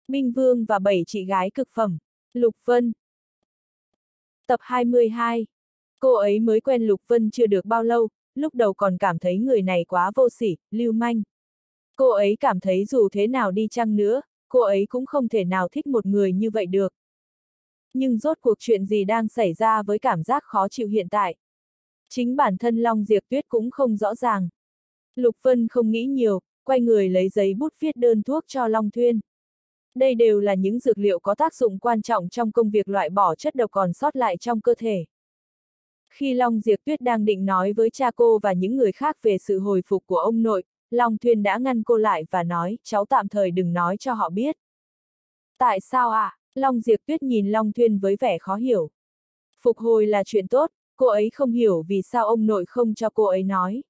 Minh Vương và 7 chị gái cực phẩm. Lục Vân. Tập 22. Cô ấy mới quen Lục Vân chưa được bao lâu, lúc đầu còn cảm thấy người này quá vô sỉ, lưu manh. Cô ấy cảm thấy dù thế nào đi chăng nữa, cô ấy cũng không thể nào thích một người như vậy được. Nhưng rốt cuộc chuyện gì đang xảy ra với cảm giác khó chịu hiện tại? Chính bản thân Long Diệp Tuyết cũng không rõ ràng. Lục Vân không nghĩ nhiều, quay người lấy giấy bút viết đơn thuốc cho Long Thuyên. Đây đều là những dược liệu có tác dụng quan trọng trong công việc loại bỏ chất độc còn sót lại trong cơ thể. Khi Long Diệp Tuyết đang định nói với cha cô và những người khác về sự hồi phục của ông nội, Long Thuyên đã ngăn cô lại và nói, cháu tạm thời đừng nói cho họ biết. Tại sao ạ? Long Diệp Tuyết nhìn Long Thuyên với vẻ khó hiểu. Phục hồi là chuyện tốt, cô ấy không hiểu vì sao ông nội không cho cô ấy nói.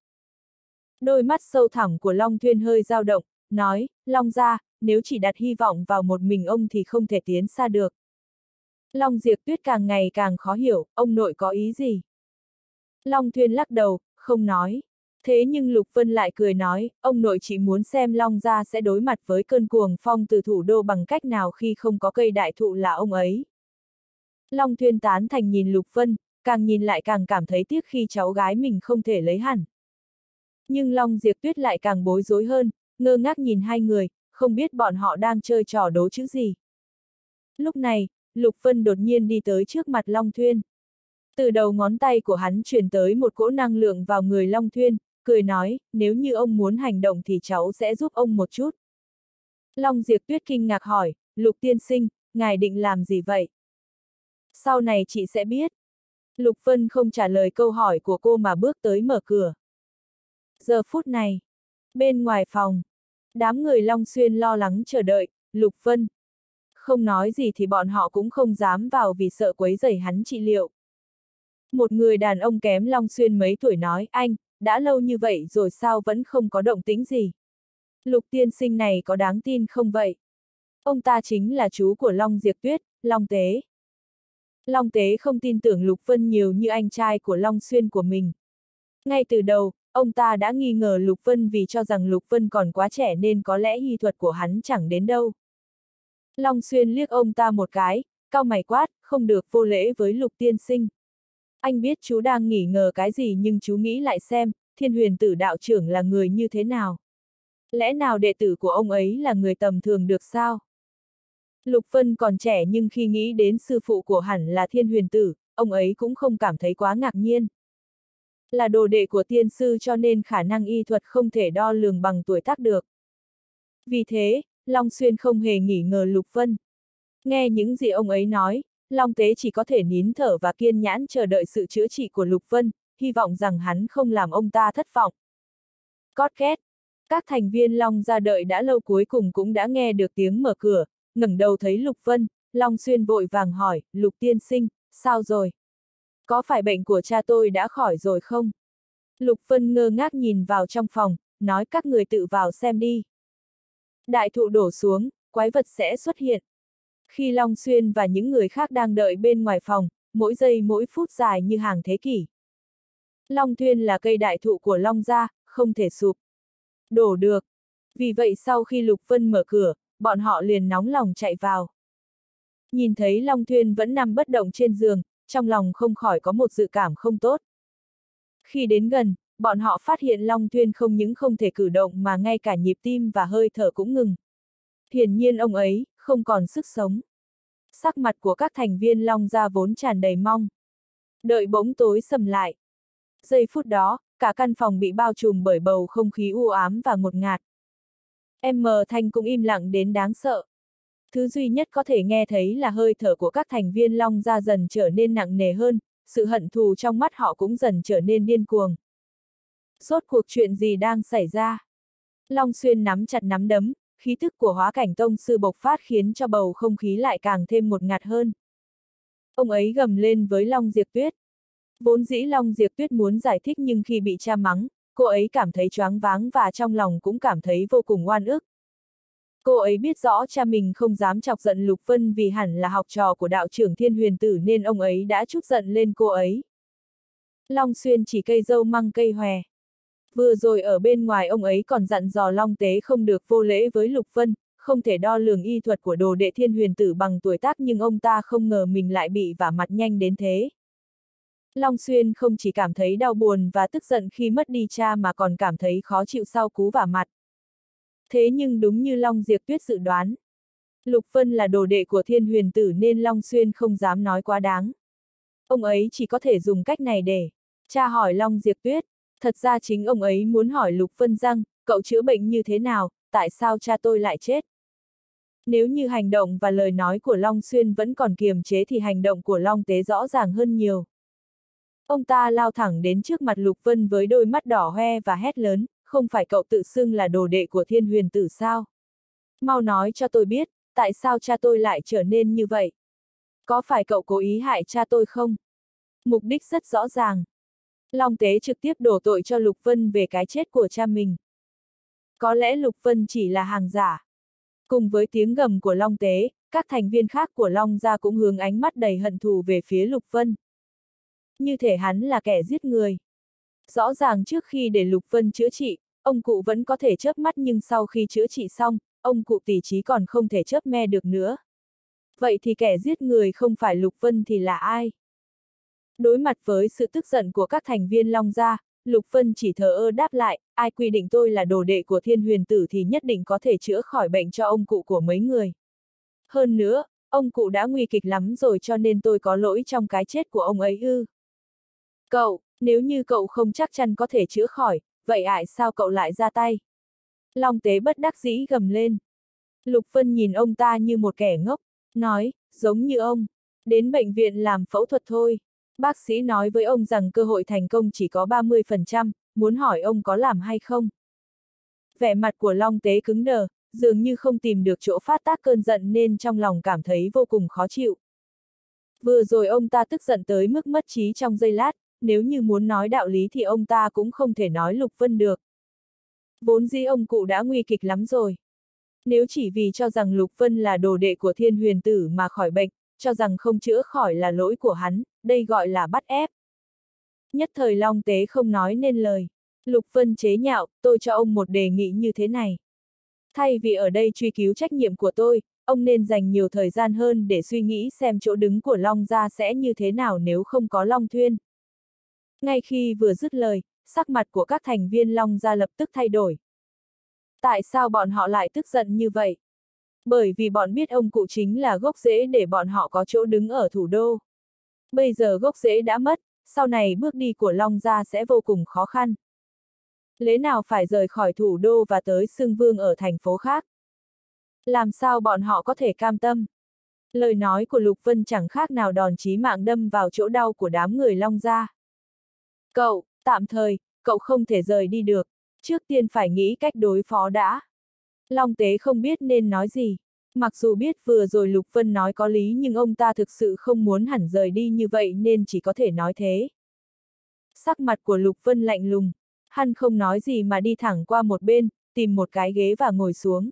Đôi mắt sâu thẳm của Long Thuyên hơi dao động, nói, Long gia, nếu chỉ đặt hy vọng vào một mình ông thì không thể tiến xa được. Long Diệp Tuyết càng ngày càng khó hiểu, ông nội có ý gì? Long Thuyên lắc đầu, không nói. Thế nhưng Lục Vân lại cười nói, ông nội chỉ muốn xem Long gia sẽ đối mặt với cơn cuồng phong từ thủ đô bằng cách nào khi không có cây đại thụ là ông ấy. Long Thuyên tán thành nhìn Lục Vân, càng nhìn lại càng cảm thấy tiếc khi cháu gái mình không thể lấy hẳn. Nhưng Long Diệp Tuyết lại càng bối rối hơn, ngơ ngác nhìn hai người, không biết bọn họ đang chơi trò đố chữ gì. Lúc này, Lục Vân đột nhiên đi tới trước mặt Long Thuyên. Từ đầu ngón tay của hắn truyền tới một cỗ năng lượng vào người Long Thuyên, cười nói, nếu như ông muốn hành động thì cháu sẽ giúp ông một chút. Long Diệp Tuyết kinh ngạc hỏi, Lục tiên sinh, ngài định làm gì vậy? Sau này chị sẽ biết. Lục Vân không trả lời câu hỏi của cô mà bước tới mở cửa. Giờ phút này, bên ngoài phòng, đám người Long Xuyên lo lắng chờ đợi, Lục Vân. Không nói gì thì bọn họ cũng không dám vào vì sợ quấy rầy hắn trị liệu. Một người đàn ông kém Long Xuyên mấy tuổi nói, anh, đã lâu như vậy rồi sao vẫn không có động tĩnh gì? Lục tiên sinh này có đáng tin không vậy? Ông ta chính là chú của Long Diệp Tuyết, Long Tế. Long Tế không tin tưởng Lục Vân nhiều như anh trai của Long Xuyên của mình. Ngay từ đầu, ông ta đã nghi ngờ Lục Vân vì cho rằng Lục Vân còn quá trẻ nên có lẽ y thuật của hắn chẳng đến đâu. Long Xuyên liếc ông ta một cái, cau mày quát, không được vô lễ với Lục tiên sinh. Anh biết chú đang nghi ngờ cái gì nhưng chú nghĩ lại xem, Thiên Huyền Tử đạo trưởng là người như thế nào? Lẽ nào đệ tử của ông ấy là người tầm thường được sao? Lục Vân còn trẻ nhưng khi nghĩ đến sư phụ của hẳn là Thiên Huyền Tử, ông ấy cũng không cảm thấy quá ngạc nhiên. Là đồ đệ của tiên sư cho nên khả năng y thuật không thể đo lường bằng tuổi tác được. Vì thế, Long Xuyên không hề nghi ngờ Lục Vân. Nghe những gì ông ấy nói, Long Tế chỉ có thể nín thở và kiên nhẫn chờ đợi sự chữa trị của Lục Vân, hy vọng rằng hắn không làm ông ta thất vọng. Cót két. Các thành viên Long gia đợi đã lâu cuối cùng cũng đã nghe được tiếng mở cửa, ngẩng đầu thấy Lục Vân, Long Xuyên vội vàng hỏi, Lục tiên sinh, sao rồi? Có phải bệnh của cha tôi đã khỏi rồi không? Lục Vân ngơ ngác nhìn vào trong phòng, nói các người tự vào xem đi. Đại thụ đổ xuống, quái vật sẽ xuất hiện. Khi Long Xuyên và những người khác đang đợi bên ngoài phòng, mỗi giây mỗi phút dài như hàng thế kỷ. Long Thuyên là cây đại thụ của Long gia, không thể sụp đổ được. Vì vậy sau khi Lục Vân mở cửa, bọn họ liền nóng lòng chạy vào. Nhìn thấy Long Thuyên vẫn nằm bất động trên giường, trong lòng không khỏi có một dự cảm không tốt. Khi đến gần, bọn họ phát hiện Long Thuyên không những không thể cử động mà ngay cả nhịp tim và hơi thở cũng ngừng. Hiển nhiên ông ấy không còn sức sống. Sắc mặt của các thành viên Long gia vốn tràn đầy mong đợi bỗng tối sầm lại. Giây phút đó, cả căn phòng bị bao trùm bởi bầu không khí u ám và ngột ngạt. Thanh cũng im lặng đến đáng sợ. Thứ duy nhất có thể nghe thấy là hơi thở của các thành viên Long gia dần trở nên nặng nề hơn, sự hận thù trong mắt họ cũng dần trở nên điên cuồng. Rốt cuộc chuyện gì đang xảy ra? Long Xuyên nắm chặt nắm đấm, khí thức của hóa cảnh tông sư bộc phát khiến cho bầu không khí lại càng thêm ngột ngạt hơn. Ông ấy gầm lên với Long Diệp Tuyết. Vốn dĩ Long Diệp Tuyết muốn giải thích nhưng khi bị cha mắng, cô ấy cảm thấy choáng váng và trong lòng cũng cảm thấy vô cùng oan ức. Cô ấy biết rõ cha mình không dám chọc giận Lục Vân vì hẳn là học trò của đạo trưởng Thiên Huyền Tử nên ông ấy đã trút giận lên cô ấy. Long Xuyên chỉ cây dâu măng cây hòe. Vừa rồi ở bên ngoài ông ấy còn dặn dò Long Tế không được vô lễ với Lục Vân, không thể đo lường y thuật của đồ đệ Thiên Huyền Tử bằng tuổi tác, nhưng ông ta không ngờ mình lại bị vả mặt nhanh đến thế. Long Xuyên không chỉ cảm thấy đau buồn và tức giận khi mất đi cha mà còn cảm thấy khó chịu sau cú vả mặt. Thế nhưng đúng như Long Diệp Tuyết dự đoán, Lục Vân là đồ đệ của Thiên Huyền Tử nên Long Xuyên không dám nói quá đáng. Ông ấy chỉ có thể dùng cách này để tra hỏi Long Diệp Tuyết. Thật ra chính ông ấy muốn hỏi Lục Vân rằng, cậu chữa bệnh như thế nào, tại sao cha tôi lại chết? Nếu như hành động và lời nói của Long Xuyên vẫn còn kiềm chế thì hành động của Long Tế rõ ràng hơn nhiều. Ông ta lao thẳng đến trước mặt Lục Vân với đôi mắt đỏ hoe và hét lớn, không phải cậu tự xưng là đồ đệ của Thiên Huyền Tử sao? Mau nói cho tôi biết, tại sao cha tôi lại trở nên như vậy? Có phải cậu cố ý hại cha tôi không? Mục đích rất rõ ràng. Long Tế trực tiếp đổ tội cho Lục Vân về cái chết của cha mình. Có lẽ Lục Vân chỉ là hàng giả. Cùng với tiếng gầm của Long Tế, các thành viên khác của Long gia cũng hướng ánh mắt đầy hận thù về phía Lục Vân. Như thể hắn là kẻ giết người. Rõ ràng trước khi để Lục Vân chữa trị, ông cụ vẫn có thể chớp mắt, nhưng sau khi chữa trị xong, ông cụ tỷ trí còn không thể chớp me được nữa. Vậy thì kẻ giết người không phải Lục Vân thì là ai? Đối mặt với sự tức giận của các thành viên Long gia, Lục Vân chỉ thờ ơ đáp lại, ai quy định tôi là đồ đệ của Thiên Huyền Tử thì nhất định có thể chữa khỏi bệnh cho ông cụ của mấy người. Hơn nữa, ông cụ đã nguy kịch lắm rồi, cho nên tôi có lỗi trong cái chết của ông ấy ư? Cậu, nếu như cậu không chắc chắn có thể chữa khỏi, vậy tại sao cậu lại ra tay? Long Tế bất đắc dĩ gầm lên. Lục Vân nhìn ông ta như một kẻ ngốc, nói, giống như ông, đến bệnh viện làm phẫu thuật thôi. Bác sĩ nói với ông rằng cơ hội thành công chỉ có 30%, muốn hỏi ông có làm hay không? Vẻ mặt của Long Tế cứng đờ, dường như không tìm được chỗ phát tác cơn giận nên trong lòng cảm thấy vô cùng khó chịu. Vừa rồi ông ta tức giận tới mức mất trí trong giây lát, nếu như muốn nói đạo lý thì ông ta cũng không thể nói Lục Vân được. Vốn dĩ ông cụ đã nguy kịch lắm rồi. Nếu chỉ vì cho rằng Lục Vân là đồ đệ của Thiên Huyền Tử mà khỏi bệnh, cho rằng không chữa khỏi là lỗi của hắn, đây gọi là bắt ép. Nhất thời Long Tế không nói nên lời. Lục Vân chế nhạo, tôi cho ông một đề nghị như thế này. Thay vì ở đây truy cứu trách nhiệm của tôi, ông nên dành nhiều thời gian hơn để suy nghĩ xem chỗ đứng của Long gia sẽ như thế nào nếu không có Long Thuyên. Ngay khi vừa dứt lời, sắc mặt của các thành viên Long gia lập tức thay đổi. Tại sao bọn họ lại tức giận như vậy? Bởi vì bọn biết ông cụ chính là gốc rễ để bọn họ có chỗ đứng ở thủ đô. Bây giờ gốc rễ đã mất, sau này bước đi của Long gia sẽ vô cùng khó khăn. Lẽ nào phải rời khỏi thủ đô và tới xưng vương ở thành phố khác? Làm sao bọn họ có thể cam tâm? Lời nói của Lục Vân chẳng khác nào đòn chí mạng đâm vào chỗ đau của đám người Long gia. Cậu, tạm thời, cậu không thể rời đi được, trước tiên phải nghĩ cách đối phó đã. Long Tế không biết nên nói gì. Mặc dù biết vừa rồi Lục Vân nói có lý nhưng ông ta thực sự không muốn hẳn rời đi như vậy nên chỉ có thể nói thế. Sắc mặt của Lục Vân lạnh lùng, hắn không nói gì mà đi thẳng qua một bên, tìm một cái ghế và ngồi xuống.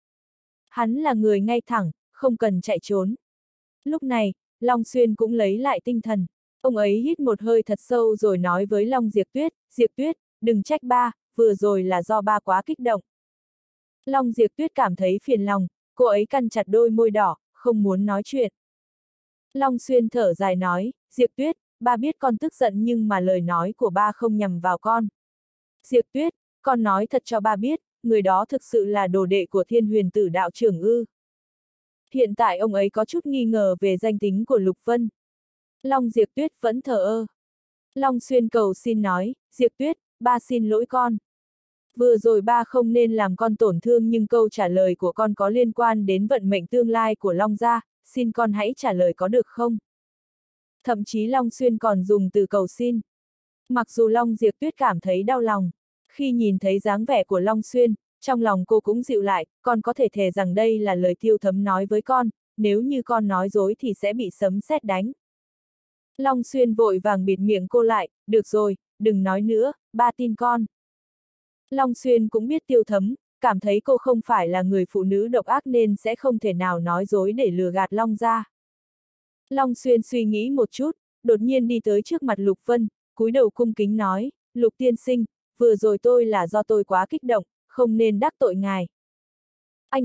Hắn là người ngay thẳng, không cần chạy trốn. Lúc này, Long Xuyên cũng lấy lại tinh thần. Ông ấy hít một hơi thật sâu rồi nói với Long Diệp Tuyết, đừng trách ba, vừa rồi là do ba quá kích động. Long Diệp Tuyết cảm thấy phiền lòng, cô ấy cắn chặt đôi môi đỏ, không muốn nói chuyện. Long Xuyên thở dài nói, Diệp Tuyết, ba biết con tức giận nhưng mà lời nói của ba không nhằm vào con. Diệp Tuyết, con nói thật cho ba biết, người đó thực sự là đồ đệ của Thiên Huyền Tử đạo trưởng ư? Hiện tại ông ấy có chút nghi ngờ về danh tính của Lục Vân. Long Diệp Tuyết vẫn thờ ơ. Long Xuyên cầu xin nói, Diệp Tuyết, ba xin lỗi con. Vừa rồi ba không nên làm con tổn thương nhưng câu trả lời của con có liên quan đến vận mệnh tương lai của Long gia, xin con hãy trả lời có được không? Thậm chí Long Xuyên còn dùng từ cầu xin. Mặc dù Long Diệp Tuyết cảm thấy đau lòng, khi nhìn thấy dáng vẻ của Long Xuyên, trong lòng cô cũng dịu lại, con có thể thề rằng đây là lời Tiêu Thấm nói với con, nếu như con nói dối thì sẽ bị sấm sét đánh. Long Xuyên vội vàng bịt miệng cô lại, được rồi, đừng nói nữa, ba tin con. Long Xuyên cũng biết Tiêu Thấm, cảm thấy cô không phải là người phụ nữ độc ác nên sẽ không thể nào nói dối để lừa gạt Long gia. Long Xuyên suy nghĩ một chút, đột nhiên đi tới trước mặt Lục Vân, cúi đầu cung kính nói, Lục tiên sinh, vừa rồi tôi là do tôi quá kích động, không nên đắc tội ngài. Anh cả,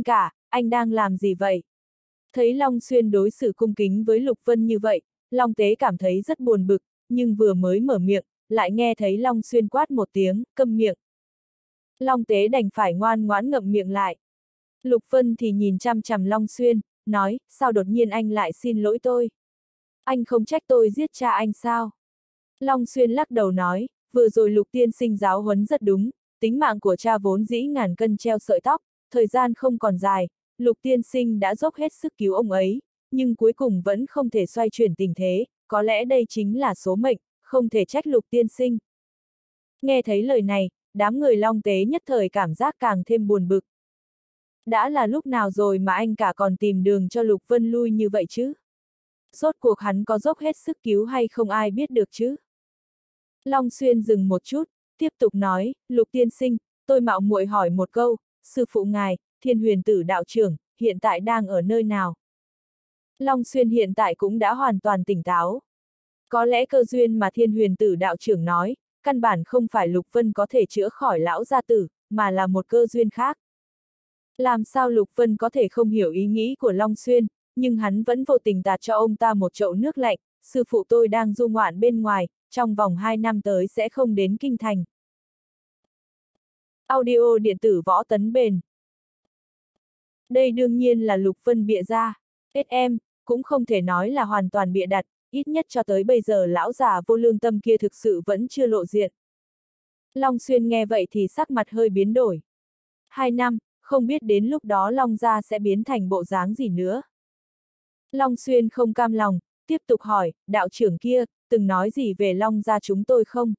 anh đang làm gì vậy? Thấy Long Xuyên đối xử cung kính với Lục Vân như vậy, Long Tế cảm thấy rất buồn bực, nhưng vừa mới mở miệng, lại nghe thấy Long Xuyên quát một tiếng, câm miệng. Long Tế đành phải ngoan ngoãn ngậm miệng lại. Lục Vân thì nhìn chằm chằm Long Xuyên, nói, sao đột nhiên anh lại xin lỗi tôi? Anh không trách tôi giết cha anh sao? Long Xuyên lắc đầu nói, vừa rồi Lục tiên sinh giáo huấn rất đúng, tính mạng của cha vốn dĩ ngàn cân treo sợi tóc, thời gian không còn dài, Lục tiên sinh đã dốc hết sức cứu ông ấy, nhưng cuối cùng vẫn không thể xoay chuyển tình thế, có lẽ đây chính là số mệnh, không thể trách Lục tiên sinh. Nghe thấy lời này, đám người Long Tế nhất thời cảm giác càng thêm buồn bực. Đã là lúc nào rồi mà anh cả còn tìm đường cho Lục Vân lui như vậy chứ? Rốt cuộc hắn có dốc hết sức cứu hay không ai biết được chứ? Long Xuyên dừng một chút, tiếp tục nói, Lục tiên sinh, tôi mạo muội hỏi một câu, sư phụ ngài, Thiên Huyền Tử đạo trưởng, hiện tại đang ở nơi nào? Long Xuyên hiện tại cũng đã hoàn toàn tỉnh táo. Có lẽ cơ duyên mà Thiên Huyền Tử đạo trưởng nói, căn bản không phải Lục Vân có thể chữa khỏi lão gia tử, mà là một cơ duyên khác. Làm sao Lục Vân có thể không hiểu ý nghĩ của Long Xuyên, nhưng hắn vẫn vô tình tạt cho ông ta một chậu nước lạnh, sư phụ tôi đang du ngoạn bên ngoài, trong vòng 2 năm tới sẽ không đến kinh thành. Audio điện tử Võ Tấn Bền. Đây đương nhiên là Lục Vân bịa ra. SM, cũng không thể nói là hoàn toàn bịa đặt, ít nhất cho tới bây giờ lão già vô lương tâm kia thực sự vẫn chưa lộ diện. Long Xuyên nghe vậy thì sắc mặt hơi biến đổi. 2 năm, không biết đến lúc đó Long gia sẽ biến thành bộ dáng gì nữa. Long Xuyên không cam lòng, tiếp tục hỏi, đạo trưởng kia, từng nói gì về Long gia chúng tôi không?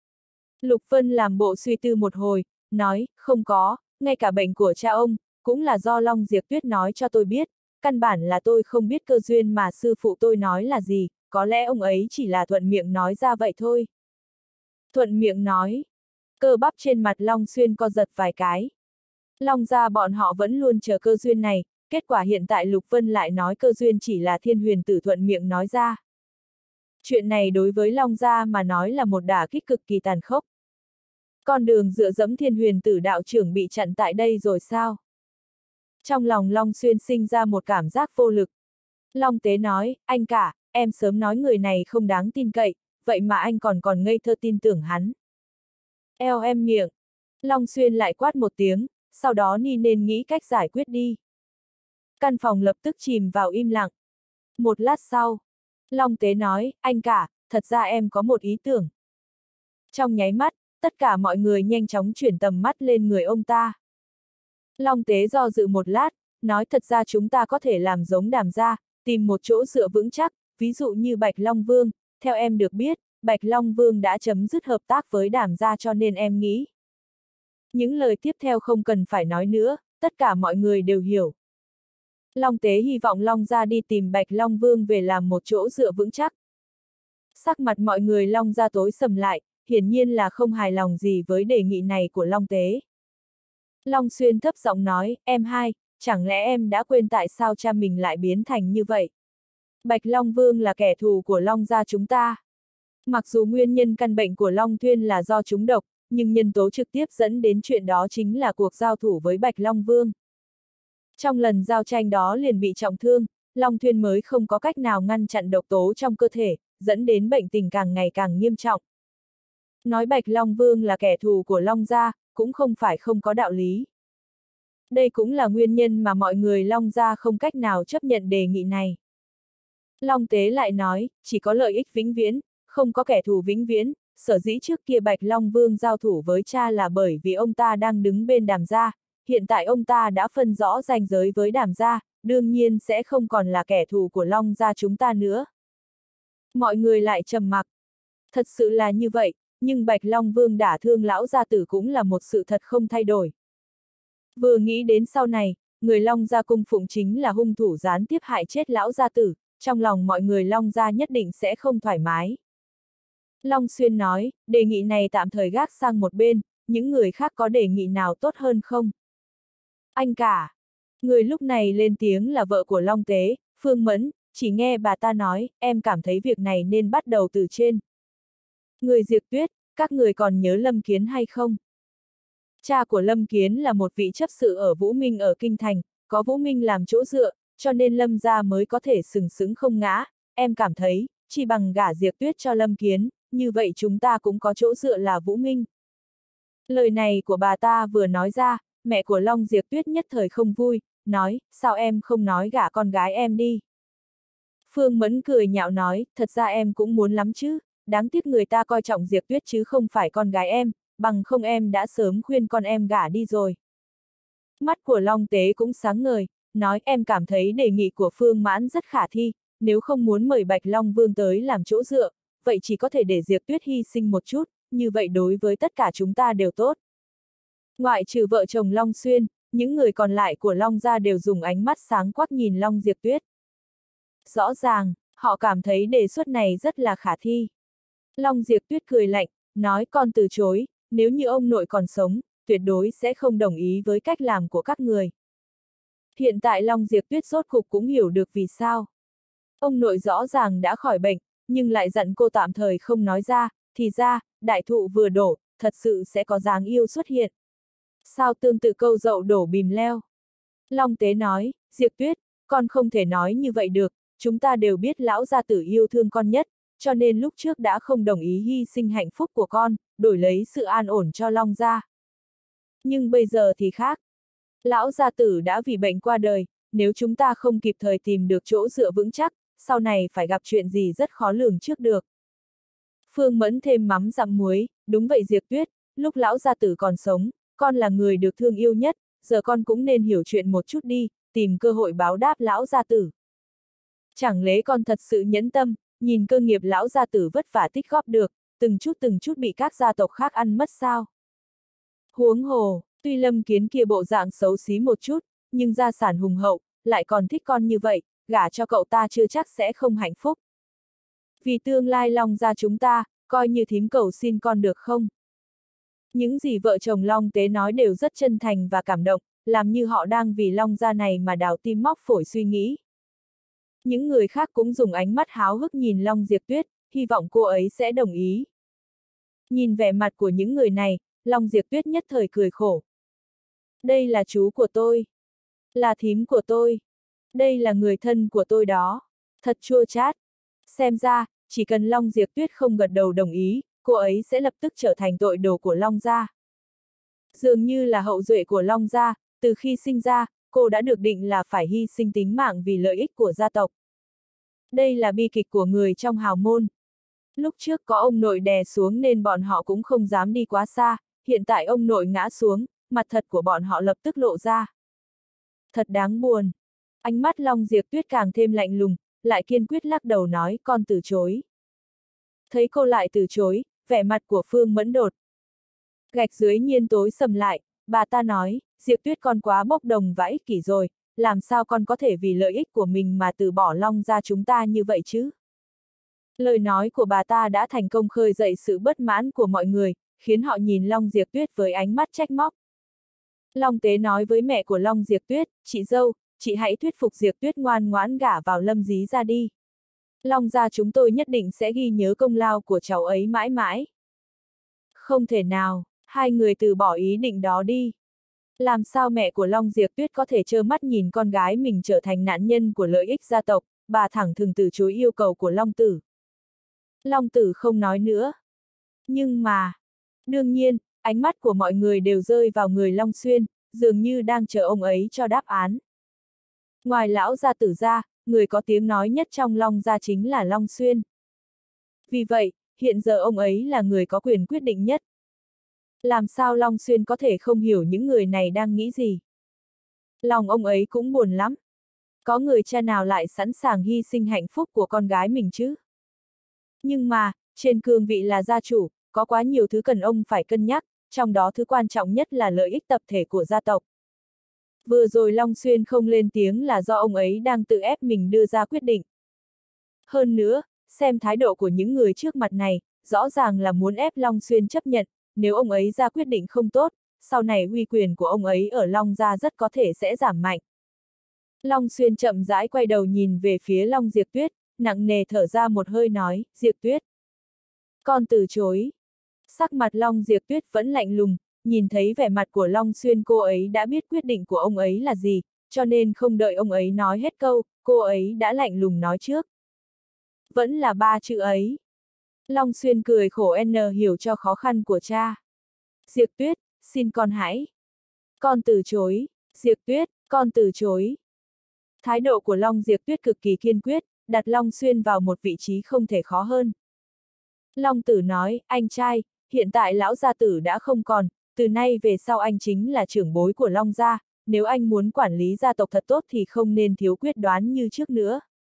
Lục Vân làm bộ suy tư một hồi, nói, không có, ngay cả bệnh của cha ông, cũng là do Long Diệp Tuyết nói cho tôi biết, căn bản là tôi không biết cơ duyên mà sư phụ tôi nói là gì, có lẽ ông ấy chỉ là thuận miệng nói ra vậy thôi. Thuận miệng nói, cơ bắp trên mặt Long Xuyên co giật vài cái. Long gia bọn họ vẫn luôn chờ cơ duyên này, kết quả hiện tại Lục Vân lại nói cơ duyên chỉ là Thiên Huyền Tử thuận miệng nói ra. Chuyện này đối với Long gia mà nói là một đả kích cực kỳ tàn khốc. Con đường dựa dẫm Thiên Huyền Tử đạo trưởng bị chặn tại đây rồi sao? Trong lòng Long Xuyên sinh ra một cảm giác vô lực. Long Tế nói, anh cả, em sớm nói người này không đáng tin cậy, vậy mà anh còn ngây thơ tin tưởng hắn. Eo em miệng. Long Xuyên lại quát một tiếng, sau đó ni nên nghĩ cách giải quyết đi. Căn phòng lập tức chìm vào im lặng. Một lát sau, Long Tế nói, anh cả, thật ra em có một ý tưởng. Trong nháy mắt, tất cả mọi người nhanh chóng chuyển tầm mắt lên người ông ta. Long Tế do dự một lát, nói thật ra chúng ta có thể làm giống Đàm gia, tìm một chỗ dựa vững chắc, ví dụ như Bạch Long Vương, theo em được biết, Bạch Long Vương đã chấm dứt hợp tác với Đàm gia cho nên em nghĩ. Những lời tiếp theo không cần phải nói nữa, tất cả mọi người đều hiểu. Long Tế hy vọng Long gia đi tìm Bạch Long Vương về làm một chỗ dựa vững chắc. Sắc mặt mọi người Long gia tối sầm lại, hiển nhiên là không hài lòng gì với đề nghị này của Long Tế. Long Xuyên thấp giọng nói, em hai, chẳng lẽ em đã quên tại sao cha mình lại biến thành như vậy? Bạch Long Vương là kẻ thù của Long gia chúng ta. Mặc dù nguyên nhân căn bệnh của Long Thuyên là do trúng độc, nhưng nhân tố trực tiếp dẫn đến chuyện đó chính là cuộc giao thủ với Bạch Long Vương. Trong lần giao tranh đó liền bị trọng thương, Long Thuyên mới không có cách nào ngăn chặn độc tố trong cơ thể, dẫn đến bệnh tình càng ngày càng nghiêm trọng. Nói Bạch Long Vương là kẻ thù của Long gia, cũng không phải không có đạo lý. Đây cũng là nguyên nhân mà mọi người Long gia không cách nào chấp nhận đề nghị này. Long Tế lại nói, chỉ có lợi ích vĩnh viễn, không có kẻ thù vĩnh viễn, sở dĩ trước kia Bạch Long Vương giao thủ với cha là bởi vì ông ta đang đứng bên Đàm gia, hiện tại ông ta đã phân rõ ranh giới với Đàm gia, đương nhiên sẽ không còn là kẻ thù của Long gia chúng ta nữa. Mọi người lại trầm mặc. Thật sự là như vậy, nhưng Bạch Long Vương đả thương lão gia tử cũng là một sự thật không thay đổi. Vừa nghĩ đến sau này, người Long gia cung phụng chính là hung thủ gián tiếp hại chết lão gia tử, trong lòng mọi người Long gia nhất định sẽ không thoải mái. Long Xuyên nói, đề nghị này tạm thời gác sang một bên, những người khác có đề nghị nào tốt hơn không? Anh cả. Người lúc này lên tiếng là vợ của Long Tế, Phương Mẫn, chỉ nghe bà ta nói, em cảm thấy việc này nên bắt đầu từ trên. Người Diệp Tuyết, các người còn nhớ Lâm Kiến hay không? Cha của Lâm Kiến là một vị chấp sự ở Vũ Minh ở Kinh Thành, có Vũ Minh làm chỗ dựa, cho nên Lâm gia mới có thể sừng sững không ngã, em cảm thấy, chỉ bằng gả Diệp Tuyết cho Lâm Kiến, như vậy chúng ta cũng có chỗ dựa là Vũ Minh. Lời này của bà ta vừa nói ra, mẹ của Long Diệp Tuyết nhất thời không vui, nói, sao em không nói gả con gái em đi. Phương Mẫn cười nhạo nói, thật ra em cũng muốn lắm chứ, đáng tiếc người ta coi trọng Diệp Tuyết chứ không phải con gái em, bằng không em đã sớm khuyên con em gả đi rồi. Mắt của Long Tế cũng sáng ngời, nói em cảm thấy đề nghị của Phương Mãn rất khả thi, nếu không muốn mời Bạch Long Vương tới làm chỗ dựa, vậy chỉ có thể để Diệp Tuyết hy sinh một chút, như vậy đối với tất cả chúng ta đều tốt. Ngoại trừ vợ chồng Long Xuyên, những người còn lại của Long gia đều dùng ánh mắt sáng quắc nhìn Long Diệp Tuyết. Rõ ràng, họ cảm thấy đề xuất này rất là khả thi. Long Diệp Tuyết cười lạnh, nói con từ chối, nếu như ông nội còn sống, tuyệt đối sẽ không đồng ý với cách làm của các người. Hiện tại Long Diệp Tuyết rốt cục cũng hiểu được vì sao. Ông nội rõ ràng đã khỏi bệnh, nhưng lại dặn cô tạm thời không nói ra, thì ra, đại thụ vừa đổ, thật sự sẽ có dáng yêu xuất hiện. Sao tương tự câu dậu đổ bìm leo? Long Tế nói, Diệp Tuyết, con không thể nói như vậy được, chúng ta đều biết lão gia tử yêu thương con nhất, cho nên lúc trước đã không đồng ý hy sinh hạnh phúc của con, đổi lấy sự an ổn cho Long gia. Nhưng bây giờ thì khác. Lão gia tử đã vì bệnh qua đời, nếu chúng ta không kịp thời tìm được chỗ dựa vững chắc, sau này phải gặp chuyện gì rất khó lường trước được. Phương Mẫn thêm mắm dặm muối, đúng vậy Diệp Tuyết, lúc lão gia tử còn sống, con là người được thương yêu nhất, giờ con cũng nên hiểu chuyện một chút đi, tìm cơ hội báo đáp lão gia tử. Chẳng lẽ con thật sự nhẫn tâm, nhìn cơ nghiệp lão gia tử vất vả tích góp được, từng chút bị các gia tộc khác ăn mất sao? Huống hồ, tuy Lâm Kiến kia bộ dạng xấu xí một chút, nhưng gia sản hùng hậu, lại còn thích con như vậy, gả cho cậu ta chưa chắc sẽ không hạnh phúc. Vì tương lai Long gia chúng ta, coi như thím cầu xin con được không? Những gì vợ chồng Long Tế nói đều rất chân thành và cảm động, làm như họ đang vì Long gia này mà đào tim móc phổi suy nghĩ. Những người khác cũng dùng ánh mắt háo hức nhìn Long Diệp Tuyết, hy vọng cô ấy sẽ đồng ý. Nhìn vẻ mặt của những người này, Long Diệp Tuyết nhất thời cười khổ. Đây là chú của tôi. Là thím của tôi. Đây là người thân của tôi đó. Thật chua chát. Xem ra, chỉ cần Long Diệp Tuyết không gật đầu đồng ý, cô ấy sẽ lập tức trở thành tội đồ của Long gia. Dường như là hậu duệ của Long gia, từ khi sinh ra, cô đã được định là phải hy sinh tính mạng vì lợi ích của gia tộc. Đây là bi kịch của người trong hào môn. Lúc trước có ông nội đè xuống nên bọn họ cũng không dám đi quá xa, hiện tại ông nội ngã xuống, mặt thật của bọn họ lập tức lộ ra. Thật đáng buồn. Ánh mắt Long Diệp Tuyết càng thêm lạnh lùng, lại kiên quyết lắc đầu nói con từ chối. Thấy cô lại từ chối, vẻ mặt của Phương Mẫn đột. Gạch dưới nhiên tối sầm lại, bà ta nói, Diệp Tuyết con quá bốc đồng và ích kỷ rồi, làm sao con có thể vì lợi ích của mình mà từ bỏ Long gia chúng ta như vậy chứ? Lời nói của bà ta đã thành công khơi dậy sự bất mãn của mọi người, khiến họ nhìn Long Diệp Tuyết với ánh mắt trách móc. Long Tế nói với mẹ của Long Diệp Tuyết, chị dâu, chị hãy thuyết phục Diệp Tuyết ngoan ngoãn gả vào Lâm Dí ra đi. Long gia chúng tôi nhất định sẽ ghi nhớ công lao của cháu ấy mãi mãi. Không thể nào, hai người từ bỏ ý định đó đi. Làm sao mẹ của Long Diệp Tuyết có thể trơ mắt nhìn con gái mình trở thành nạn nhân của lợi ích gia tộc, bà thẳng thừng từ chối yêu cầu của Long Tử. Long Tử không nói nữa. Nhưng mà, đương nhiên, ánh mắt của mọi người đều rơi vào người Long Xuyên, dường như đang chờ ông ấy cho đáp án. Ngoài lão gia tử ra, người có tiếng nói nhất trong Long gia chính là Long Xuyên. Vì vậy, hiện giờ ông ấy là người có quyền quyết định nhất. Làm sao Long Xuyên có thể không hiểu những người này đang nghĩ gì? Lòng ông ấy cũng buồn lắm. Có người cha nào lại sẵn sàng hy sinh hạnh phúc của con gái mình chứ? Nhưng mà, trên cương vị là gia chủ, có quá nhiều thứ cần ông phải cân nhắc, trong đó thứ quan trọng nhất là lợi ích tập thể của gia tộc. Vừa rồi Long Xuyên không lên tiếng là do ông ấy đang tự ép mình đưa ra quyết định. Hơn nữa, xem thái độ của những người trước mặt này, rõ ràng là muốn ép Long Xuyên chấp nhận, nếu ông ấy ra quyết định không tốt, sau này uy quyền của ông ấy ở Long gia rất có thể sẽ giảm mạnh. Long Xuyên chậm rãi quay đầu nhìn về phía Long Diệp Tuyết, nặng nề thở ra một hơi nói, Diệp Tuyết. Con từ chối. Sắc mặt Long Diệp Tuyết vẫn lạnh lùng, nhìn thấy vẻ mặt của Long Xuyên cô ấy đã biết quyết định của ông ấy là gì, cho nên không đợi ông ấy nói hết câu, cô ấy đã lạnh lùng nói trước. Vẫn là 3 chữ ấy. Long Xuyên cười khổ hiểu cho khó khăn của cha. Diệp Tuyết, xin con hãy. Con từ chối. Diệp Tuyết, con từ chối. Thái độ của Long Diệp Tuyết cực kỳ kiên quyết, đặt Long Xuyên vào một vị trí không thể khó hơn. Long Tử nói, anh trai, hiện tại lão gia tử đã không còn, từ nay về sau anh chính là trưởng bối của Long gia, nếu anh muốn quản lý gia tộc thật tốt thì không nên thiếu quyết đoán như trước nữa.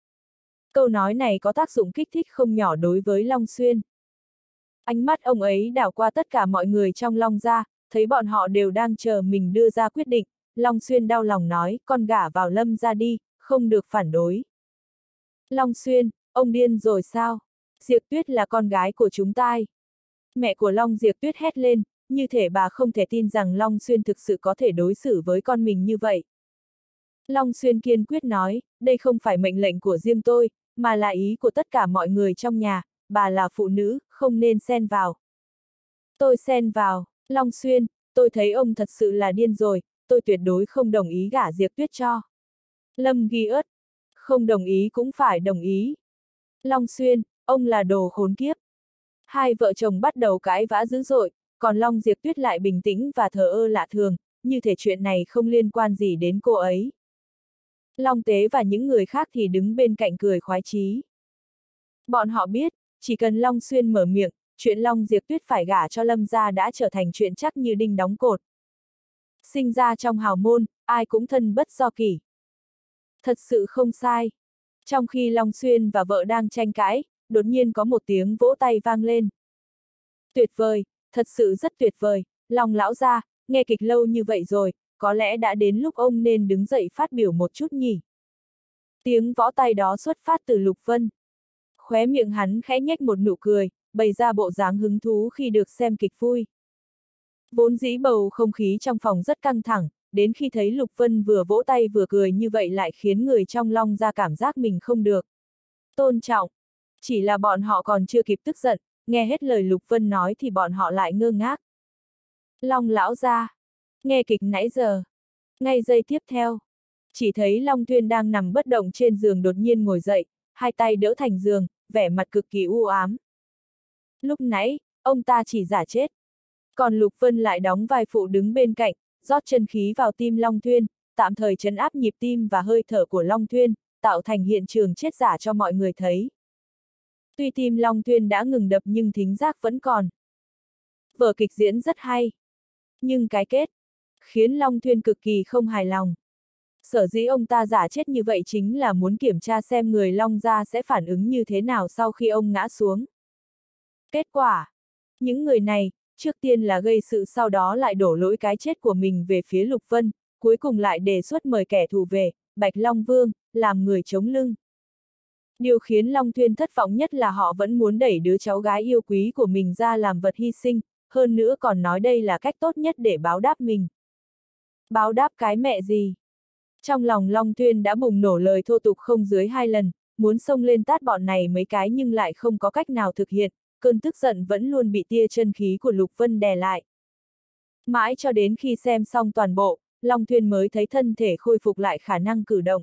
Câu nói này có tác dụng kích thích không nhỏ đối với Long Xuyên. Ánh mắt ông ấy đảo qua tất cả mọi người trong Long gia, thấy bọn họ đều đang chờ mình đưa ra quyết định, Long Xuyên đau lòng nói, con gả vào Lâm gia đi, không được phản đối. Long Xuyên, ông điên rồi sao? Diệp Tuyết là con gái của chúng ta. Mẹ của Long Diệp Tuyết hét lên, như thể bà không thể tin rằng Long Xuyên thực sự có thể đối xử với con mình như vậy. Long Xuyên kiên quyết nói, đây không phải mệnh lệnh của riêng tôi, mà là ý của tất cả mọi người trong nhà, bà là phụ nữ, không nên xen vào. Tôi xen vào, Long Xuyên, tôi thấy ông thật sự là điên rồi, tôi tuyệt đối không đồng ý gả Diệp Tuyết cho. Lâm Ghi ớt, không đồng ý cũng phải đồng ý. Long Xuyên, ông là đồ khốn kiếp. Hai vợ chồng bắt đầu cãi vã dữ dội, còn Long Diệp Tuyết lại bình tĩnh và thờ ơ lạ thường, như thể chuyện này không liên quan gì đến cô ấy. Long Tế và những người khác thì đứng bên cạnh cười khoái chí. Bọn họ biết, chỉ cần Long Xuyên mở miệng, chuyện Long Diệp Tuyết phải gả cho Lâm gia đã trở thành chuyện chắc như đinh đóng cột. Sinh ra trong hào môn, ai cũng thân bất do kỷ. Thật sự không sai. Trong khi Long Xuyên và vợ đang tranh cãi, đột nhiên có một tiếng vỗ tay vang lên. Tuyệt vời, thật sự rất tuyệt vời, Long lão gia, nghe kịch lâu như vậy rồi, có lẽ đã đến lúc ông nên đứng dậy phát biểu một chút nhỉ. Tiếng võ tay đó xuất phát từ Lục Vân. Khóe miệng hắn khẽ nhếch một nụ cười, bày ra bộ dáng hứng thú khi được xem kịch vui. Vốn dĩ bầu không khí trong phòng rất căng thẳng, đến khi thấy Lục Vân vừa vỗ tay vừa cười như vậy lại khiến người trong Long gia cảm giác mình không được tôn trọng. Chỉ là bọn họ còn chưa kịp tức giận, nghe hết lời Lục Vân nói thì bọn họ lại ngơ ngác. Long lão gia, nghe kịch nãy giờ. Ngay giây tiếp theo, chỉ thấy Long Thuyên đang nằm bất động trên giường đột nhiên ngồi dậy, hai tay đỡ thành giường, vẻ mặt cực kỳ u ám. Lúc nãy, ông ta chỉ giả chết. Còn Lục Vân lại đóng vai phụ đứng bên cạnh, rót chân khí vào tim Long Thuyên, tạm thời trấn áp nhịp tim và hơi thở của Long Thuyên, tạo thành hiện trường chết giả cho mọi người thấy. Tuy tim Long Thuyên đã ngừng đập nhưng thính giác vẫn còn. Vở kịch diễn rất hay. Nhưng cái kết khiến Long Thuyên cực kỳ không hài lòng. Sở dĩ ông ta giả chết như vậy chính là muốn kiểm tra xem người Long gia sẽ phản ứng như thế nào sau khi ông ngã xuống. Kết quả, những người này, trước tiên là gây sự sau đó lại đổ lỗi cái chết của mình về phía Lục Vân, cuối cùng lại đề xuất mời kẻ thù về, Bạch Long Vương, làm người chống lưng. Điều khiến Long Thuyên thất vọng nhất là họ vẫn muốn đẩy đứa cháu gái yêu quý của mình ra làm vật hy sinh, hơn nữa còn nói đây là cách tốt nhất để báo đáp mình. Báo đáp cái mẹ gì? Trong lòng Long Thuyên đã bùng nổ lời thô tục không dưới 2 lần, muốn xông lên tát bọn này mấy cái nhưng lại không có cách nào thực hiện, cơn tức giận vẫn luôn bị tia chân khí của Lục Vân đè lại. Mãi cho đến khi xem xong toàn bộ, Long Thuyên mới thấy thân thể khôi phục lại khả năng cử động.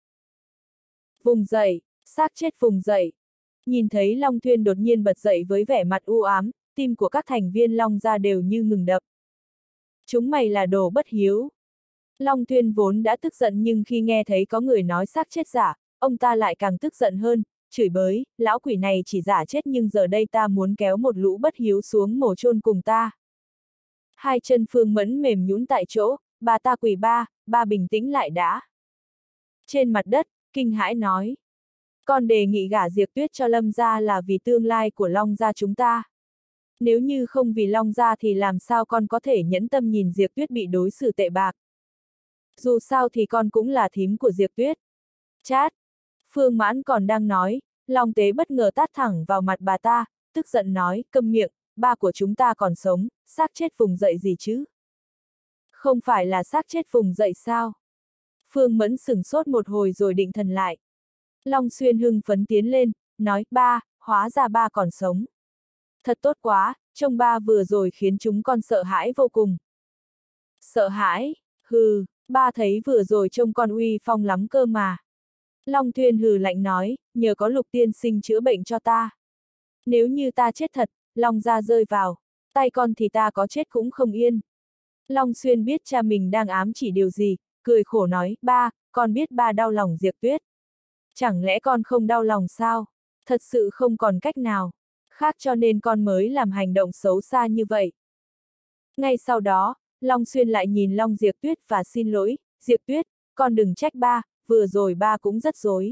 Vùng dậy, xác chết vùng dậy. Nhìn thấy Long Thuyên đột nhiên bật dậy với vẻ mặt u ám, tim của các thành viên Long gia đều như ngừng đập. Chúng mày là đồ bất hiếu. Long Thuyên vốn đã tức giận nhưng khi nghe thấy có người nói xác chết giả, ông ta lại càng tức giận hơn, chửi bới, lão quỷ này chỉ giả chết nhưng giờ đây ta muốn kéo một lũ bất hiếu xuống mồ chôn cùng ta. Hai chân Phương Mẫn mềm nhũn tại chỗ, bà ta quỳ ba bình tĩnh lại đã. Trên mặt đất, kinh hãi nói. Con đề nghị gả Diệp Tuyết cho Lâm gia là vì tương lai của Long gia chúng ta. Nếu như không vì Long gia thì làm sao con có thể nhẫn tâm nhìn Diệp Tuyết bị đối xử tệ bạc. Dù sao thì con cũng là thím của Diệp Tuyết. Chát! Phương Mãn còn đang nói, Long Tế bất ngờ tát thẳng vào mặt bà ta, tức giận nói, câm miệng, ba của chúng ta còn sống, xác chết vùng dậy gì chứ? Không phải là xác chết vùng dậy sao? Phương Mẫn sửng sốt một hồi rồi định thần lại. Long Xuyên hưng phấn tiến lên, nói, ba, hóa ra ba còn sống. Thật tốt quá, trông ba vừa rồi khiến chúng con sợ hãi vô cùng. Sợ hãi? Hừ, Ba thấy vừa rồi trông con uy phong lắm cơ mà. Long Thuyên hừ lạnh nói, nhờ có Lục tiên sinh chữa bệnh cho ta. Nếu như ta chết thật, Long gia rơi vào tay con thì ta có chết cũng không yên. Long Xuyên biết cha mình đang ám chỉ điều gì, cười khổ nói, ba, con biết ba đau lòng Diệp Tuyết. Chẳng lẽ con không đau lòng sao? Thật sự không còn cách nào khác cho nên con mới làm hành động xấu xa như vậy. Ngay sau đó, Long Xuyên lại nhìn Long Diệp Tuyết và xin lỗi, Diệp Tuyết, con đừng trách ba, vừa rồi ba cũng rất rối.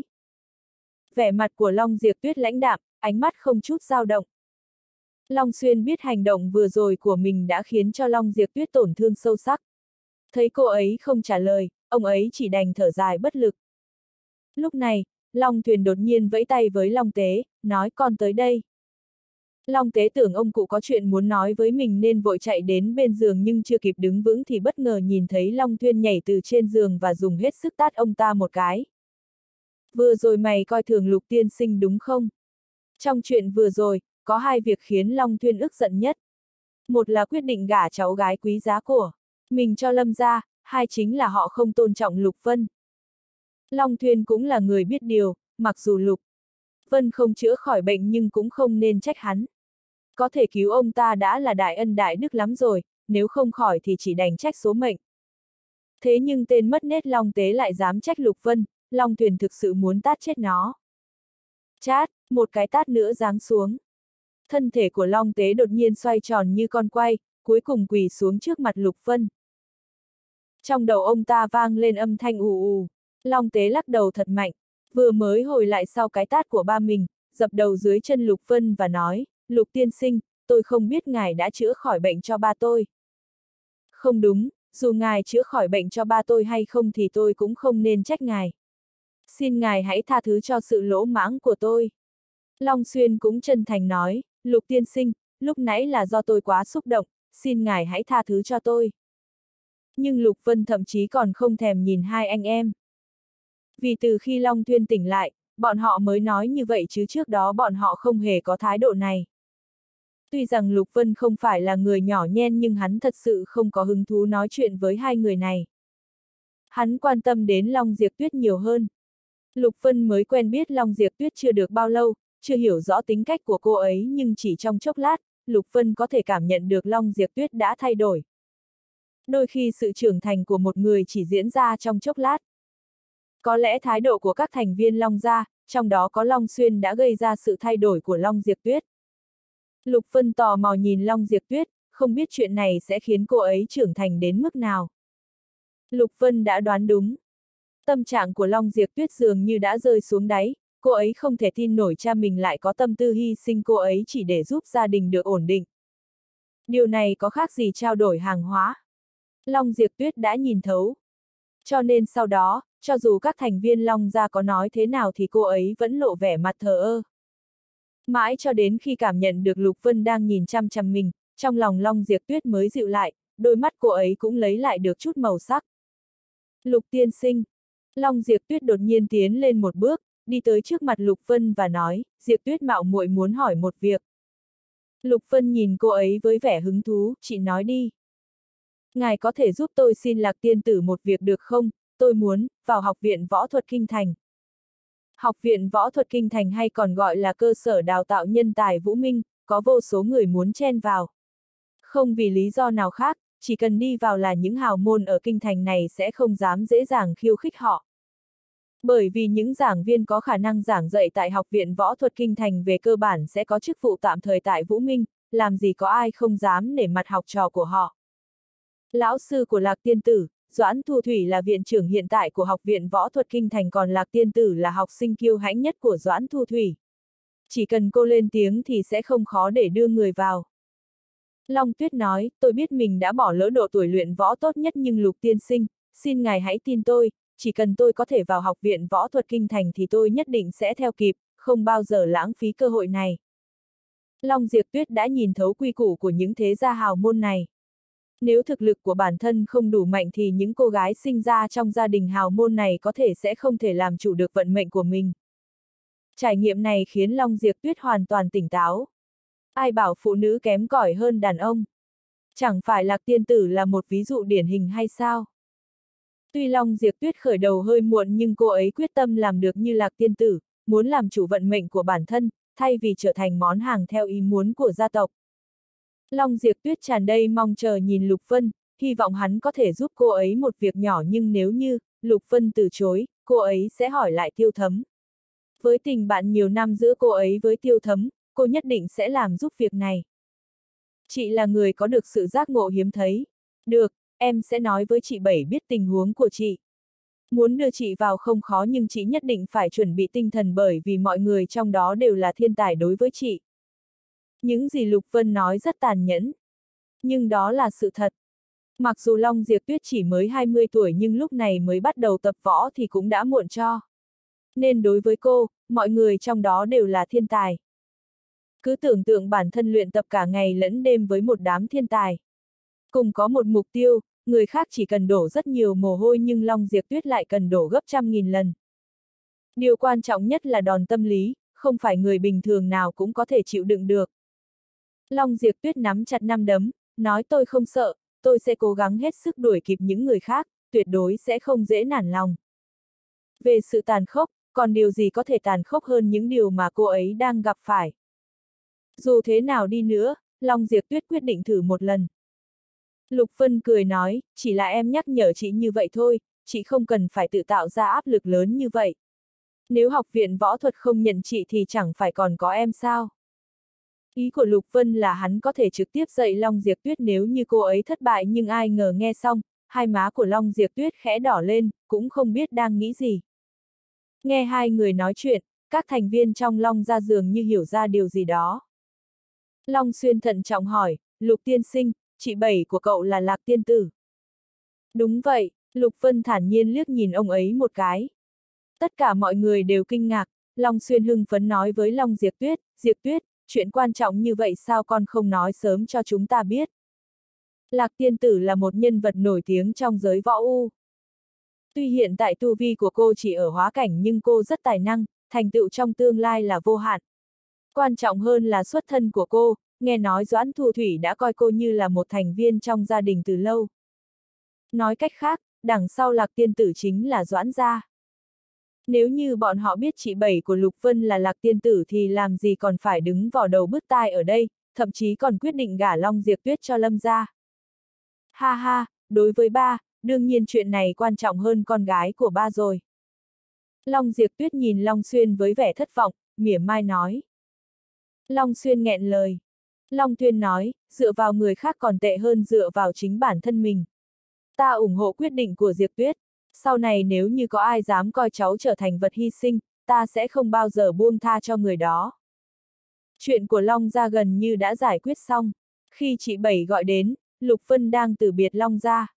Vẻ mặt của Long Diệp Tuyết lãnh đạm, ánh mắt không chút dao động. Long Xuyên biết hành động vừa rồi của mình đã khiến cho Long Diệp Tuyết tổn thương sâu sắc. Thấy cô ấy không trả lời, ông ấy chỉ đành thở dài bất lực. Lúc này, Long Thuyền đột nhiên vẫy tay với Long Tế, nói con tới đây. Long Tế tưởng ông cụ có chuyện muốn nói với mình nên vội chạy đến bên giường nhưng chưa kịp đứng vững thì bất ngờ nhìn thấy Long Thuyền nhảy từ trên giường và dùng hết sức tát ông ta một cái. Vừa rồi mày coi thường Lục tiên sinh đúng không? Trong chuyện vừa rồi, có hai việc khiến Long Thuyền ức giận nhất. Một là quyết định gả cháu gái quý giá của mình cho Lâm gia, hai chính là họ không tôn trọng Lục Vân. Long Thuyền cũng là người biết điều, mặc dù Lục Vân không chữa khỏi bệnh nhưng cũng không nên trách hắn. Có thể cứu ông ta đã là đại ân đại đức lắm rồi, nếu không khỏi thì chỉ đành trách số mệnh. Thế nhưng tên mất nết Long Tế lại dám trách Lục Vân, Long Thuyền thực sự muốn tát chết nó. Chát, một cái tát nữa giáng xuống. Thân thể của Long Tế đột nhiên xoay tròn như con quay, cuối cùng quỳ xuống trước mặt Lục Vân. Trong đầu ông ta vang lên âm thanh ù ù. Long Tế lắc đầu thật mạnh, vừa mới hồi lại sau cái tát của ba mình, dập đầu dưới chân Lục Vân và nói, Lục tiên sinh, tôi không biết ngài đã chữa khỏi bệnh cho ba tôi. Không đúng, dù ngài chữa khỏi bệnh cho ba tôi hay không thì tôi cũng không nên trách ngài. Xin ngài hãy tha thứ cho sự lỗ mãng của tôi. Long Xuyên cũng chân thành nói, Lục tiên sinh, lúc nãy là do tôi quá xúc động, xin ngài hãy tha thứ cho tôi. Nhưng Lục Vân thậm chí còn không thèm nhìn hai anh em. Vì từ khi Long Thuyên tỉnh lại, bọn họ mới nói như vậy chứ trước đó bọn họ không hề có thái độ này. Tuy rằng Lục Vân không phải là người nhỏ nhen nhưng hắn thật sự không có hứng thú nói chuyện với hai người này. Hắn quan tâm đến Long Diệp Tuyết nhiều hơn. Lục Vân mới quen biết Long Diệp Tuyết chưa được bao lâu, chưa hiểu rõ tính cách của cô ấy nhưng chỉ trong chốc lát, Lục Vân có thể cảm nhận được Long Diệp Tuyết đã thay đổi. Đôi khi sự trưởng thành của một người chỉ diễn ra trong chốc lát. Có lẽ thái độ của các thành viên Long gia, trong đó có Long Xuyên đã gây ra sự thay đổi của Long Diệp Tuyết. Lục Vân tò mò nhìn Long Diệp Tuyết, không biết chuyện này sẽ khiến cô ấy trưởng thành đến mức nào. Lục Vân đã đoán đúng. Tâm trạng của Long Diệp Tuyết dường như đã rơi xuống đáy, cô ấy không thể tin nổi cha mình lại có tâm tư hy sinh cô ấy chỉ để giúp gia đình được ổn định. Điều này có khác gì trao đổi hàng hóa. Long Diệp Tuyết đã nhìn thấu. Cho nên sau đó, cho dù các thành viên Long gia có nói thế nào thì cô ấy vẫn lộ vẻ mặt thờ ơ. Mãi cho đến khi cảm nhận được Lục Vân đang nhìn chăm chăm mình, trong lòng Long Diệp Tuyết mới dịu lại, đôi mắt cô ấy cũng lấy lại được chút màu sắc. Lục tiên sinh. Long Diệp Tuyết đột nhiên tiến lên một bước, đi tới trước mặt Lục Vân và nói, Diệp Tuyết mạo muội muốn hỏi một việc. Lục Vân nhìn cô ấy với vẻ hứng thú, chị nói đi. Ngài có thể giúp tôi xin Lạc tiên tử một việc được không? Tôi muốn vào Học viện Võ thuật Kinh Thành. Học viện Võ thuật Kinh Thành hay còn gọi là cơ sở đào tạo nhân tài Vũ Minh, có vô số người muốn chen vào. Không vì lý do nào khác, chỉ cần đi vào là những hào môn ở Kinh Thành này sẽ không dám dễ dàng khiêu khích họ. Bởi vì những giảng viên có khả năng giảng dạy tại Học viện Võ thuật Kinh Thành về cơ bản sẽ có chức vụ tạm thời tại Vũ Minh, làm gì có ai không dám nể mặt học trò của họ. Lão sư của Lạc tiên tử, Doãn Thu Thủy là viện trưởng hiện tại của Học viện Võ thuật Kinh Thành còn Lạc tiên tử là học sinh kiêu hãnh nhất của Doãn Thu Thủy. Chỉ cần cô lên tiếng thì sẽ không khó để đưa người vào. Long Tuyết nói, tôi biết mình đã bỏ lỡ độ tuổi luyện võ tốt nhất nhưng Lục tiên sinh, xin ngài hãy tin tôi, chỉ cần tôi có thể vào Học viện Võ thuật Kinh Thành thì tôi nhất định sẽ theo kịp, không bao giờ lãng phí cơ hội này. Long Diệp Tuyết đã nhìn thấu quy củ của những thế gia hào môn này. Nếu thực lực của bản thân không đủ mạnh thì những cô gái sinh ra trong gia đình hào môn này có thể sẽ không thể làm chủ được vận mệnh của mình. Trải nghiệm này khiến Long Diệp Tuyết hoàn toàn tỉnh táo. Ai bảo phụ nữ kém cỏi hơn đàn ông? Chẳng phải Lạc tiên tử là một ví dụ điển hình hay sao? Tuy Long Diệp Tuyết khởi đầu hơi muộn nhưng cô ấy quyết tâm làm được như Lạc tiên tử, muốn làm chủ vận mệnh của bản thân, thay vì trở thành món hàng theo ý muốn của gia tộc. Long Diệp Tuyết tràn đầy mong chờ nhìn Lục Vân, hy vọng hắn có thể giúp cô ấy một việc nhỏ, nhưng nếu như Lục Vân từ chối, cô ấy sẽ hỏi lại Tiêu Thấm. Với tình bạn nhiều năm giữa cô ấy với Tiêu Thấm, cô nhất định sẽ làm giúp việc này. Chị là người có được sự giác ngộ hiếm thấy. Được, em sẽ nói với chị Bảy biết tình huống của chị. Muốn đưa chị vào không khó, nhưng chị nhất định phải chuẩn bị tinh thần, bởi vì mọi người trong đó đều là thiên tài đối với chị. Những gì Lục Vân nói rất tàn nhẫn. Nhưng đó là sự thật. Mặc dù Long Diệp Tuyết chỉ mới 20 tuổi nhưng lúc này mới bắt đầu tập võ thì cũng đã muộn cho. Nên đối với cô, mọi người trong đó đều là thiên tài. Cứ tưởng tượng bản thân luyện tập cả ngày lẫn đêm với một đám thiên tài. Cùng có một mục tiêu, người khác chỉ cần đổ rất nhiều mồ hôi nhưng Long Diệp Tuyết lại cần đổ gấp trăm nghìn lần. Điều quan trọng nhất là đòn tâm lý, không phải người bình thường nào cũng có thể chịu đựng được. Long Diệp Tuyết nắm chặt nắm đấm, nói tôi không sợ, tôi sẽ cố gắng hết sức đuổi kịp những người khác, tuyệt đối sẽ không dễ nản lòng. Về sự tàn khốc, còn điều gì có thể tàn khốc hơn những điều mà cô ấy đang gặp phải. Dù thế nào đi nữa, Long Diệp Tuyết quyết định thử một lần. Lục Vân cười nói, chỉ là em nhắc nhở chị như vậy thôi, chị không cần phải tự tạo ra áp lực lớn như vậy. Nếu học viện võ thuật không nhận chị thì chẳng phải còn có em sao? Ý của Lục Vân là hắn có thể trực tiếp dạy Long Diệp Tuyết nếu như cô ấy thất bại, nhưng ai ngờ nghe xong, hai má của Long Diệp Tuyết khẽ đỏ lên, cũng không biết đang nghĩ gì. Nghe hai người nói chuyện, các thành viên trong Long gia dường như hiểu ra điều gì đó. Long Xuyên thận trọng hỏi, Lục tiên sinh, chị Bảy của cậu là Lạc tiên tử. Đúng vậy, Lục Vân thản nhiên liếc nhìn ông ấy một cái. Tất cả mọi người đều kinh ngạc, Long Xuyên hưng phấn nói với Long Diệp Tuyết, chuyện quan trọng như vậy sao con không nói sớm cho chúng ta biết. Lạc tiên tử là một nhân vật nổi tiếng trong giới võ u. Tuy hiện tại tu vi của cô chỉ ở hóa cảnh nhưng cô rất tài năng, thành tựu trong tương lai là vô hạn. Quan trọng hơn là xuất thân của cô, nghe nói Doãn Thu Thủy đã coi cô như là một thành viên trong gia đình từ lâu. Nói cách khác, đằng sau Lạc tiên tử chính là Doãn gia. Nếu như bọn họ biết chị Bảy của Lục Vân là Lạc tiên tử thì làm gì còn phải đứng vò đầu bứt tai ở đây, thậm chí còn quyết định gả Long Diệp Tuyết cho Lâm gia. Ha ha, đối với ba, đương nhiên chuyện này quan trọng hơn con gái của ba rồi. Long Diệp Tuyết nhìn Long Xuyên với vẻ thất vọng, mỉa mai nói. Long Xuyên nghẹn lời. Long Tuyên nói, dựa vào người khác còn tệ hơn dựa vào chính bản thân mình. Ta ủng hộ quyết định của Diệp Tuyết. Sau này nếu như có ai dám coi cháu trở thành vật hy sinh, ta sẽ không bao giờ buông tha cho người đó. Chuyện của Long gia gần như đã giải quyết xong. Khi chị Bảy gọi đến, Lục Vân đang từ biệt Long gia.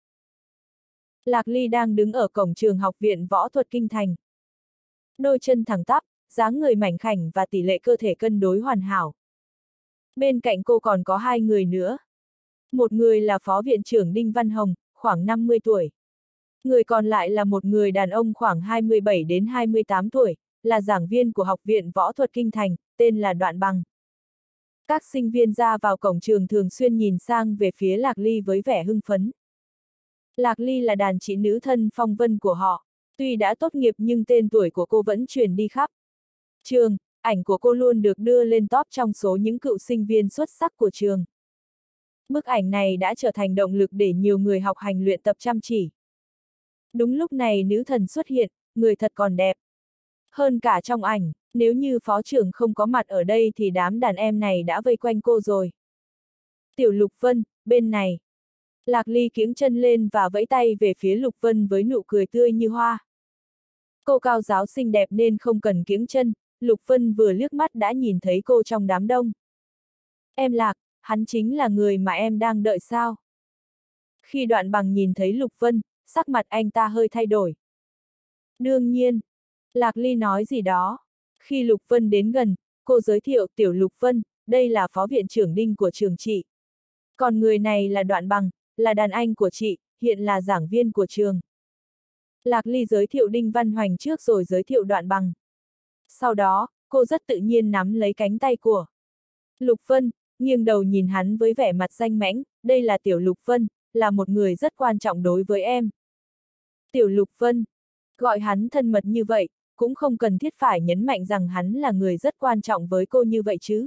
Lạc Ly đang đứng ở cổng trường học viện võ thuật kinh thành. Đôi chân thẳng tắp, dáng người mảnh khảnh và tỷ lệ cơ thể cân đối hoàn hảo. Bên cạnh cô còn có hai người nữa. Một người là phó viện trưởng Đinh Văn Hồng, khoảng 50 tuổi. Người còn lại là một người đàn ông khoảng 27 đến 28 tuổi, là giảng viên của Học viện Võ thuật Kinh Thành, tên là Đoạn Bằng. Các sinh viên ra vào cổng trường thường xuyên nhìn sang về phía Lạc Ly với vẻ hưng phấn. Lạc Ly là đàn chị nữ thân phong vân của họ, tuy đã tốt nghiệp nhưng tên tuổi của cô vẫn truyền đi khắp trường, ảnh của cô luôn được đưa lên top trong số những cựu sinh viên xuất sắc của trường. Bức ảnh này đã trở thành động lực để nhiều người học hành luyện tập chăm chỉ. Đúng lúc này nữ thần xuất hiện, người thật còn đẹp. Hơn cả trong ảnh, nếu như phó trưởng không có mặt ở đây thì đám đàn em này đã vây quanh cô rồi. Tiểu Lục Vân, bên này. Lạc Ly kiễng chân lên và vẫy tay về phía Lục Vân với nụ cười tươi như hoa. Cô cao giáo xinh đẹp nên không cần kiễng chân, Lục Vân vừa liếc mắt đã nhìn thấy cô trong đám đông. Em Lạc, hắn chính là người mà em đang đợi sao? Khi Đoạn Bằng nhìn thấy Lục Vân, sắc mặt anh ta hơi thay đổi. Đương nhiên, Lạc Ly nói gì đó. Khi Lục Vân đến gần, cô giới thiệu Tiểu Lục Vân, đây là phó viện trưởng Đinh của trường chị. Còn người này là Đoạn Bằng, là đàn anh của chị, hiện là giảng viên của trường. Lạc Ly giới thiệu Đinh Văn Hoành trước rồi giới thiệu Đoạn Bằng. Sau đó, cô rất tự nhiên nắm lấy cánh tay của Lục Vân, nghiêng đầu nhìn hắn với vẻ mặt danh mãnh, đây là Tiểu Lục Vân, là một người rất quan trọng đối với em. Tiểu Lục Vân. Gọi hắn thân mật như vậy, cũng không cần thiết phải nhấn mạnh rằng hắn là người rất quan trọng với cô như vậy chứ.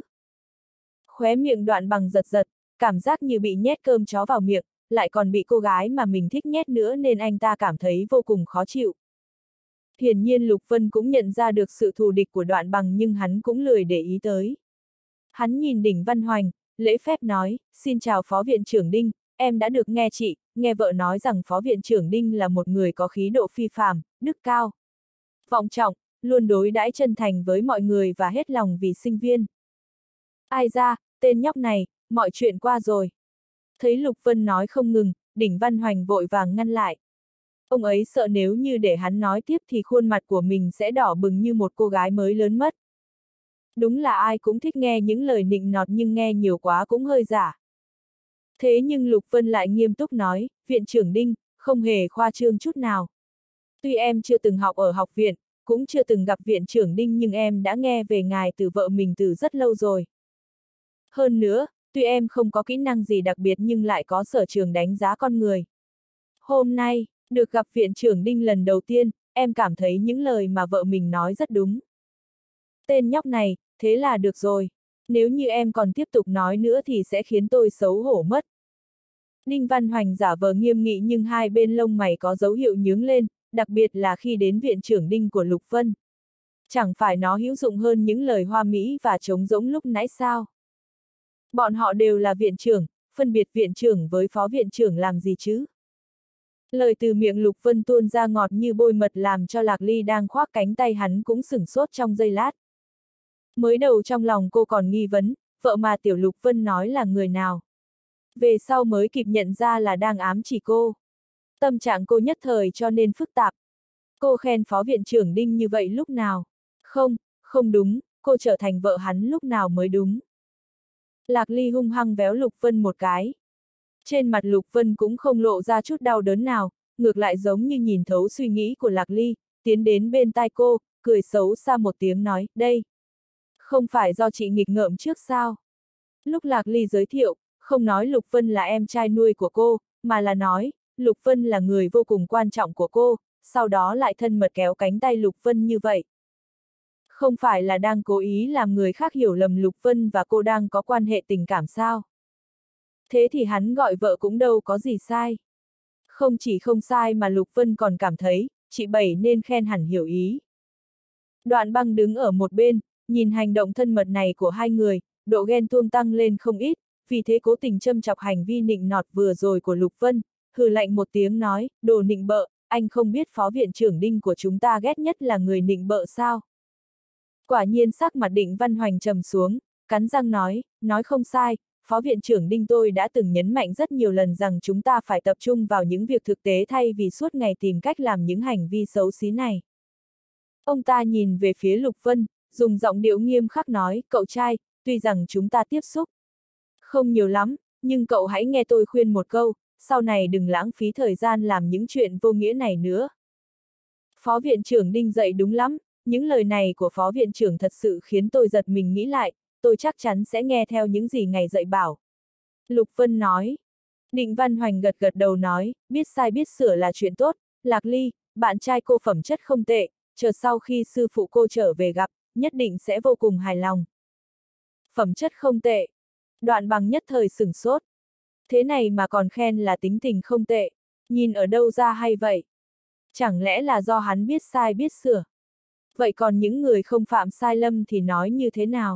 Khóe miệng Đoạn Bằng giật giật, cảm giác như bị nhét cơm chó vào miệng, lại còn bị cô gái mà mình thích nhét nữa nên anh ta cảm thấy vô cùng khó chịu. Hiển nhiên Lục Vân cũng nhận ra được sự thù địch của Đoạn Bằng nhưng hắn cũng lười để ý tới. Hắn nhìn Đỉnh Văn Hoành, lễ phép nói, xin chào Phó Viện trưởng Đinh, em đã được nghe vợ nói rằng Phó Viện trưởng Đinh là một người có khí độ phi phàm, đức cao, vọng trọng, luôn đối đãi chân thành với mọi người và hết lòng vì sinh viên. Ai ra, tên nhóc này, mọi chuyện qua rồi. Thấy Lục Vân nói không ngừng, Đỉnh Văn Hoành vội vàng ngăn lại. Ông ấy sợ nếu như để hắn nói tiếp thì khuôn mặt của mình sẽ đỏ bừng như một cô gái mới lớn mất. Đúng là ai cũng thích nghe những lời nịnh nọt nhưng nghe nhiều quá cũng hơi giả. Thế nhưng Lục Vân lại nghiêm túc nói, Viện trưởng Đinh, không hề khoa trương chút nào. Tuy em chưa từng học ở học viện, cũng chưa từng gặp Viện trưởng Đinh nhưng em đã nghe về ngài từ vợ mình từ rất lâu rồi. Hơn nữa, tuy em không có kỹ năng gì đặc biệt nhưng lại có sở trường đánh giá con người. Hôm nay, được gặp Viện trưởng Đinh lần đầu tiên, em cảm thấy những lời mà vợ mình nói rất đúng. Tên nhóc này, thế là được rồi. Nếu như em còn tiếp tục nói nữa thì sẽ khiến tôi xấu hổ mất. Đinh Văn Hoành giả vờ nghiêm nghị nhưng hai bên lông mày có dấu hiệu nhướng lên, đặc biệt là khi đến Viện trưởng Đinh của Lục Vân. Chẳng phải nó hữu dụng hơn những lời hoa mỹ và trống rỗng lúc nãy sao? Bọn họ đều là viện trưởng, phân biệt viện trưởng với phó viện trưởng làm gì chứ? Lời từ miệng Lục Vân tuôn ra ngọt như bôi mật làm cho Lạc Ly đang khoác cánh tay hắn cũng sửng sốt trong giây lát. Mới đầu trong lòng cô còn nghi vấn, vợ mà Tiểu Lục Vân nói là người nào? Về sau mới kịp nhận ra là đang ám chỉ cô. Tâm trạng cô nhất thời cho nên phức tạp. Cô khen phó viện trưởng Đinh như vậy lúc nào? Không, không đúng, cô trở thành vợ hắn lúc nào mới đúng. Lạc Ly hung hăng véo Lục Vân một cái. Trên mặt Lục Vân cũng không lộ ra chút đau đớn nào, ngược lại giống như nhìn thấu suy nghĩ của Lạc Ly, tiến đến bên tai cô, cười xấu xa một tiếng nói, đây. Không phải do chị nghịch ngợm trước sao? Lúc Lạc Ly giới thiệu, không nói Lục Vân là em trai nuôi của cô, mà là nói, Lục Vân là người vô cùng quan trọng của cô, sau đó lại thân mật kéo cánh tay Lục Vân như vậy. Không phải là đang cố ý làm người khác hiểu lầm Lục Vân và cô đang có quan hệ tình cảm sao? Thế thì hắn gọi vợ cũng đâu có gì sai. Không chỉ không sai mà Lục Vân còn cảm thấy, chị Bảy nên khen hẳn hiểu ý. Đoạn Băng đứng ở một bên, nhìn hành động thân mật này của hai người, độ ghen tuông tăng lên không ít, vì thế cố tình châm chọc hành vi nịnh nọt vừa rồi của Lục Vân, hừ lạnh một tiếng nói, đồ nịnh bợ, anh không biết phó viện trưởng Đinh của chúng ta ghét nhất là người nịnh bợ sao? Quả nhiên sắc mặt Đinh Văn Hoành trầm xuống, cắn răng nói không sai, phó viện trưởng Đinh tôi đã từng nhấn mạnh rất nhiều lần rằng chúng ta phải tập trung vào những việc thực tế thay vì suốt ngày tìm cách làm những hành vi xấu xí này. Ông ta nhìn về phía Lục Vân, dùng giọng điệu nghiêm khắc nói, cậu trai, tuy rằng chúng ta tiếp xúc không nhiều lắm, nhưng cậu hãy nghe tôi khuyên một câu, sau này đừng lãng phí thời gian làm những chuyện vô nghĩa này nữa. Phó viện trưởng Đinh dạy đúng lắm, những lời này của phó viện trưởng thật sự khiến tôi giật mình nghĩ lại, tôi chắc chắn sẽ nghe theo những gì ngài dạy bảo. Lục Vân nói. Đinh Văn Hoành gật gật đầu nói, biết sai biết sửa là chuyện tốt, Lạc Ly, bạn trai cô phẩm chất không tệ, chờ sau khi sư phụ cô trở về gặp, nhất định sẽ vô cùng hài lòng. Phẩm chất không tệ. Đoạn Bằng nhất thời sửng sốt. Thế này mà còn khen là tính tình không tệ, nhìn ở đâu ra hay vậy? Chẳng lẽ là do hắn biết sai biết sửa? Vậy còn những người không phạm sai lầm thì nói như thế nào?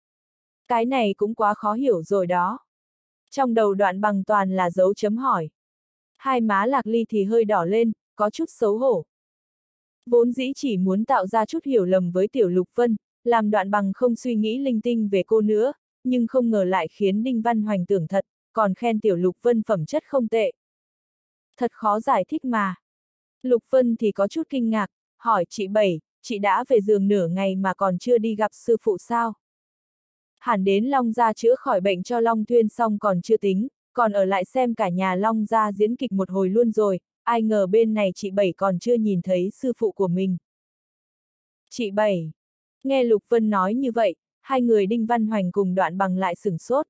Cái này cũng quá khó hiểu rồi đó. Trong đầu Đoạn Bằng toàn là dấu chấm hỏi. Hai má Lạc Ly thì hơi đỏ lên, có chút xấu hổ. Vốn dĩ chỉ muốn tạo ra chút hiểu lầm với Tiểu Lục Vân, làm Đoạn Bằng không suy nghĩ linh tinh về cô nữa, nhưng không ngờ lại khiến Đinh Văn Hoành tưởng thật, còn khen Tiểu Lục Vân phẩm chất không tệ. Thật khó giải thích mà. Lục Vân thì có chút kinh ngạc, hỏi chị Bảy, chị đã về giường nửa ngày mà còn chưa đi gặp sư phụ sao? Hẳn đến Long Gia chữa khỏi bệnh cho Long Thuyên xong còn chưa tính, còn ở lại xem cả nhà Long Gia diễn kịch một hồi luôn rồi, ai ngờ bên này chị Bảy còn chưa nhìn thấy sư phụ của mình. Chị Bảy. Nghe Lục Vân nói như vậy, hai người Đinh Văn Hoành cùng Đoạn Bằng lại sửng sốt.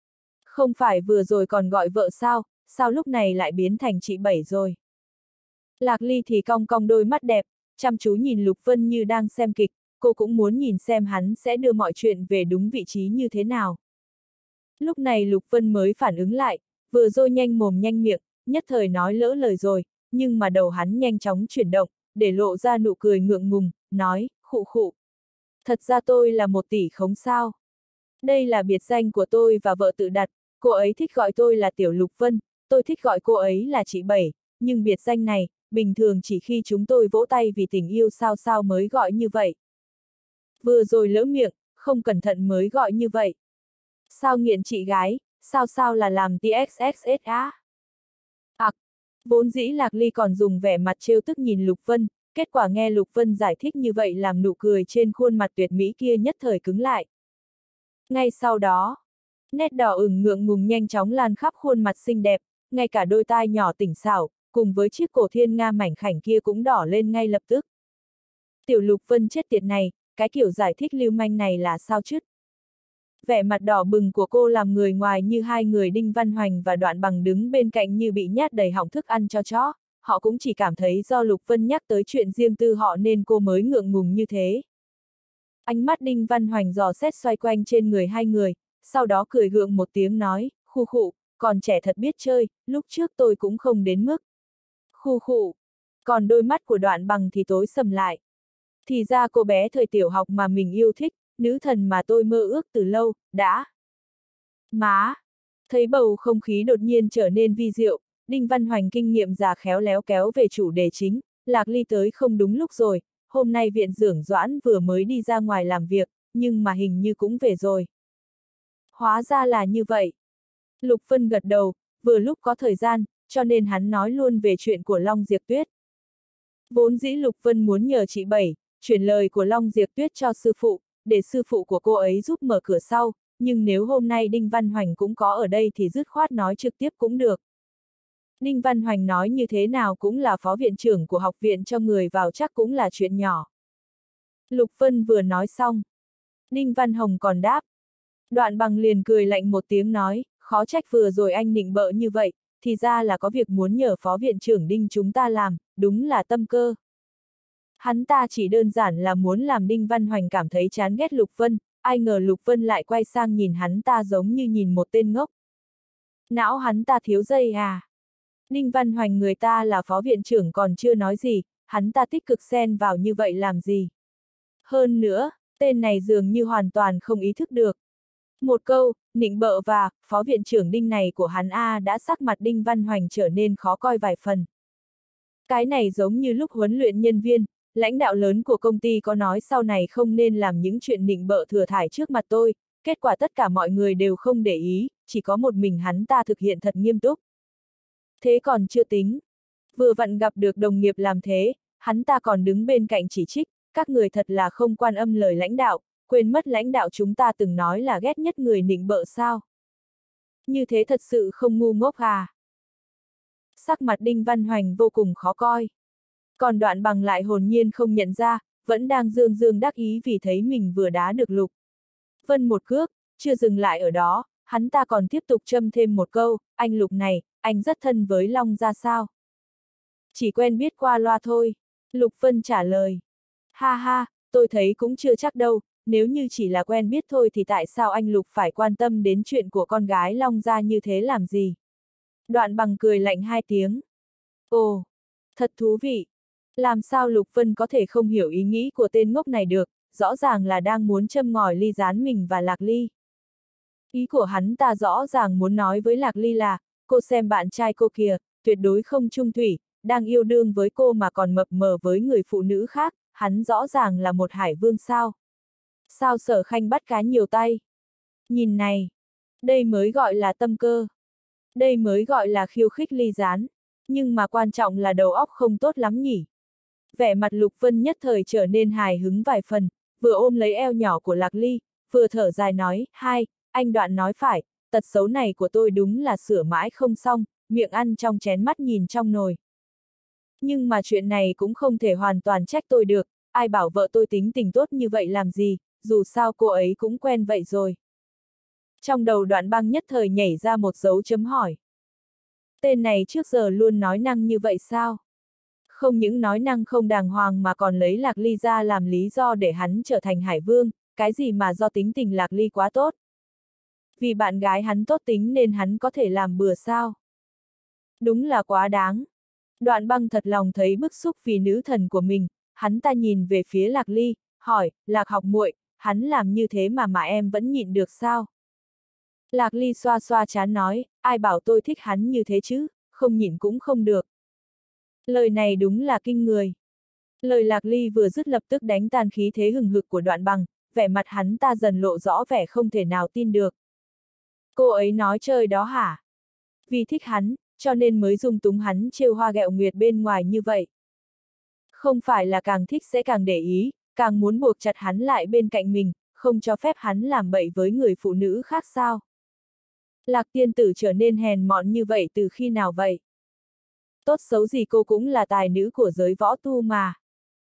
Không phải vừa rồi còn gọi vợ sao, sao lúc này lại biến thành chị Bảy rồi? Lạc Ly thì cong cong đôi mắt đẹp, chăm chú nhìn Lục Vân như đang xem kịch, cô cũng muốn nhìn xem hắn sẽ đưa mọi chuyện về đúng vị trí như thế nào. Lúc này Lục Vân mới phản ứng lại, vừa rồi nhanh mồm nhanh miệng, nhất thời nói lỡ lời rồi, nhưng mà đầu hắn nhanh chóng chuyển động, để lộ ra nụ cười ngượng ngùng, nói, khụ khụ. Thật ra tôi là 1 tỷ khống sao. Đây là biệt danh của tôi và vợ tự đặt, cô ấy thích gọi tôi là Tiểu Lục Vân, tôi thích gọi cô ấy là chị Bảy, nhưng biệt danh này, bình thường chỉ khi chúng tôi vỗ tay vì tình yêu sao sao mới gọi như vậy. Vừa rồi lỡ miệng, không cẩn thận mới gọi như vậy. Sao nghiện chị gái, sao sao là làm TXXS á? Vốn dĩ Lạc Ly còn dùng vẻ mặt trêu tức nhìn Lục Vân, kết quả nghe Lục Vân giải thích như vậy làm nụ cười trên khuôn mặt tuyệt mỹ kia nhất thời cứng lại. Ngay sau đó, nét đỏ ửng ngượng ngùng nhanh chóng lan khắp khuôn mặt xinh đẹp, ngay cả đôi tai nhỏ tỉnh xảo, cùng với chiếc cổ thiên nga mảnh khảnh kia cũng đỏ lên ngay lập tức. Tiểu Lục Vân chết tiệt này, cái kiểu giải thích lưu manh này là sao chứ? Vẻ mặt đỏ bừng của cô làm người ngoài như hai người Đinh Văn Hoành và Đoạn Bằng đứng bên cạnh như bị nhát đầy họng thức ăn cho chó, họ cũng chỉ cảm thấy do Lục Vân nhắc tới chuyện riêng tư họ nên cô mới ngượng ngùng như thế. Ánh mắt Đinh Văn Hoành dò xét xoay quanh trên người hai người, sau đó cười gượng một tiếng nói, khu khụ, còn trẻ thật biết chơi, lúc trước tôi cũng không đến mức. Khu khụ, còn đôi mắt của Đoạn Bằng thì tối sầm lại. Thì ra cô bé thời tiểu học mà mình yêu thích, nữ thần mà tôi mơ ước từ lâu, đã. Má! Thấy bầu không khí đột nhiên trở nên vi diệu, Đinh Văn Hoành kinh nghiệm già khéo léo kéo về chủ đề chính, Lạc Ly tới không đúng lúc rồi, hôm nay viện trưởng Doãn vừa mới đi ra ngoài làm việc, nhưng mà hình như cũng về rồi. Hóa ra là như vậy. Lục Vân gật đầu, vừa lúc có thời gian, cho nên hắn nói luôn về chuyện của Long Diệp Tuyết. Vốn dĩ Lục Vân muốn nhờ chị Bảy, chuyển lời của Long Diệp Tuyết cho sư phụ, để sư phụ của cô ấy giúp mở cửa sau, nhưng nếu hôm nay Đinh Văn Hoành cũng có ở đây thì dứt khoát nói trực tiếp cũng được. Đinh Văn Hoành nói như thế nào cũng là phó viện trưởng của học viện, cho người vào chắc cũng là chuyện nhỏ. Lục Vân vừa nói xong, Đinh Văn Hồng còn đáp. Đoạn Bằng liền cười lạnh một tiếng nói, khó trách vừa rồi anh nịnh bợ như vậy, thì ra là có việc muốn nhờ phó viện trưởng Đinh chúng ta làm, đúng là tâm cơ. Hắn ta chỉ đơn giản là muốn làm Đinh Văn Hoành cảm thấy chán ghét Lục Vân, ai ngờ Lục Vân lại quay sang nhìn hắn ta giống như nhìn một tên ngốc. Não hắn ta thiếu dây à? Đinh Văn Hoành người ta là phó viện trưởng còn chưa nói gì, hắn ta tích cực xen vào như vậy làm gì? Hơn nữa, tên này dường như hoàn toàn không ý thức được. Một câu, nịnh bợ và, phó viện trưởng Đinh này của hắn đã sắc mặt Đinh Văn Hoành trở nên khó coi vài phần. Cái này giống như lúc huấn luyện nhân viên, lãnh đạo lớn của công ty có nói sau này không nên làm những chuyện nịnh bợ thừa thải trước mặt tôi, kết quả tất cả mọi người đều không để ý, chỉ có một mình hắn ta thực hiện thật nghiêm túc. Thế còn chưa tính. Vừa vặn gặp được đồng nghiệp làm thế, hắn ta còn đứng bên cạnh chỉ trích, các người thật là không quan âm lời lãnh đạo, quên mất lãnh đạo chúng ta từng nói là ghét nhất người nịnh bợ sao. Như thế thật sự không ngu ngốc à. Sắc mặt Đinh Văn Hoành vô cùng khó coi. Còn Đoạn Bằng lại hồn nhiên không nhận ra, vẫn đang dương dương đắc ý vì thấy mình vừa đá được Lục Vân một cước, chưa dừng lại ở đó, hắn ta còn tiếp tục châm thêm một câu, anh Lục này, anh rất thân với Long ra sao? Chỉ quen biết qua loa thôi, Lục Vân trả lời. Ha ha, tôi thấy cũng chưa chắc đâu, nếu như chỉ là quen biết thôi thì tại sao anh Lục phải quan tâm đến chuyện của con gái Long ra như thế làm gì? Đoạn Bằng cười lạnh 2 tiếng. Ồ, thật thú vị. Làm sao Lục Vân có thể không hiểu ý nghĩ của tên ngốc này được, rõ ràng là đang muốn châm ngòi ly gián mình và Lạc Ly. Ý của hắn ta rõ ràng muốn nói với Lạc Ly là, cô xem bạn trai cô kìa, tuyệt đối không chung thủy, đang yêu đương với cô mà còn mập mờ với người phụ nữ khác, hắn rõ ràng là một hải vương sao. Sao Sở Khanh bắt cá nhiều tay? Nhìn này, đây mới gọi là tâm cơ. Đây mới gọi là khiêu khích ly gián, nhưng mà quan trọng là đầu óc không tốt lắm nhỉ. Vẻ mặt Lục Vân nhất thời trở nên hài hứng vài phần, vừa ôm lấy eo nhỏ của Lạc Ly, vừa thở dài nói, anh Đoạn nói phải, tật xấu này của tôi đúng là sửa mãi không xong, miệng ăn trong chén mắt nhìn trong nồi. Nhưng mà chuyện này cũng không thể hoàn toàn trách tôi được, ai bảo vợ tôi tính tình tốt như vậy làm gì, dù sao cô ấy cũng quen vậy rồi. Trong đầu Đoạn Băng nhất thời nhảy ra một dấu chấm hỏi. Tên này trước giờ luôn nói năng như vậy sao? Không những nói năng không đàng hoàng mà còn lấy Lạc Ly ra làm lý do để hắn trở thành Hải Vương, cái gì mà do tính tình Lạc Ly quá tốt. Vì bạn gái hắn tốt tính nên hắn có thể làm bừa sao? Đúng là quá đáng. Đoạn Băng thật lòng thấy bức xúc vì nữ thần của mình, hắn ta nhìn về phía Lạc Ly, hỏi, Lạc học muội, hắn làm như thế mà em vẫn nhịn được sao? Lạc Ly xoa xoa trán nói, ai bảo tôi thích hắn như thế chứ, không nhịn cũng không được. Lời này đúng là kinh người. Lời Lạc Ly vừa dứt lập tức đánh tan khí thế hừng hực của Đoạn Băng, vẻ mặt hắn ta dần lộ rõ vẻ không thể nào tin được. Cô ấy nói chơi đó hả? Vì thích hắn, cho nên mới dung túng hắn trêu hoa ghẹo nguyệt bên ngoài như vậy. Không phải là càng thích sẽ càng để ý, càng muốn buộc chặt hắn lại bên cạnh mình, không cho phép hắn làm bậy với người phụ nữ khác sao? Lạc tiên tử trở nên hèn mọn như vậy từ khi nào vậy? Tốt xấu gì cô cũng là tài nữ của giới võ tu mà.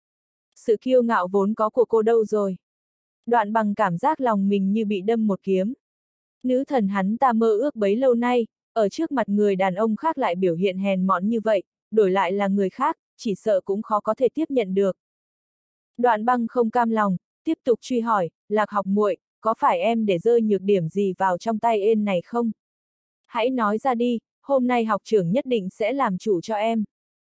Sự kiêu ngạo vốn có của cô đâu rồi? Đoạn Băng cảm giác lòng mình như bị đâm một kiếm. Nữ thần hắn ta mơ ước bấy lâu nay, ở trước mặt người đàn ông khác lại biểu hiện hèn mọn như vậy, đổi lại là người khác, chỉ sợ cũng khó có thể tiếp nhận được. Đoạn Băng không cam lòng, tiếp tục truy hỏi, Lạc học muội, có phải em để rơi nhược điểm gì vào trong tay ên này không? Hãy nói ra đi, hôm nay học trưởng nhất định sẽ làm chủ cho em.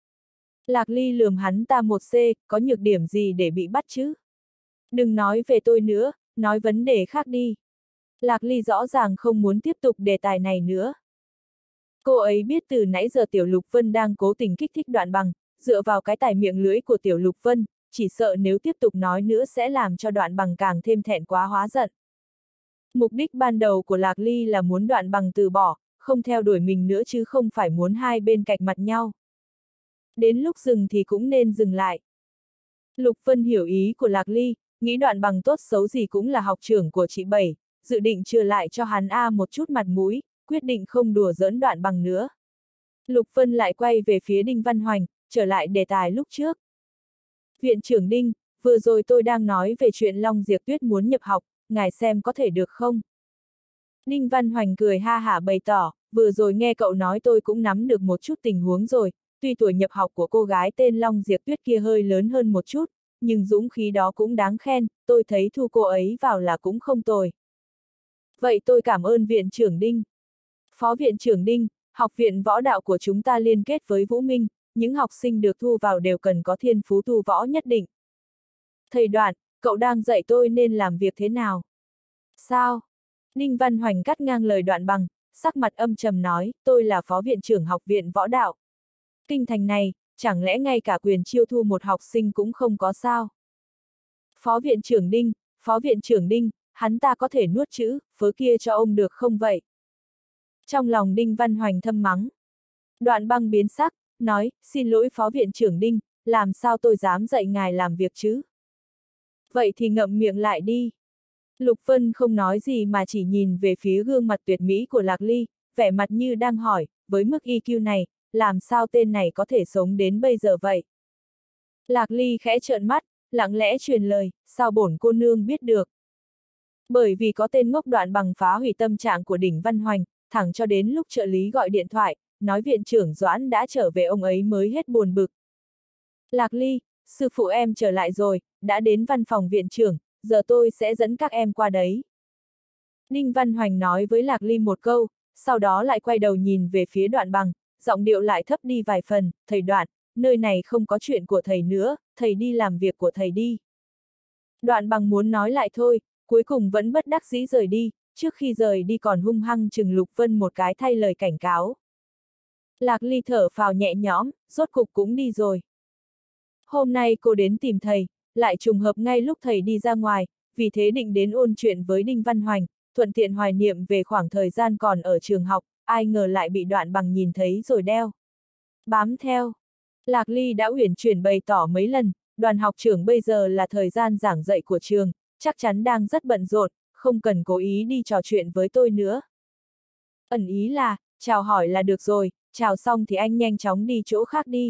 Lạc Ly lườm hắn ta một c, có nhược điểm gì để bị bắt chứ? Đừng nói về tôi nữa, nói vấn đề khác đi. Lạc Ly rõ ràng không muốn tiếp tục đề tài này nữa. Cô ấy biết từ nãy giờ Tiểu Lục Vân đang cố tình kích thích Đoạn Băng, dựa vào cái tài miệng lưỡi của Tiểu Lục Vân, chỉ sợ nếu tiếp tục nói nữa sẽ làm cho Đoạn Băng càng thêm thẹn quá hóa giận. Mục đích ban đầu của Lạc Ly là muốn Đoạn Băng từ bỏ, không theo đuổi mình nữa chứ không phải muốn hai bên cạch mặt nhau. Đến lúc dừng thì cũng nên dừng lại. Lục Vân hiểu ý của Lạc Ly, nghĩ Đoạn Băng tốt xấu gì cũng là học trưởng của chị Bảy, dự định trừ lại cho hắn một chút mặt mũi, quyết định không đùa giỡn Đoạn Băng nữa. Lục Vân lại quay về phía Đinh Văn Hoành, trở lại đề tài lúc trước. Viện trưởng Đinh, vừa rồi tôi đang nói về chuyện Long Diệp Tuyết muốn nhập học, ngài xem có thể được không? Đinh Văn Hoành cười ha hả bày tỏ, vừa rồi nghe cậu nói tôi cũng nắm được một chút tình huống rồi, tuy tuổi nhập học của cô gái tên Long Diệp Tuyết kia hơi lớn hơn một chút, nhưng dũng khí đó cũng đáng khen, tôi thấy thu cô ấy vào là cũng không tồi. Vậy tôi cảm ơn viện trưởng Đinh. Phó viện trưởng Đinh, học viện võ đạo của chúng ta liên kết với Vũ Minh, những học sinh được thu vào đều cần có thiên phú tu võ nhất định. Thầy Đoạn, cậu đang dạy tôi nên làm việc thế nào? Sao? Đinh Văn Hoành cắt ngang lời Đoạn Băng, sắc mặt âm trầm nói, tôi là phó viện trưởng học viện võ đạo. Kinh thành này, chẳng lẽ ngay cả quyền chiêu thu một học sinh cũng không có sao? Phó viện trưởng Đinh, hắn ta có thể nuốt chữ, phớ kia cho ông được không vậy? Trong lòng Đinh Văn Hoành thầm mắng. Đoạn Băng biến sắc, nói, xin lỗi phó viện trưởng Đinh, làm sao tôi dám dạy ngài làm việc chứ? Vậy thì ngậm miệng lại đi. Lục Vân không nói gì mà chỉ nhìn về phía gương mặt tuyệt mỹ của Lạc Ly, vẻ mặt như đang hỏi, với mức EQ này, làm sao tên này có thể sống đến bây giờ vậy? Lạc Ly khẽ trợn mắt, lặng lẽ truyền lời, sao bổn cô nương biết được? Bởi vì có tên ngốc Đoạn Băng phá hủy tâm trạng của Đinh Văn Hoành, thẳng cho đến lúc trợ lý gọi điện thoại, nói viện trưởng Doãn đã trở về ông ấy mới hết buồn bực. Lạc Ly, sư phụ em trở lại rồi, đã đến văn phòng viện trưởng, giờ tôi sẽ dẫn các em qua đấy. Đinh Văn Hoành nói với Lạc Ly một câu, sau đó lại quay đầu nhìn về phía Đoạn Băng, giọng điệu lại thấp đi vài phần, thầy Đoạn, nơi này không có chuyện của thầy nữa, thầy đi làm việc của thầy đi. Đoạn Băng muốn nói lại thôi, cuối cùng vẫn bất đắc dĩ rời đi, trước khi rời đi còn hung hăng chừng Lục Vân một cái thay lời cảnh cáo. Lạc Ly thở phào nhẹ nhõm, rốt cục cũng đi rồi. Hôm nay cô đến tìm thầy, lại trùng hợp ngay lúc thầy đi ra ngoài, vì thế định đến ôn chuyện với Đinh Văn Hoành, thuận tiện hoài niệm về khoảng thời gian còn ở trường học, ai ngờ lại bị Đoạn Băng nhìn thấy rồi đeo bám theo. Lạc Ly đã uyển chuyển bày tỏ mấy lần, đoàn học trưởng bây giờ là thời gian giảng dạy của trường, chắc chắn đang rất bận rộn, không cần cố ý đi trò chuyện với tôi nữa. Ẩn ý là, chào hỏi là được rồi, chào xong thì anh nhanh chóng đi chỗ khác đi.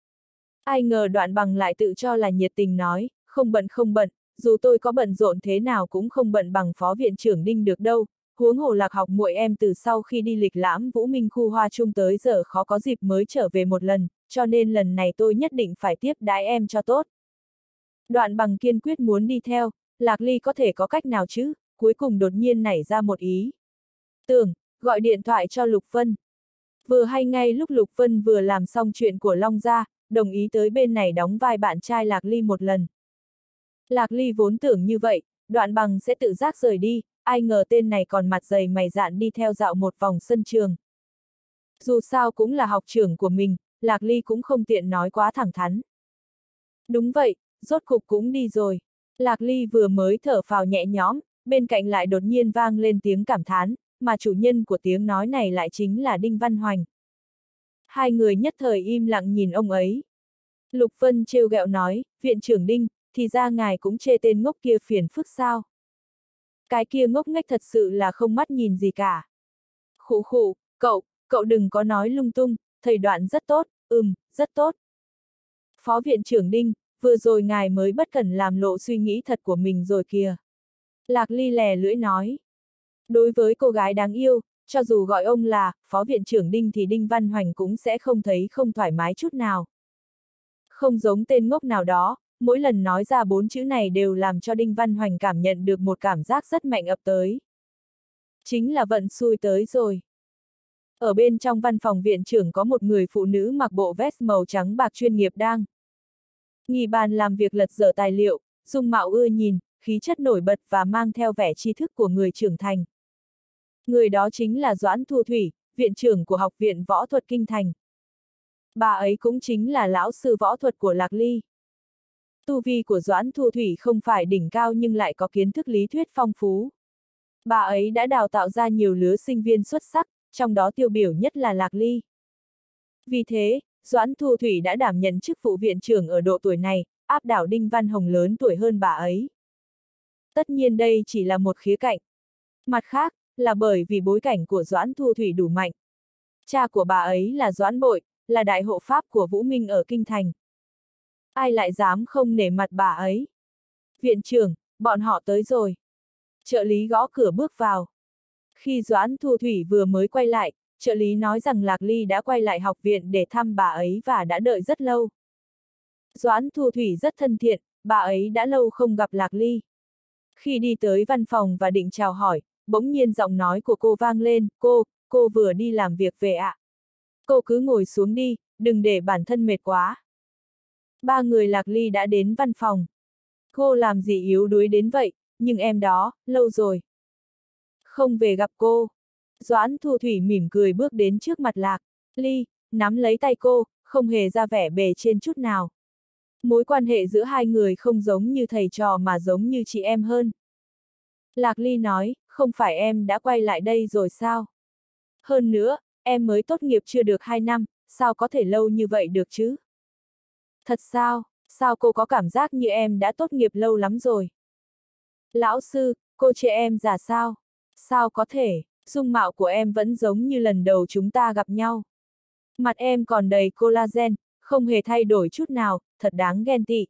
Ai ngờ Đoạn Băng lại tự cho là nhiệt tình nói, không bận, dù tôi có bận rộn thế nào cũng không bận bằng phó viện trưởng Đinh được đâu, huống hồ Lạc học muội em từ sau khi đi lịch lãm Vũ Minh khu Hoa Trung tới giờ khó có dịp mới trở về một lần, cho nên lần này tôi nhất định phải tiếp đãi em cho tốt. Đoạn Bằng kiên quyết muốn đi theo, Lạc Ly có thể có cách nào chứ, cuối cùng đột nhiên nảy ra một ý. Tưởng, gọi điện thoại cho Lục Vân. Vừa hay ngay lúc Lục Vân vừa làm xong chuyện của Long Gia, đồng ý tới bên này đóng vai bạn trai Lạc Ly một lần. Lạc Ly vốn tưởng như vậy, Đoạn Bằng sẽ tự giác rời đi, ai ngờ tên này còn mặt dày mày dạn đi theo dạo một vòng sân trường. Dù sao cũng là học trưởng của mình, Lạc Ly cũng không tiện nói quá thẳng thắn. Đúng vậy, rốt cục cũng đi rồi. Lạc Ly vừa mới thở phào nhẹ nhõm, bên cạnh lại đột nhiên vang lên tiếng cảm thán, mà chủ nhân của tiếng nói này lại chính là Đinh Văn Hoành. Hai người nhất thời im lặng nhìn ông ấy. Lục Vân trêu ghẹo nói, viện trưởng Đinh, thì ra ngài cũng chê tên ngốc kia phiền phức sao. Cái kia ngốc nghếch thật sự là không mắt nhìn gì cả. Khụ khụ, cậu đừng có nói lung tung, thầy Đoạn rất tốt, rất tốt. Phó viện trưởng Đinh, vừa rồi ngài mới bất cẩn làm lộ suy nghĩ thật của mình rồi kìa. Lạc Ly lè lưỡi nói. Đối với cô gái đáng yêu, cho dù gọi ông là Phó viện trưởng Đinh thì Đinh Văn Hoành cũng sẽ không thấy không thoải mái chút nào. Không giống tên ngốc nào đó, mỗi lần nói ra 4 chữ này đều làm cho Đinh Văn Hoành cảm nhận được một cảm giác rất mạnh ập tới. Chính là vận xui tới rồi. Ở bên trong văn phòng viện trưởng có một người phụ nữ mặc bộ vest màu trắng bạc chuyên nghiệp đang nghỉ bàn làm việc lật dở tài liệu, dung mạo ưa nhìn, khí chất nổi bật và mang theo vẻ tri thức của người trưởng thành. Người đó chính là Doãn Thu Thủy, viện trưởng của Học viện Võ thuật Kinh Thành. Bà ấy cũng chính là lão sư võ thuật của Lạc Ly. Tu vi của Doãn Thu Thủy không phải đỉnh cao nhưng lại có kiến thức lý thuyết phong phú. Bà ấy đã đào tạo ra nhiều lứa sinh viên xuất sắc, trong đó tiêu biểu nhất là Lạc Ly. Vì thế, Doãn Thu Thủy đã đảm nhận chức vụ viện trưởng ở độ tuổi này, áp đảo Đinh Văn Hồng lớn tuổi hơn bà ấy. Tất nhiên đây chỉ là một khía cạnh. Mặt khác, là bởi vì bối cảnh của Doãn Thu Thủy đủ mạnh. Cha của bà ấy là Doãn Bội, là đại hộ pháp của Vũ Minh ở Kinh Thành. Ai lại dám không nể mặt bà ấy? Viện trưởng, bọn họ tới rồi. Trợ lý gõ cửa bước vào. Khi Doãn Thu Thủy vừa mới quay lại, trợ lý nói rằng Lạc Ly đã quay lại học viện để thăm bà ấy và đã đợi rất lâu. Doãn Thu Thủy rất thân thiện, bà ấy đã lâu không gặp Lạc Ly. Khi đi tới văn phòng và định chào hỏi, bỗng nhiên giọng nói của cô vang lên, cô vừa đi làm việc về ạ. Cô cứ ngồi xuống đi, đừng để bản thân mệt quá. Ba người Lạc Ly đã đến văn phòng. Cô làm gì yếu đuối đến vậy, nhưng em đó, lâu rồi. Không về gặp cô. Doãn Thu Thủy mỉm cười bước đến trước mặt Lạc Ly, nắm lấy tay cô, không hề ra vẻ bề trên chút nào. Mối quan hệ giữa hai người không giống như thầy trò mà giống như chị em hơn. Lạc Ly nói, không phải em đã quay lại đây rồi sao? Hơn nữa, em mới tốt nghiệp chưa được 2 năm, sao có thể lâu như vậy được chứ? Thật sao? Sao cô có cảm giác như em đã tốt nghiệp lâu lắm rồi? Lão sư, cô chê em già sao? Sao có thể, dung mạo của em vẫn giống như lần đầu chúng ta gặp nhau. Mặt em còn đầy collagen, không hề thay đổi chút nào, thật đáng ghen tị.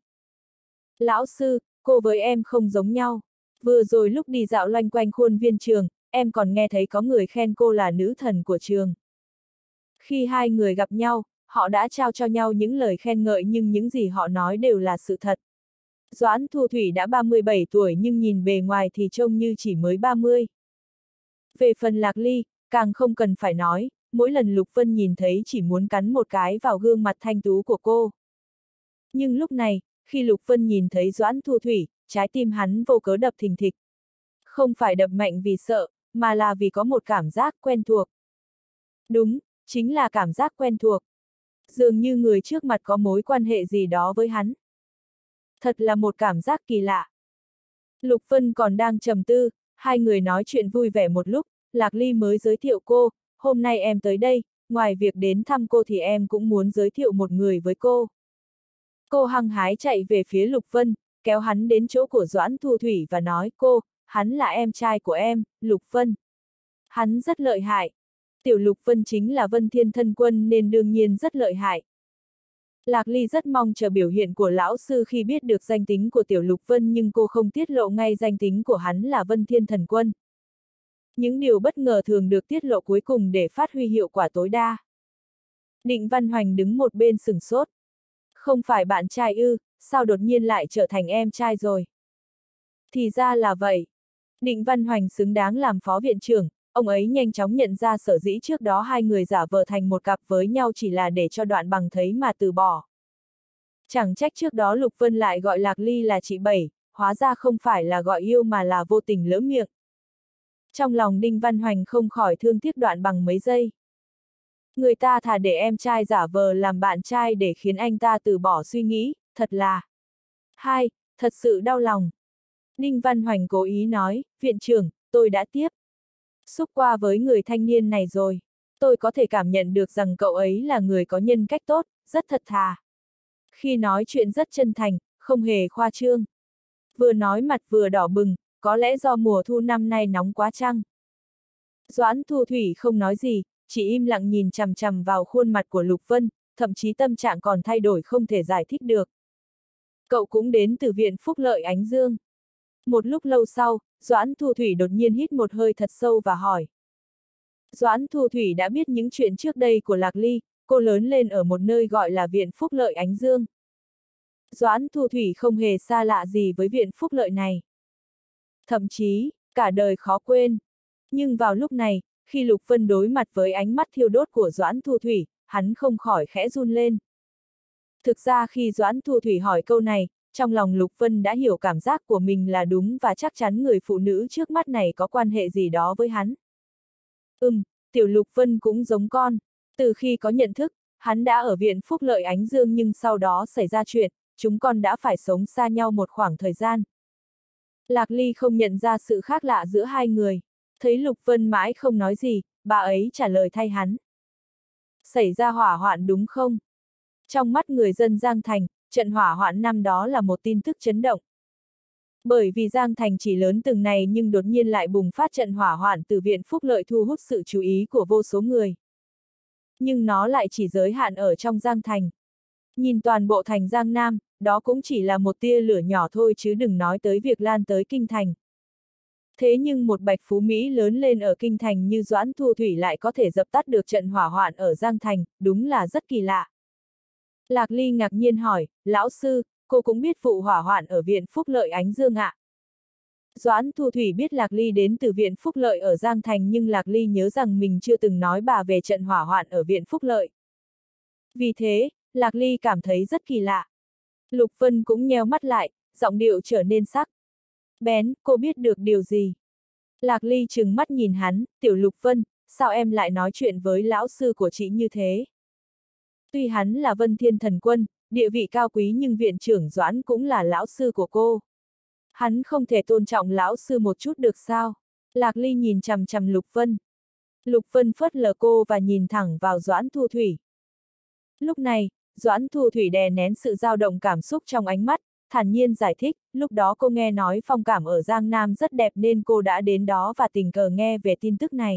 Lão sư, cô với em không giống nhau. Vừa rồi lúc đi dạo loanh quanh khuôn viên trường, em còn nghe thấy có người khen cô là nữ thần của trường. Khi hai người gặp nhau, họ đã trao cho nhau những lời khen ngợi nhưng những gì họ nói đều là sự thật. Doãn Thu Thủy đã 37 tuổi nhưng nhìn bề ngoài thì trông như chỉ mới 30. Về phần Lạc Ly, càng không cần phải nói, mỗi lần Lục Vân nhìn thấy chỉ muốn cắn một cái vào gương mặt thanh tú của cô. Nhưng lúc này, khi Lục Vân nhìn thấy Doãn Thu Thủy, trái tim hắn vô cớ đập thình thịch. Không phải đập mạnh vì sợ, mà là vì có một cảm giác quen thuộc. Đúng, chính là cảm giác quen thuộc. Dường như người trước mặt có mối quan hệ gì đó với hắn. Thật là một cảm giác kỳ lạ. Lục Vân còn đang trầm tư, hai người nói chuyện vui vẻ một lúc, Lạc Ly mới giới thiệu cô, hôm nay em tới đây, ngoài việc đến thăm cô thì em cũng muốn giới thiệu một người với cô. Cô hăng hái chạy về phía Lục Vân, kéo hắn đến chỗ của Doãn Thu Thủy và nói hắn là em trai của em, Lục Vân. Hắn rất lợi hại. Tiểu Lục Vân chính là Vân Thiên thân quân nên đương nhiên rất lợi hại. Lạc Ly rất mong chờ biểu hiện của lão sư khi biết được danh tính của Tiểu Lục Vân nhưng cô không tiết lộ ngay danh tính của hắn là Vân Thiên thần quân. Những điều bất ngờ thường được tiết lộ cuối cùng để phát huy hiệu quả tối đa. Định Văn Hoành đứng một bên sửng sốt. Không phải bạn trai ư, sao đột nhiên lại trở thành em trai rồi? Thì ra là vậy. Định Văn Hoành xứng đáng làm phó viện trưởng, ông ấy nhanh chóng nhận ra sở dĩ trước đó hai người giả vờ thành một cặp với nhau chỉ là để cho Đoạn Bằng thấy mà từ bỏ. Chẳng trách trước đó Lục Vân lại gọi Lạc Ly là chị Bảy, hóa ra không phải là gọi yêu mà là vô tình lỡ miệng. Trong lòng Đinh Văn Hoành không khỏi thương tiếc Đoạn Bằng mấy giây. Người ta thà để em trai giả vờ làm bạn trai để khiến anh ta từ bỏ suy nghĩ, thật là... thật sự đau lòng. Đinh Văn Hoành cố ý nói, viện trưởng, tôi đã tiếp xúc qua với người thanh niên này rồi. Tôi có thể cảm nhận được rằng cậu ấy là người có nhân cách tốt, rất thật thà. Khi nói chuyện rất chân thành, không hề khoa trương. Vừa nói mặt vừa đỏ bừng, có lẽ do mùa thu năm nay nóng quá chăng? Doãn Thu Thủy không nói gì, chỉ im lặng nhìn chằm chằm vào khuôn mặt của Lục Vân, thậm chí tâm trạng còn thay đổi không thể giải thích được. Cậu cũng đến từ viện Phúc Lợi Ánh Dương. Một lúc lâu sau, Doãn Thu Thủy đột nhiên hít một hơi thật sâu và hỏi. Doãn Thu Thủy đã biết những chuyện trước đây của Lạc Ly, cô lớn lên ở một nơi gọi là viện Phúc Lợi Ánh Dương. Doãn Thu Thủy không hề xa lạ gì với viện Phúc Lợi này. Thậm chí, cả đời khó quên. Nhưng vào lúc này, khi Lục Vân đối mặt với ánh mắt thiêu đốt của Doãn Thu Thủy, hắn không khỏi khẽ run lên. Thực ra khi Doãn Thu Thủy hỏi câu này, trong lòng Lục Vân đã hiểu cảm giác của mình là đúng và chắc chắn người phụ nữ trước mắt này có quan hệ gì đó với hắn. Tiểu Lục Vân cũng giống con. Từ khi có nhận thức, hắn đã ở viện Phúc Lợi Ánh Dương nhưng sau đó xảy ra chuyện, chúng con đã phải sống xa nhau một khoảng thời gian. Lạc Ly không nhận ra sự khác lạ giữa hai người. Thấy Lục Vân mãi không nói gì, bà ấy trả lời thay hắn. Xảy ra hỏa hoạn đúng không? Trong mắt người dân Giang Thành, trận hỏa hoạn năm đó là một tin tức chấn động. Bởi vì Giang Thành chỉ lớn từng này nhưng đột nhiên lại bùng phát trận hỏa hoạn từ viện Phúc Lợi thu hút sự chú ý của vô số người. Nhưng nó lại chỉ giới hạn ở trong Giang Thành. Nhìn toàn bộ thành Giang Nam, đó cũng chỉ là một tia lửa nhỏ thôi chứ đừng nói tới việc lan tới Kinh Thành. Thế nhưng một bạch phú Mỹ lớn lên ở Kinh Thành như Doãn Thu Thủy lại có thể dập tắt được trận hỏa hoạn ở Giang Thành, đúng là rất kỳ lạ. Lạc Ly ngạc nhiên hỏi, lão sư, cô cũng biết vụ hỏa hoạn ở viện Phúc Lợi Ánh Dương ạ? Doãn Thu Thủy biết Lạc Ly đến từ viện Phúc Lợi ở Giang Thành nhưng Lạc Ly nhớ rằng mình chưa từng nói bà về trận hỏa hoạn ở viện Phúc Lợi. Vì thế, Lạc Ly cảm thấy rất kỳ lạ. Lục Vân cũng nheo mắt lại, giọng điệu trở nên sắc bén, cô biết được điều gì? Lạc Ly trừng mắt nhìn hắn, tiểu Lục Vân, sao em lại nói chuyện với lão sư của chị như thế? Tuy hắn là Vân Thiên Thần Quân, địa vị cao quý nhưng viện trưởng Doãn cũng là lão sư của cô. Hắn không thể tôn trọng lão sư một chút được sao? Lạc Ly nhìn chằm chằm Lục Vân. Lục Vân phớt lờ cô và nhìn thẳng vào Doãn Thu Thủy. Lúc này, Doãn Thu Thủy đè nén sự dao động cảm xúc trong ánh mắt, thản nhiên giải thích, lúc đó cô nghe nói phong cảm ở Giang Nam rất đẹp nên cô đã đến đó và tình cờ nghe về tin tức này.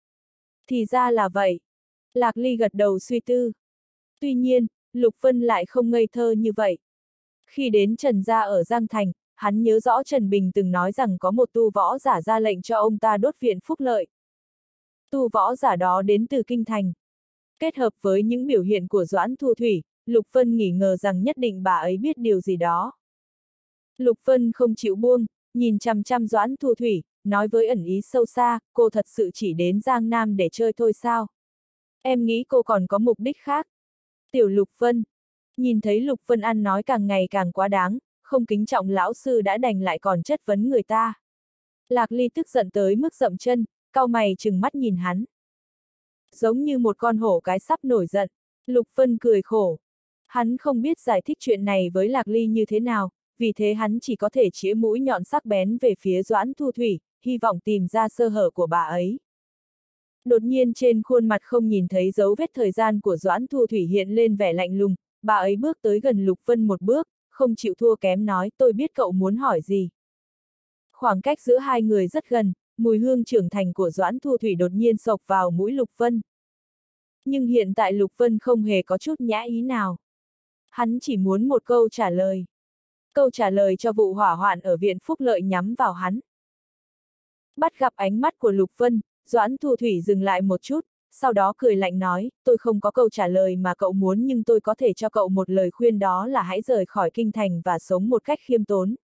Thì ra là vậy. Lạc Ly gật đầu suy tư. Tuy nhiên, Lục Vân lại không ngây thơ như vậy. Khi đến Trần gia ở Giang Thành, hắn nhớ rõ Trần Bình từng nói rằng có một tu võ giả ra lệnh cho ông ta đốt viện Phúc Lợi. Tu võ giả đó đến từ Kinh Thành. Kết hợp với những biểu hiện của Doãn Thu Thủy, Lục Vân nghi ngờ rằng nhất định bà ấy biết điều gì đó. Lục Vân không chịu buông, nhìn chằm chằm Doãn Thu Thủy, nói với ẩn ý sâu xa, cô thật sự chỉ đến Giang Nam để chơi thôi sao? Em nghĩ cô còn có mục đích khác. Tiểu Lục Vân. Nhìn thấy Lục Vân ăn nói càng ngày càng quá đáng, không kính trọng lão sư đã đành lại còn chất vấn người ta. Lạc Ly tức giận tới mức dậm chân, cau mày trừng mắt nhìn hắn. Giống như một con hổ cái sắp nổi giận, Lục Vân cười khổ. Hắn không biết giải thích chuyện này với Lạc Ly như thế nào, vì thế hắn chỉ có thể chĩa mũi nhọn sắc bén về phía Doãn Thu Thủy, hy vọng tìm ra sơ hở của bà ấy. Đột nhiên trên khuôn mặt không nhìn thấy dấu vết thời gian của Doãn Thu Thủy hiện lên vẻ lạnh lùng, bà ấy bước tới gần Lục Vân một bước, không chịu thua kém nói tôi biết cậu muốn hỏi gì. Khoảng cách giữa hai người rất gần, mùi hương trưởng thành của Doãn Thu Thủy đột nhiên xộc vào mũi Lục Vân. Nhưng hiện tại Lục Vân không hề có chút nhã ý nào. Hắn chỉ muốn một câu trả lời. Câu trả lời cho vụ hỏa hoạn ở viện Phúc Lợi nhắm vào hắn. Bắt gặp ánh mắt của Lục Vân, Doãn Thu Thủy dừng lại một chút, sau đó cười lạnh nói, tôi không có câu trả lời mà cậu muốn nhưng tôi có thể cho cậu một lời khuyên, đó là hãy rời khỏi kinh thành và sống một cách khiêm tốn.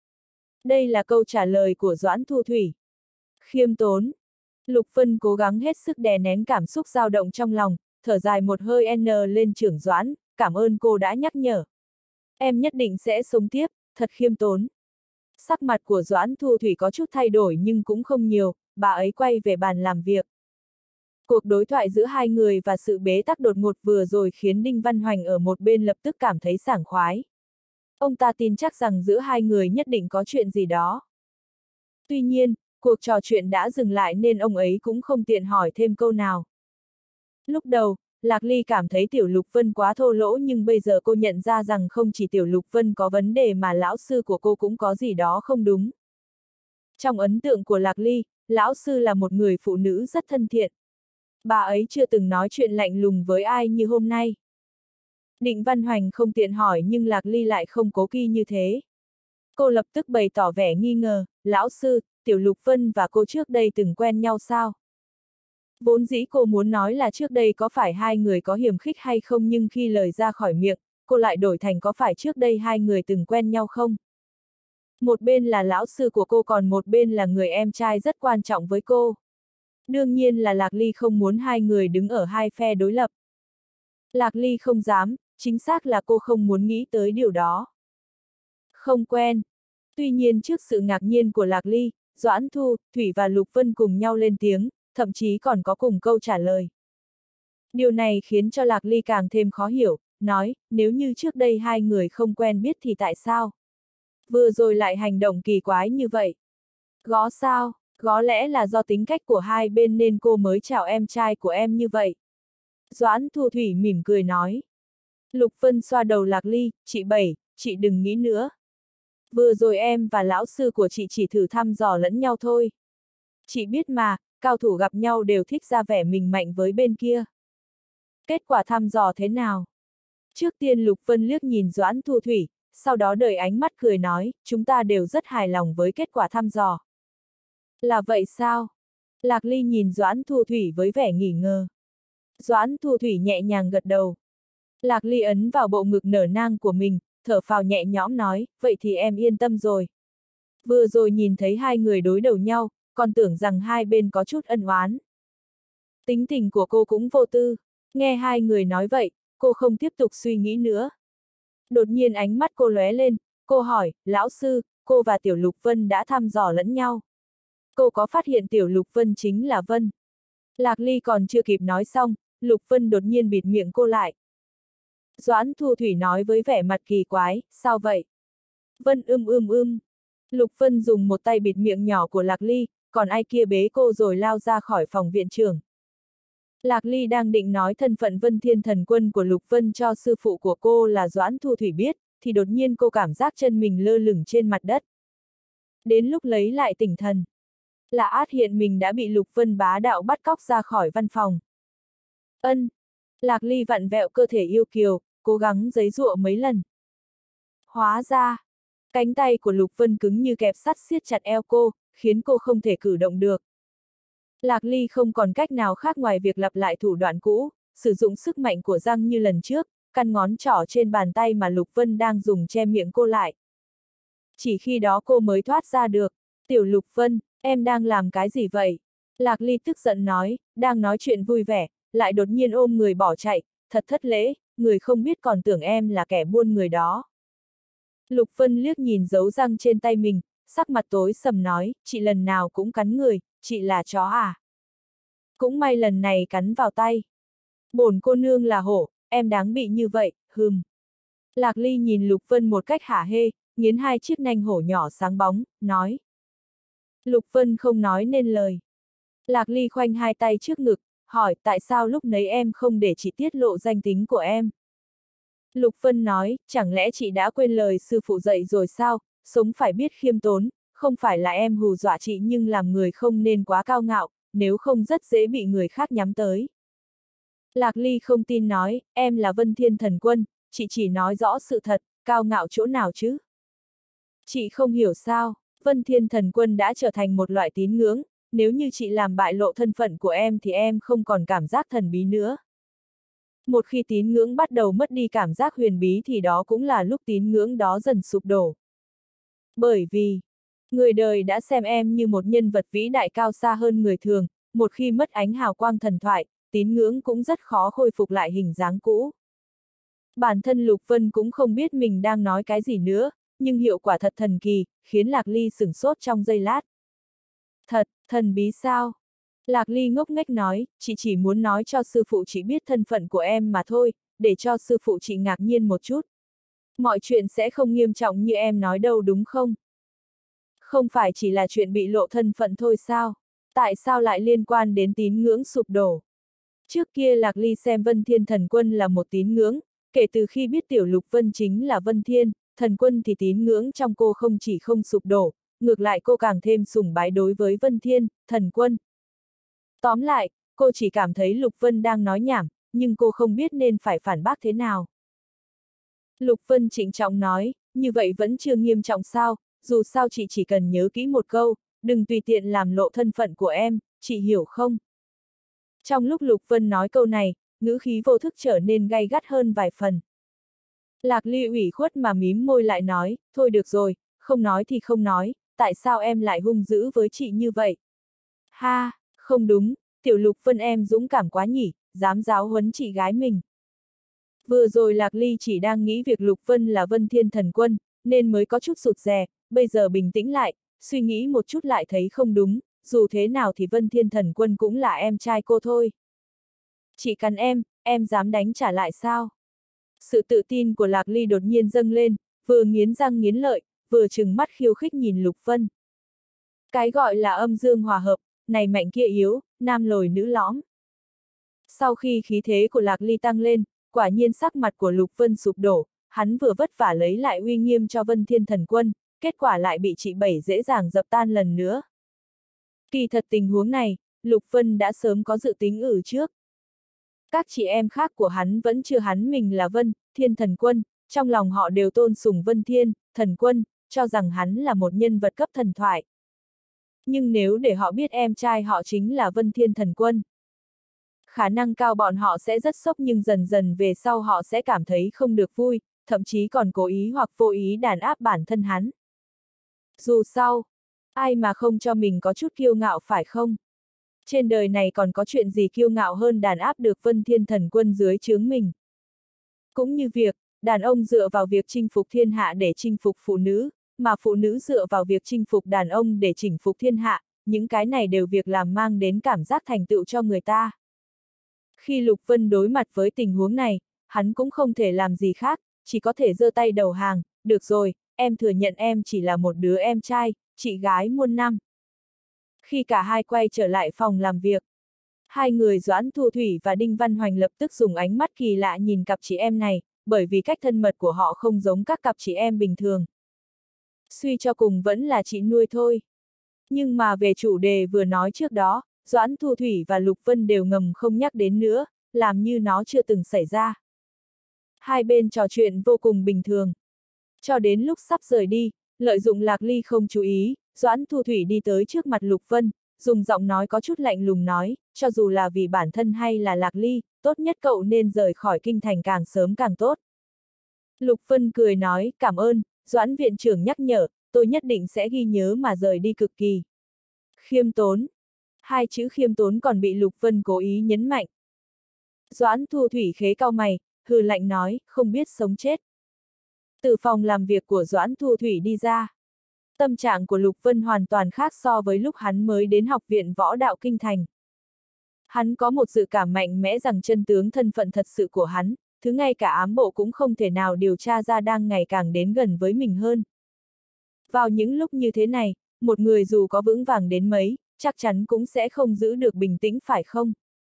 Đây là câu trả lời của Doãn Thu Thủy. Khiêm tốn. Lục Vân cố gắng hết sức đè nén cảm xúc dao động trong lòng, thở dài một hơi lên trưởng Doãn, cảm ơn cô đã nhắc nhở. Em nhất định sẽ sống tiếp, thật khiêm tốn. Sắc mặt của Doãn Thu Thủy có chút thay đổi nhưng cũng không nhiều, bà ấy quay về bàn làm việc. Cuộc đối thoại giữa hai người và sự bế tắc đột ngột vừa rồi khiến Đinh Văn Hoành ở một bên lập tức cảm thấy sảng khoái. Ông ta tin chắc rằng giữa hai người nhất định có chuyện gì đó. Tuy nhiên, cuộc trò chuyện đã dừng lại nên ông ấy cũng không tiện hỏi thêm câu nào. Lúc đầu, Lạc Ly cảm thấy Tiểu Lục Vân quá thô lỗ nhưng bây giờ cô nhận ra rằng không chỉ Tiểu Lục Vân có vấn đề mà lão sư của cô cũng có gì đó không đúng. Trong ấn tượng của Lạc Ly, lão sư là một người phụ nữ rất thân thiện. Bà ấy chưa từng nói chuyện lạnh lùng với ai như hôm nay. Định Văn Hoành không tiện hỏi nhưng Lạc Ly lại không cố kỵ như thế. Cô lập tức bày tỏ vẻ nghi ngờ, lão sư, Tiểu Lục Vân và cô trước đây từng quen nhau sao? Vốn dĩ cô muốn nói là trước đây có phải hai người có hiềm khích hay không nhưng khi lời ra khỏi miệng, cô lại đổi thành có phải trước đây hai người từng quen nhau không? Một bên là lão sư của cô còn một bên là người em trai rất quan trọng với cô. Đương nhiên là Lạc Ly không muốn hai người đứng ở hai phe đối lập. Lạc Ly không dám, chính xác là cô không muốn nghĩ tới điều đó. Không quen. Tuy nhiên trước sự ngạc nhiên của Lạc Ly, Doãn Thu, Thủy và Lục Vân cùng nhau lên tiếng, thậm chí còn có cùng câu trả lời. Điều này khiến cho Lạc Ly càng thêm khó hiểu, nói, nếu như trước đây hai người không quen biết thì tại sao? Vừa rồi lại hành động kỳ quái như vậy. Gó sao, có lẽ là do tính cách của hai bên nên cô mới chào em trai của em như vậy. Doãn Thu Thủy mỉm cười nói. Lục Vân xoa đầu Lạc Ly, chị Bảy, chị đừng nghĩ nữa. Vừa rồi em và lão sư của chị chỉ thử thăm dò lẫn nhau thôi. Chị biết mà, cao thủ gặp nhau đều thích ra vẻ mình mạnh với bên kia. Kết quả thăm dò thế nào? Trước tiên Lục Vân liếc nhìn Doãn Thu Thủy, sau đó đợi ánh mắt cười nói, chúng ta đều rất hài lòng với kết quả thăm dò. Là vậy sao? Lạc Ly nhìn Doãn Thu Thủy với vẻ nghi ngờ. Doãn Thu Thủy nhẹ nhàng gật đầu. Lạc Ly ấn vào bộ ngực nở nang của mình, thở phào nhẹ nhõm nói, vậy thì em yên tâm rồi. Vừa rồi nhìn thấy hai người đối đầu nhau, còn tưởng rằng hai bên có chút ân oán. Tính tình của cô cũng vô tư, nghe hai người nói vậy, cô không tiếp tục suy nghĩ nữa. Đột nhiên ánh mắt cô lóe lên, cô hỏi, lão sư, cô và Tiểu Lục Vân đã thăm dò lẫn nhau. Cô có phát hiện Tiểu Lục Vân chính là Vân. Lạc Ly còn chưa kịp nói xong, Lục Vân đột nhiên bịt miệng cô lại. Doãn Thu Thủy nói với vẻ mặt kỳ quái, sao vậy? Vân Lục Vân dùng một tay bịt miệng nhỏ của Lạc Ly, còn ai kia bế cô rồi lao ra khỏi phòng viện trưởng. Lạc Ly đang định nói thân phận Vân Thiên Thần Quân của Lục Vân cho sư phụ của cô là Doãn Thu Thủy biết, thì đột nhiên cô cảm giác chân mình lơ lửng trên mặt đất. Đến lúc lấy lại tỉnh thần, là át hiện mình đã bị Lục Vân bá đạo bắt cóc ra khỏi văn phòng. Lạc Ly vặn vẹo cơ thể yêu kiều, cố gắng giãy giụa mấy lần. Hóa ra, cánh tay của Lục Vân cứng như kẹp sắt siết chặt eo cô, khiến cô không thể cử động được. Lạc Ly không còn cách nào khác ngoài việc lặp lại thủ đoạn cũ, sử dụng sức mạnh của răng như lần trước, căn ngón trỏ trên bàn tay mà Lục Vân đang dùng che miệng cô lại. Chỉ khi đó cô mới thoát ra được. Tiểu Lục Vân, em đang làm cái gì vậy? Lạc Ly tức giận nói, đang nói chuyện vui vẻ, lại đột nhiên ôm người bỏ chạy, thật thất lễ, người không biết còn tưởng em là kẻ buôn người đó. Lục Vân liếc nhìn dấu răng trên tay mình, sắc mặt tối sầm nói, chị lần nào cũng cắn người, chị là chó à? Cũng may lần này cắn vào tay. Bổn cô nương là hổ, em đáng bị như vậy, hừm. Lạc Ly nhìn Lục Vân một cách hả hê, nghiến hai chiếc nanh hổ nhỏ sáng bóng, nói. Lục Vân không nói nên lời. Lạc Ly khoanh hai tay trước ngực, hỏi tại sao lúc nấy em không để chị tiết lộ danh tính của em. Lục Vân nói, chẳng lẽ chị đã quên lời sư phụ dạy rồi sao, sống phải biết khiêm tốn, không phải là em hù dọa chị nhưng làm người không nên quá cao ngạo, nếu không rất dễ bị người khác nhắm tới. Lạc Ly không tin nói, em là Vân Thiên Thần Quân, chị chỉ nói rõ sự thật, cao ngạo chỗ nào chứ? Chị không hiểu sao, Vân Thiên Thần Quân đã trở thành một loại tín ngưỡng, nếu như chị làm bại lộ thân phận của em thì em không còn cảm giác thần bí nữa. Một khi tín ngưỡng bắt đầu mất đi cảm giác huyền bí thì đó cũng là lúc tín ngưỡng đó dần sụp đổ. Bởi vì, người đời đã xem em như một nhân vật vĩ đại cao xa hơn người thường, một khi mất ánh hào quang thần thoại, tín ngưỡng cũng rất khó khôi phục lại hình dáng cũ. Bản thân Lục Vân cũng không biết mình đang nói cái gì nữa, nhưng hiệu quả thật thần kỳ, khiến Lạc Ly sửng sốt trong giây lát. Thật, thần bí sao? Lạc Ly ngốc nghếch nói, chị chỉ muốn nói cho sư phụ chị biết thân phận của em mà thôi, để cho sư phụ chị ngạc nhiên một chút. Mọi chuyện sẽ không nghiêm trọng như em nói đâu đúng không? Không phải chỉ là chuyện bị lộ thân phận thôi sao? Tại sao lại liên quan đến tín ngưỡng sụp đổ? Trước kia Lạc Ly xem Vân Thiên Thần Quân là một tín ngưỡng, kể từ khi biết Tiểu Lục Vân chính là Vân Thiên, Thần Quân thì tín ngưỡng trong cô không chỉ không sụp đổ, ngược lại cô càng thêm sùng bái đối với Vân Thiên, Thần Quân. Tóm lại, cô chỉ cảm thấy Lục Vân đang nói nhảm, nhưng cô không biết nên phải phản bác thế nào. Lục Vân trịnh trọng nói, như vậy vẫn chưa nghiêm trọng sao, dù sao chị chỉ cần nhớ kỹ một câu, đừng tùy tiện làm lộ thân phận của em, chị hiểu không? Trong lúc Lục Vân nói câu này, ngữ khí vô thức trở nên gay gắt hơn vài phần. Lạc Ly ủy khuất mà mím môi lại nói, thôi được rồi, không nói thì không nói, tại sao em lại hung dữ với chị như vậy? Ha, không đúng, Tiểu Lục Vân em dũng cảm quá nhỉ, dám giáo huấn chị gái mình. Vừa rồi Lạc Ly chỉ đang nghĩ việc Lục Vân là Vân Thiên Thần Quân, nên mới có chút rụt rè, bây giờ bình tĩnh lại, suy nghĩ một chút lại thấy không đúng, dù thế nào thì Vân Thiên Thần Quân cũng là em trai cô thôi. Chị cắn em dám đánh trả lại sao? Sự tự tin của Lạc Ly đột nhiên dâng lên, vừa nghiến răng nghiến lợi, vừa trừng mắt khiêu khích nhìn Lục Vân. Cái gọi là âm dương hòa hợp, này mạnh kia yếu, nam lồi nữ lõm. Sau khi khí thế của Lạc Ly tăng lên, quả nhiên sắc mặt của Lục Vân sụp đổ, hắn vừa vất vả lấy lại uy nghiêm cho Vân Thiên Thần Quân, kết quả lại bị chị Bảy dễ dàng dập tan lần nữa. Kỳ thật tình huống này, Lục Vân đã sớm có dự tính ở trước. Các chị em khác của hắn vẫn chưa hắn mình là Vân Thiên Thần Quân, trong lòng họ đều tôn sùng Vân Thiên Thần Quân, cho rằng hắn là một nhân vật cấp thần thoại. Nhưng nếu để họ biết em trai họ chính là Vân Thiên Thần Quân, khả năng cao bọn họ sẽ rất sốc, nhưng dần dần về sau họ sẽ cảm thấy không được vui, thậm chí còn cố ý hoặc vô ý đàn áp bản thân hắn. Dù sao, ai mà không cho mình có chút kiêu ngạo phải không? Trên đời này còn có chuyện gì kiêu ngạo hơn đàn áp được Vân Thiên Thần Quân dưới trướng mình. Cũng như việc, đàn ông dựa vào việc chinh phục thiên hạ để chinh phục phụ nữ, mà phụ nữ dựa vào việc chinh phục đàn ông để chinh phục thiên hạ, những cái này đều việc làm mang đến cảm giác thành tựu cho người ta. Khi Lục Vân đối mặt với tình huống này, hắn cũng không thể làm gì khác, chỉ có thể giơ tay đầu hàng, được rồi, em thừa nhận em chỉ là một đứa em trai, chị gái muôn năm. Khi cả hai quay trở lại phòng làm việc, hai người Doãn Thu Thủy và Đinh Văn Hoành lập tức dùng ánh mắt kỳ lạ nhìn cặp chị em này, bởi vì cách thân mật của họ không giống các cặp chị em bình thường. Suy cho cùng vẫn là chị nuôi thôi. Nhưng mà về chủ đề vừa nói trước đó, Doãn Thu Thủy và Lục Vân đều ngầm không nhắc đến nữa, làm như nó chưa từng xảy ra. Hai bên trò chuyện vô cùng bình thường. Cho đến lúc sắp rời đi, lợi dụng Lạc Ly không chú ý, Doãn Thu Thủy đi tới trước mặt Lục Vân, dùng giọng nói có chút lạnh lùng nói, cho dù là vì bản thân hay là Lạc Ly, tốt nhất cậu nên rời khỏi kinh thành càng sớm càng tốt. Lục Vân cười nói, cảm ơn, Doãn viện trưởng nhắc nhở, tôi nhất định sẽ ghi nhớ mà rời đi cực kỳ. Khiêm tốn. Hai chữ khiêm tốn còn bị Lục Vân cố ý nhấn mạnh. Doãn Thu Thủy khế cau mày, hừ lạnh nói, không biết sống chết. Từ phòng làm việc của Doãn Thu Thủy đi ra. Tâm trạng của Lục Vân hoàn toàn khác so với lúc hắn mới đến học viện võ đạo kinh thành. Hắn có một dự cảm mạnh mẽ rằng chân tướng thân phận thật sự của hắn, thứ ngay cả ám bộ cũng không thể nào điều tra ra đang ngày càng đến gần với mình hơn. Vào những lúc như thế này, một người dù có vững vàng đến mấy, chắc chắn cũng sẽ không giữ được bình tĩnh phải không?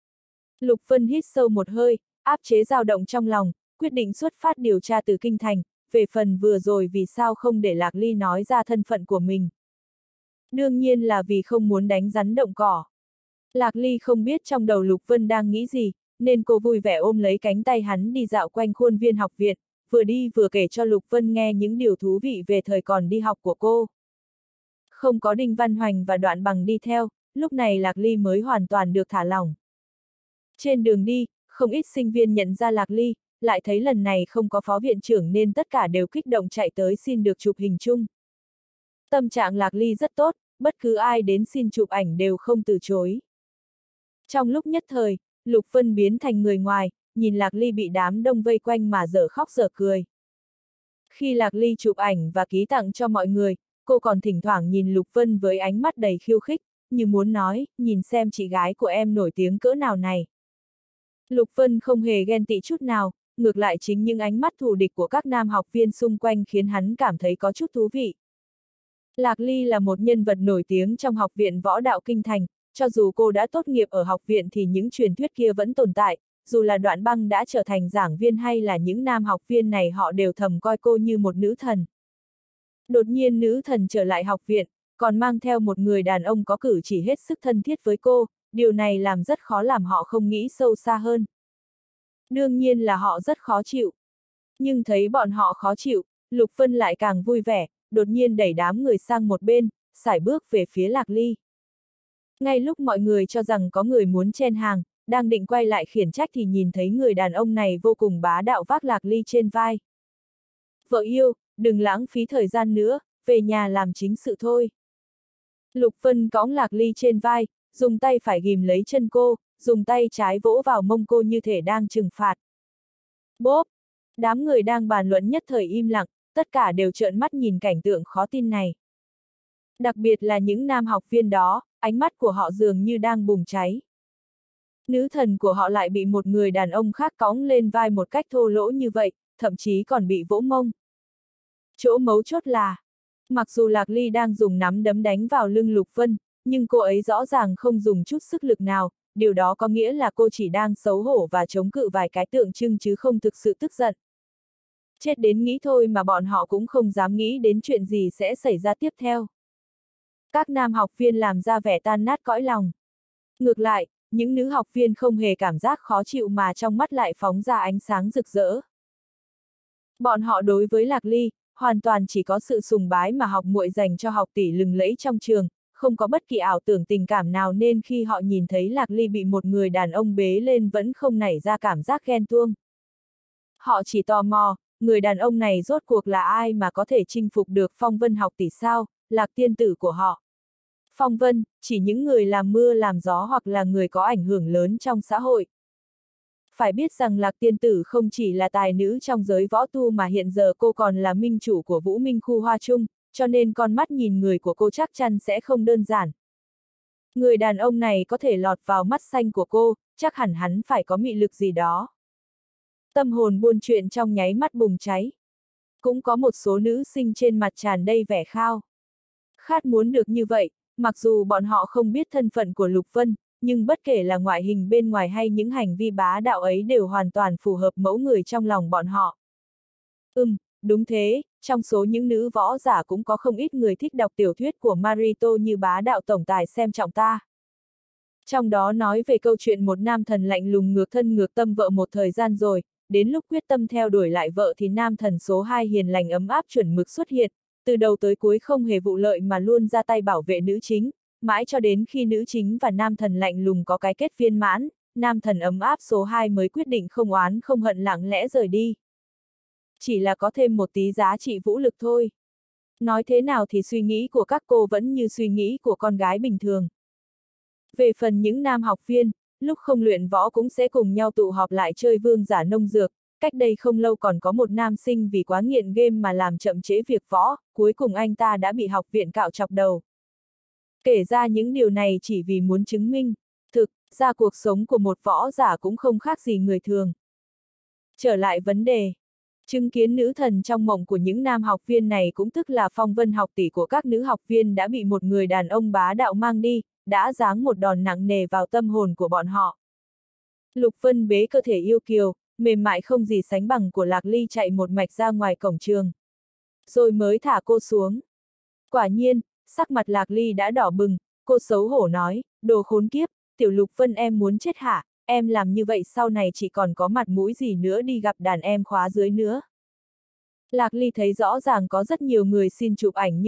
Lục Vân hít sâu một hơi, áp chế dao động trong lòng, quyết định xuất phát điều tra từ kinh thành, về phần vừa rồi vì sao không để Lạc Ly nói ra thân phận của mình. Đương nhiên là vì không muốn đánh rắn động cỏ. Lạc Ly không biết trong đầu Lục Vân đang nghĩ gì, nên cô vui vẻ ôm lấy cánh tay hắn đi dạo quanh khuôn viên học viện, vừa đi vừa kể cho Lục Vân nghe những điều thú vị về thời còn đi học của cô. Không có Đinh Văn Hoành và Đoạn Bằng đi theo, lúc này Lạc Ly mới hoàn toàn được thả lỏng. Trên đường đi, không ít sinh viên nhận ra Lạc Ly, lại thấy lần này không có phó viện trưởng nên tất cả đều kích động chạy tới xin được chụp hình chung. Tâm trạng Lạc Ly rất tốt, bất cứ ai đến xin chụp ảnh đều không từ chối. Trong lúc nhất thời, Lục Vân biến thành người ngoài, nhìn Lạc Ly bị đám đông vây quanh mà dở khóc dở cười. Khi Lạc Ly chụp ảnh và ký tặng cho mọi người, cô còn thỉnh thoảng nhìn Lục Vân với ánh mắt đầy khiêu khích, như muốn nói, nhìn xem chị gái của em nổi tiếng cỡ nào này. Lục Vân không hề ghen tị chút nào, ngược lại chính những ánh mắt thù địch của các nam học viên xung quanh khiến hắn cảm thấy có chút thú vị. Lạc Ly là một nhân vật nổi tiếng trong học viện võ đạo Kinh Thành, cho dù cô đã tốt nghiệp ở học viện thì những truyền thuyết kia vẫn tồn tại, dù là Đoạn Băng đã trở thành giảng viên hay là những nam học viên này họ đều thầm coi cô như một nữ thần. Đột nhiên nữ thần trở lại học viện, còn mang theo một người đàn ông có cử chỉ hết sức thân thiết với cô, điều này làm rất khó làm họ không nghĩ sâu xa hơn. Đương nhiên là họ rất khó chịu. Nhưng thấy bọn họ khó chịu, Lục Vân lại càng vui vẻ, đột nhiên đẩy đám người sang một bên, sải bước về phía Lạc Ly. Ngay lúc mọi người cho rằng có người muốn chen hàng, đang định quay lại khiển trách thì nhìn thấy người đàn ông này vô cùng bá đạo vác Lạc Ly trên vai. Vợ yêu, đừng lãng phí thời gian nữa, về nhà làm chính sự thôi. Lục Vân cõng Lạc Ly trên vai, dùng tay phải ghìm lấy chân cô, dùng tay trái vỗ vào mông cô như thể đang trừng phạt. Bốp! Đám người đang bàn luận nhất thời im lặng, tất cả đều trợn mắt nhìn cảnh tượng khó tin này. Đặc biệt là những nam học viên đó, ánh mắt của họ dường như đang bùng cháy. Nữ thần của họ lại bị một người đàn ông khác cõng lên vai một cách thô lỗ như vậy, thậm chí còn bị vỗ mông. Chỗ mấu chốt là, mặc dù Lạc Ly đang dùng nắm đấm đánh vào lưng Lục Vân, nhưng cô ấy rõ ràng không dùng chút sức lực nào, điều đó có nghĩa là cô chỉ đang xấu hổ và chống cự vài cái tượng trưng chứ không thực sự tức giận. Chết đến nghĩ thôi mà bọn họ cũng không dám nghĩ đến chuyện gì sẽ xảy ra tiếp theo. Các nam học viên làm ra vẻ tan nát cõi lòng. Ngược lại, những nữ học viên không hề cảm giác khó chịu mà trong mắt lại phóng ra ánh sáng rực rỡ. Bọn họ đối với Lạc Ly, hoàn toàn chỉ có sự sùng bái mà học muội dành cho học tỷ lừng lẫy trong trường, không có bất kỳ ảo tưởng tình cảm nào nên khi họ nhìn thấy Lạc Ly bị một người đàn ông bế lên vẫn không nảy ra cảm giác ghen tuông. Họ chỉ tò mò, người đàn ông này rốt cuộc là ai mà có thể chinh phục được Phong Vân học tỷ sao, Lạc tiên tử của họ. Phong Vân, chỉ những người làm mưa làm gió hoặc là người có ảnh hưởng lớn trong xã hội. Phải biết rằng Lạc tiên tử không chỉ là tài nữ trong giới võ tu mà hiện giờ cô còn là minh chủ của Vũ Minh khu Hoa Trung, cho nên con mắt nhìn người của cô chắc chắn sẽ không đơn giản. Người đàn ông này có thể lọt vào mắt xanh của cô, chắc hẳn hắn phải có mị lực gì đó. Tâm hồn buôn chuyện trong nháy mắt bùng cháy. Cũng có một số nữ sinh trên mặt tràn đầy vẻ khao khát muốn được như vậy, mặc dù bọn họ không biết thân phận của Lục Vân, nhưng bất kể là ngoại hình bên ngoài hay những hành vi bá đạo ấy đều hoàn toàn phù hợp mẫu người trong lòng bọn họ. Đúng thế, trong số những nữ võ giả cũng có không ít người thích đọc tiểu thuyết của Marito như bá đạo tổng tài xem trọng ta. Trong đó nói về câu chuyện một nam thần lạnh lùng ngược thân ngược tâm vợ một thời gian rồi, đến lúc quyết tâm theo đuổi lại vợ thì nam thần số 2 hiền lành ấm áp chuẩn mực xuất hiện, từ đầu tới cuối không hề vụ lợi mà luôn ra tay bảo vệ nữ chính, mãi cho đến khi nữ chính và nam thần lạnh lùng có cái kết viên mãn, nam thần ấm áp số 2 mới quyết định không oán không hận lặng lẽ rời đi. Chỉ là có thêm một tí giá trị vũ lực thôi. Nói thế nào thì suy nghĩ của các cô vẫn như suy nghĩ của con gái bình thường. Về phần những nam học viên, lúc không luyện võ cũng sẽ cùng nhau tụ họp lại chơi vương giả nông dược, cách đây không lâu còn có một nam sinh vì quá nghiện game mà làm chậm trễ việc võ, cuối cùng anh ta đã bị học viện cạo chọc đầu. Kể ra những điều này chỉ vì muốn chứng minh, thực ra cuộc sống của một võ giả cũng không khác gì người thường. Trở lại vấn đề, chứng kiến nữ thần trong mộng của những nam học viên này cũng tức là Phong Vân học tỷ của các nữ học viên đã bị một người đàn ông bá đạo mang đi, đã giáng một đòn nặng nề vào tâm hồn của bọn họ. Lục Vân bế cơ thể yêu kiều, mềm mại không gì sánh bằng của Lạc Ly chạy một mạch ra ngoài cổng trường. Rồi mới thả cô xuống. Quả nhiên, sắc mặt Lạc Ly đã đỏ bừng, cô xấu hổ nói, đồ khốn kiếp, tiểu Lục Vân em muốn chết hả, em làm như vậy sau này chỉ còn có mặt mũi gì nữa đi gặp đàn em khóa dưới nữa. Lạc Ly thấy rõ ràng có rất nhiều người xin chụp ảnh như vậy,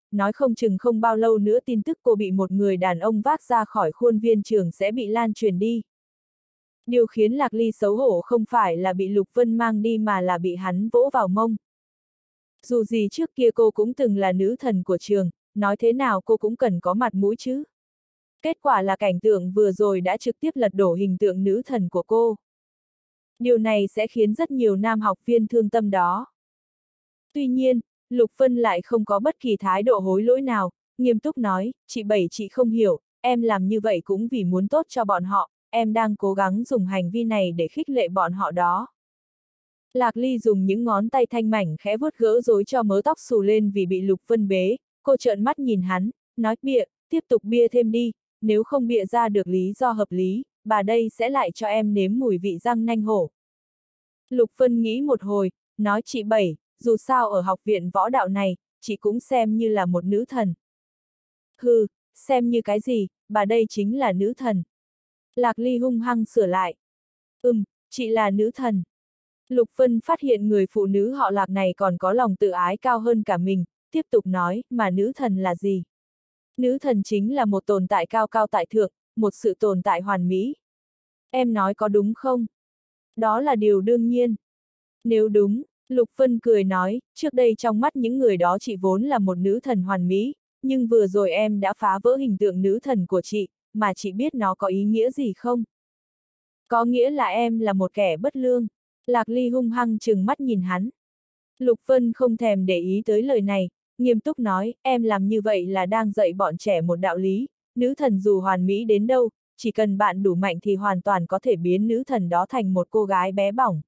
nói không chừng không bao lâu nữa tin tức cô bị một người đàn ông vác ra khỏi khuôn viên trường sẽ bị lan truyền đi. Điều khiến Lạc Ly xấu hổ không phải là bị Lục Vân mang đi mà là bị hắn vỗ vào mông. Dù gì trước kia cô cũng từng là nữ thần của trường, nói thế nào cô cũng cần có mặt mũi chứ. Kết quả là cảnh tượng vừa rồi đã trực tiếp lật đổ hình tượng nữ thần của cô. Điều này sẽ khiến rất nhiều nam học viên thương tâm đó. Tuy nhiên, Lục Vân lại không có bất kỳ thái độ hối lỗi nào, nghiêm túc nói, chị Bảy chị không hiểu, em làm như vậy cũng vì muốn tốt cho bọn họ, em đang cố gắng dùng hành vi này để khích lệ bọn họ đó. Lạc Ly dùng những ngón tay thanh mảnh khẽ vuốt gỡ rối cho mớ tóc xù lên vì bị Lục Vân bế, cô trợn mắt nhìn hắn, nói bịa, tiếp tục bịa thêm đi, nếu không bịa ra được lý do hợp lý, bà đây sẽ lại cho em nếm mùi vị răng nanh hổ. Lục Vân nghĩ một hồi, nói chị Bảy, dù sao ở học viện võ đạo này, chị cũng xem như là một nữ thần. Hừ, xem như cái gì, bà đây chính là nữ thần. Lạc Ly hung hăng sửa lại. Chị là nữ thần. Lục Vân phát hiện người phụ nữ họ Lạc này còn có lòng tự ái cao hơn cả mình, tiếp tục nói, mà nữ thần là gì? Nữ thần chính là một tồn tại cao cao tại thượng, một sự tồn tại hoàn mỹ. Em nói có đúng không? Đó là điều đương nhiên. Nếu đúng, Lục Vân cười nói, trước đây trong mắt những người đó chị vốn là một nữ thần hoàn mỹ, nhưng vừa rồi em đã phá vỡ hình tượng nữ thần của chị, mà chị biết nó có ý nghĩa gì không? Có nghĩa là em là một kẻ bất lương. Lạc Ly hung hăng trừng mắt nhìn hắn. Lục Vân không thèm để ý tới lời này, nghiêm túc nói, em làm như vậy là đang dạy bọn trẻ một đạo lý, nữ thần dù hoàn mỹ đến đâu, chỉ cần bạn đủ mạnh thì hoàn toàn có thể biến nữ thần đó thành một cô gái bé bỏng.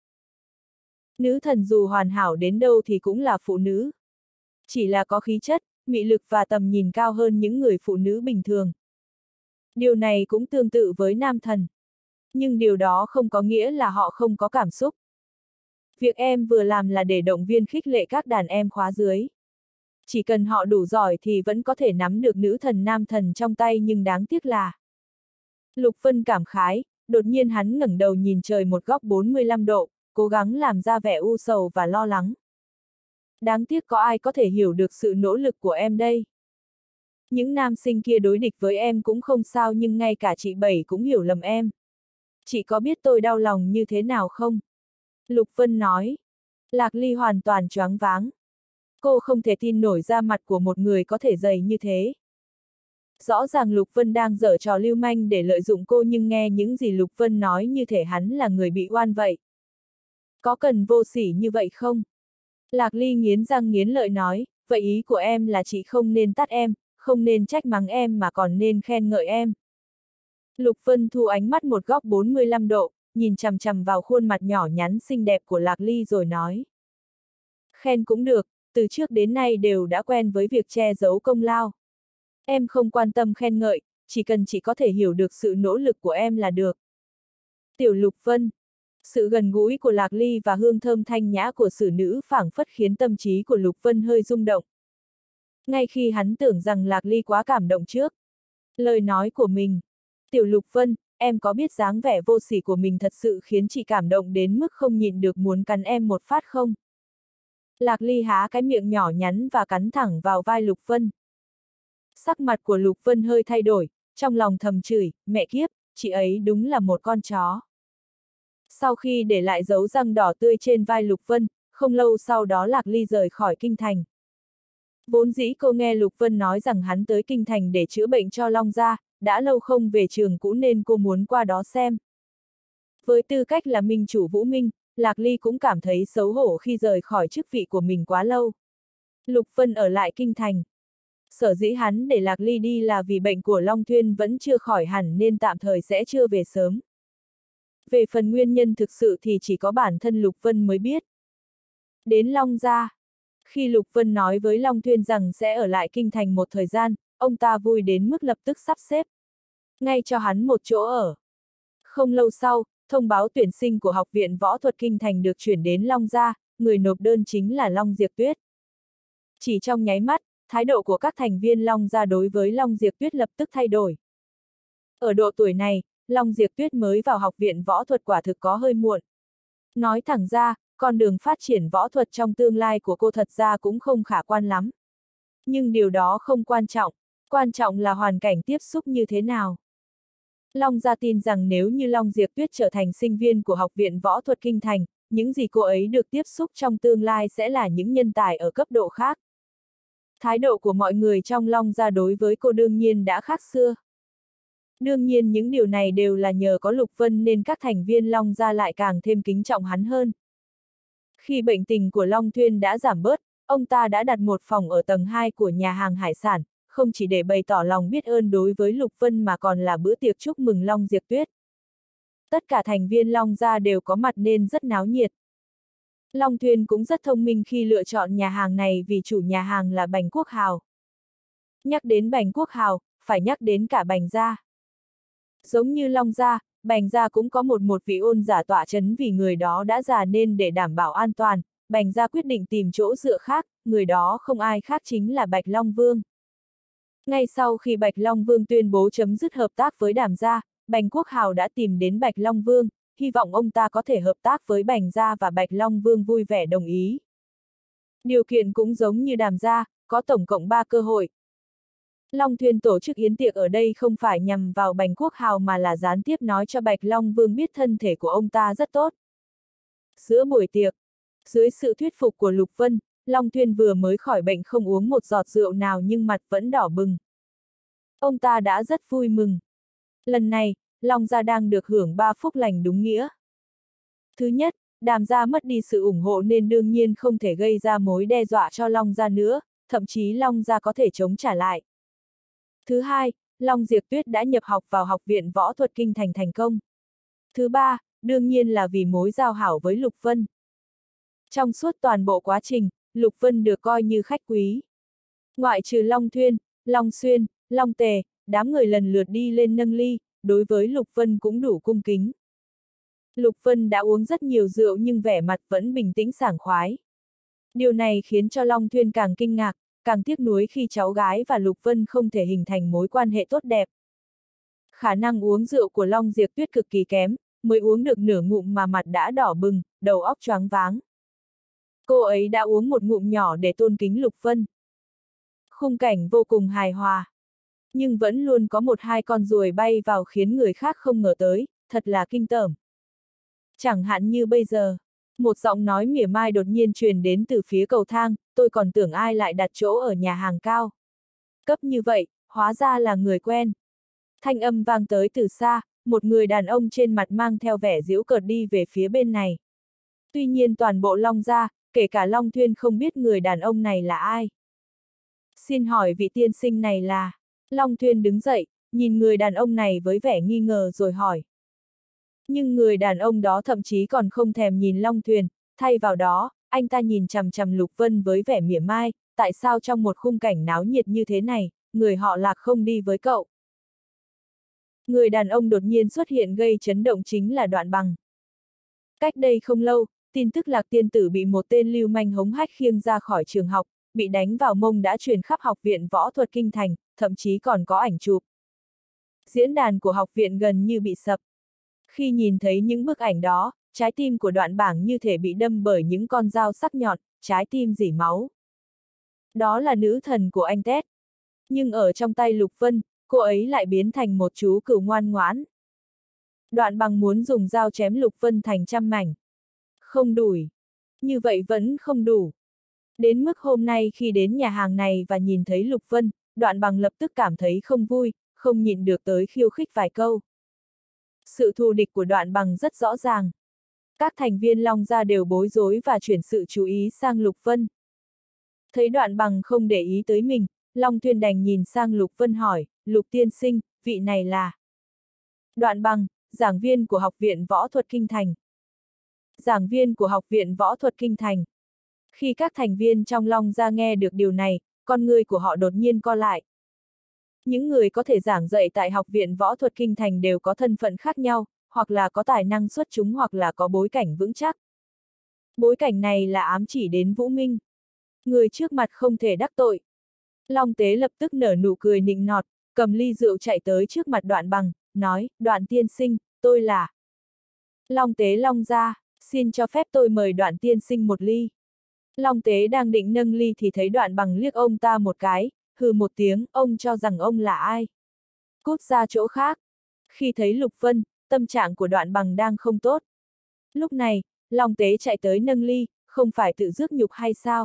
Nữ thần dù hoàn hảo đến đâu thì cũng là phụ nữ. Chỉ là có khí chất, mị lực và tầm nhìn cao hơn những người phụ nữ bình thường. Điều này cũng tương tự với nam thần. Nhưng điều đó không có nghĩa là họ không có cảm xúc. Việc em vừa làm là để động viên khích lệ các đàn em khóa dưới. Chỉ cần họ đủ giỏi thì vẫn có thể nắm được nữ thần nam thần trong tay, nhưng đáng tiếc là... Lục Vân cảm khái, đột nhiên hắn ngẩng đầu nhìn trời một góc 45 độ, cố gắng làm ra vẻ u sầu và lo lắng. Đáng tiếc có ai có thể hiểu được sự nỗ lực của em đây. Những nam sinh kia đối địch với em cũng không sao, nhưng ngay cả chị Bảy cũng hiểu lầm em. Chị có biết tôi đau lòng như thế nào không? Lục Vân nói. Lạc Ly hoàn toàn choáng váng. Cô không thể tin nổi da mặt của một người có thể dày như thế. Rõ ràng Lục Vân đang giở trò lưu manh để lợi dụng cô, nhưng nghe những gì Lục Vân nói như thể hắn là người bị oan vậy. Có cần vô sỉ như vậy không? Lạc Ly nghiến răng nghiến lợi nói, vậy ý của em là chị không nên tát em, không nên trách mắng em mà còn nên khen ngợi em. Lục Vân thu ánh mắt một góc 45 độ, nhìn chằm chằm vào khuôn mặt nhỏ nhắn xinh đẹp của Lạc Ly rồi nói. Khen cũng được, từ trước đến nay đều đã quen với việc che giấu công lao. Em không quan tâm khen ngợi, chỉ cần chị có thể hiểu được sự nỗ lực của em là được. Tiểu Lục Vân. Sự gần gũi của Lạc Ly và hương thơm thanh nhã của xử nữ phảng phất khiến tâm trí của Lục Vân hơi rung động. Ngay khi hắn tưởng rằng Lạc Ly quá cảm động trước lời nói của mình. Tiểu Lục Vân, em có biết dáng vẻ vô sỉ của mình thật sự khiến chị cảm động đến mức không nhịn được muốn cắn em một phát không? Lạc Ly há cái miệng nhỏ nhắn và cắn thẳng vào vai Lục Vân. Sắc mặt của Lục Vân hơi thay đổi, trong lòng thầm chửi, mẹ kiếp, chị ấy đúng là một con chó. Sau khi để lại dấu răng đỏ tươi trên vai Lục Vân, không lâu sau đó Lạc Ly rời khỏi kinh thành. Vốn dĩ cô nghe Lục Vân nói rằng hắn tới kinh thành để chữa bệnh cho Long gia, đã lâu không về trường cũ nên cô muốn qua đó xem. Với tư cách là minh chủ Vũ Minh, Lạc Ly cũng cảm thấy xấu hổ khi rời khỏi chức vị của mình quá lâu. Lục Vân ở lại kinh thành. Sở dĩ hắn để Lạc Ly đi là vì bệnh của Long Thuyên vẫn chưa khỏi hẳn nên tạm thời sẽ chưa về sớm. Về phần nguyên nhân thực sự thì chỉ có bản thân Lục Vân mới biết. Đến Long gia. Khi Lục Vân nói với Long Thuyên rằng sẽ ở lại kinh thành một thời gian, ông ta vui đến mức lập tức sắp xếp ngay cho hắn một chỗ ở. Không lâu sau, thông báo tuyển sinh của Học viện Võ thuật Kinh thành được chuyển đến Long gia, người nộp đơn chính là Long Diệp Tuyết. Chỉ trong nháy mắt, thái độ của các thành viên Long gia đối với Long Diệp Tuyết lập tức thay đổi. Ở độ tuổi này, Long Diệp Tuyết mới vào Học viện Võ thuật quả thực có hơi muộn. Nói thẳng ra, con đường phát triển võ thuật trong tương lai của cô thật ra cũng không khả quan lắm. Nhưng điều đó không quan trọng là hoàn cảnh tiếp xúc như thế nào. Long Gia tin rằng nếu như Long Diệp Tuyết trở thành sinh viên của Học viện Võ thuật Kinh Thành, những gì cô ấy được tiếp xúc trong tương lai sẽ là những nhân tài ở cấp độ khác. Thái độ của mọi người trong Long Gia đối với cô đương nhiên đã khác xưa. Đương nhiên những điều này đều là nhờ có Lục Vân nên các thành viên Long Gia lại càng thêm kính trọng hắn hơn. Khi bệnh tình của Long Thuyên đã giảm bớt, ông ta đã đặt một phòng ở tầng 2 của nhà hàng hải sản, không chỉ để bày tỏ lòng biết ơn đối với Lục Vân mà còn là bữa tiệc chúc mừng Long Diệp Tuyết. Tất cả thành viên Long Gia đều có mặt nên rất náo nhiệt. Long Thuyên cũng rất thông minh khi lựa chọn nhà hàng này vì chủ nhà hàng là Bành Quốc Hào. Nhắc đến Bành Quốc Hào, phải nhắc đến cả Bành Gia. Giống như Long Gia, Bành Gia cũng có một vị ôn giả tọa chấn vì người đó đã già nên để đảm bảo an toàn, Bành Gia quyết định tìm chỗ dựa khác, người đó không ai khác chính là Bạch Long Vương. Ngay sau khi Bạch Long Vương tuyên bố chấm dứt hợp tác với Đàm Gia, Bành Quốc Hào đã tìm đến Bạch Long Vương, hy vọng ông ta có thể hợp tác với Bành Gia và Bạch Long Vương vui vẻ đồng ý. Điều kiện cũng giống như Đàm Gia, có tổng cộng 3 cơ hội. Long Thuyên tổ chức yến tiệc ở đây không phải nhằm vào Bành Quốc Hào mà là gián tiếp nói cho Bạch Long Vương biết thân thể của ông ta rất tốt. Giữa buổi tiệc, dưới sự thuyết phục của Lục Vân, Long Thuyên vừa mới khỏi bệnh không uống một giọt rượu nào nhưng mặt vẫn đỏ bừng. Ông ta đã rất vui mừng. Lần này, Long Gia đang được hưởng 3 phúc lành đúng nghĩa. Thứ nhất, Đàm Gia mất đi sự ủng hộ nên đương nhiên không thể gây ra mối đe dọa cho Long Gia nữa, thậm chí Long Gia có thể chống trả lại. Thứ hai, Long Diệp Tuyết đã nhập học vào Học viện Võ thuật Kinh Thành thành công. Thứ ba, đương nhiên là vì mối giao hảo với Lục Vân. Trong suốt toàn bộ quá trình, Lục Vân được coi như khách quý. Ngoại trừ Long Thuyên, Long Xuyên, Long Tề, đám người lần lượt đi lên nâng ly, đối với Lục Vân cũng đủ cung kính. Lục Vân đã uống rất nhiều rượu nhưng vẻ mặt vẫn bình tĩnh sảng khoái. Điều này khiến cho Long Thuyên càng kinh ngạc, càng tiếc nuối khi cháu gái và Lục Vân không thể hình thành mối quan hệ tốt đẹp. Khả năng uống rượu của Long Diệp Tuyết cực kỳ kém, mới uống được nửa ngụm mà mặt đã đỏ bừng, đầu óc choáng váng. Cô ấy đã uống một ngụm nhỏ để tôn kính Lục Vân. Khung cảnh vô cùng hài hòa. Nhưng vẫn luôn có một hai con ruồi bay vào khiến người khác không ngờ tới, thật là kinh tởm. Chẳng hạn như bây giờ, một giọng nói mỉa mai đột nhiên truyền đến từ phía cầu thang, tôi còn tưởng ai lại đặt chỗ ở nhà hàng cao. Cấp như vậy, hóa ra là người quen. Thanh âm vang tới từ xa, một người đàn ông trên mặt mang theo vẻ giễu cợt đi về phía bên này. Tuy nhiên toàn bộ Long Gia, kể cả Long Thuyên không biết người đàn ông này là ai. Xin hỏi vị tiên sinh này là... Long Thuyên đứng dậy, nhìn người đàn ông này với vẻ nghi ngờ rồi hỏi. Nhưng người đàn ông đó thậm chí còn không thèm nhìn Long Thuyên, thay vào đó, anh ta nhìn chằm chằm Lục Vân với vẻ mỉa mai, tại sao trong một khung cảnh náo nhiệt như thế này, người họ Lạc không đi với cậu. Người đàn ông đột nhiên xuất hiện gây chấn động chính là Đoạn Bằng. Cách đây không lâu, tin tức Lạc tiên tử bị một tên lưu manh hống hách khiêng ra khỏi trường học, bị đánh vào mông đã truyền khắp Học viện Võ thuật Kinh Thành, thậm chí còn có ảnh chụp. Diễn đàn của học viện gần như bị sập. Khi nhìn thấy những bức ảnh đó, trái tim của Đoạn Bảng như thể bị đâm bởi những con dao sắc nhọn, trái tim rỉ máu. Đó là nữ thần của anh Tết. Nhưng ở trong tay Lục Vân, cô ấy lại biến thành một chú cừu ngoan ngoãn. Đoạn Bằng muốn dùng dao chém Lục Vân thành trăm mảnh. Không đủ. Như vậy vẫn không đủ. Đến mức hôm nay khi đến nhà hàng này và nhìn thấy Lục Vân, Đoạn Bằng lập tức cảm thấy không vui, không nhịn được tới khiêu khích vài câu. Sự thù địch của Đoạn Bằng rất rõ ràng. Các thành viên Long Gia đều bối rối và chuyển sự chú ý sang Lục Vân. Thấy Đoạn Bằng không để ý tới mình, Long Thuyên đành nhìn sang Lục Vân hỏi, Lục tiên sinh, vị này là... Đoạn Bằng, giảng viên của Học viện Võ thuật Kinh Thành. Giảng viên của Học viện Võ thuật Kinh Thành. Khi các thành viên trong Long Gia nghe được điều này, con người của họ đột nhiên co lại. Những người có thể giảng dạy tại Học viện Võ thuật Kinh Thành đều có thân phận khác nhau, hoặc là có tài năng xuất chúng hoặc là có bối cảnh vững chắc. Bối cảnh này là ám chỉ đến Vũ Minh. Người trước mặt không thể đắc tội. Long Tế lập tức nở nụ cười nịnh nọt, cầm ly rượu chạy tới trước mặt Đoạn Bằng, nói, Đoạn tiên sinh, tôi là... Long Tế Long Gia, xin cho phép tôi mời Đoạn tiên sinh một ly. Long Tế đang định nâng ly thì thấy Đoạn Bằng liếc ông ta một cái, hừ một tiếng, ông cho rằng ông là ai? Cút ra chỗ khác. Khi thấy Lục Vân, tâm trạng của Đoạn Bằng đang không tốt. Lúc này, Long Tế chạy tới nâng ly, không phải tự rước nhục hay sao?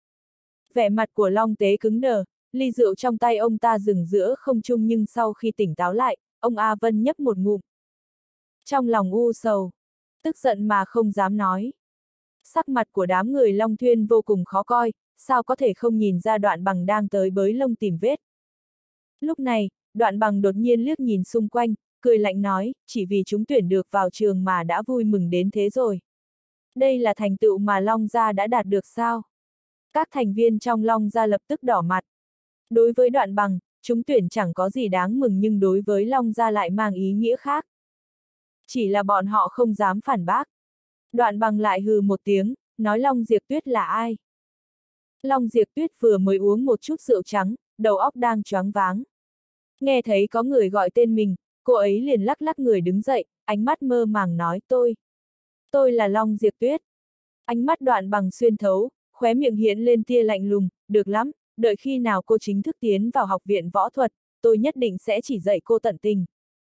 Vẻ mặt của Long Tế cứng đờ, ly rượu trong tay ông ta dừng giữa không trung nhưng sau khi tỉnh táo lại, ông A Vân nhấp một ngụm. Trong lòng u sầu, tức giận mà không dám nói. Sắc mặt của đám người Long Thuyên vô cùng khó coi, sao có thể không nhìn ra Đoạn Bằng đang tới bới lông tìm vết. Lúc này, Đoạn Bằng đột nhiên liếc nhìn xung quanh, cười lạnh nói, chỉ vì chúng tuyển được vào trường mà đã vui mừng đến thế rồi. Đây là thành tựu mà Long Gia đã đạt được sao? Các thành viên trong Long Gia lập tức đỏ mặt. Đối với Đoạn Bằng, chúng tuyển chẳng có gì đáng mừng nhưng đối với Long Gia lại mang ý nghĩa khác. Chỉ là bọn họ không dám phản bác. Đoạn Bằng lại hừ một tiếng, nói Long Diệp Tuyết là ai? Long Diệp Tuyết vừa mới uống một chút rượu trắng, đầu óc đang choáng váng. Nghe thấy có người gọi tên mình, cô ấy liền lắc lắc người đứng dậy, ánh mắt mơ màng nói tôi là Long Diệp Tuyết. Ánh mắt Đoạn Bằng xuyên thấu, khóe miệng hiện lên tia lạnh lùng, được lắm, đợi khi nào cô chính thức tiến vào học viện võ thuật, tôi nhất định sẽ chỉ dạy cô tận tình.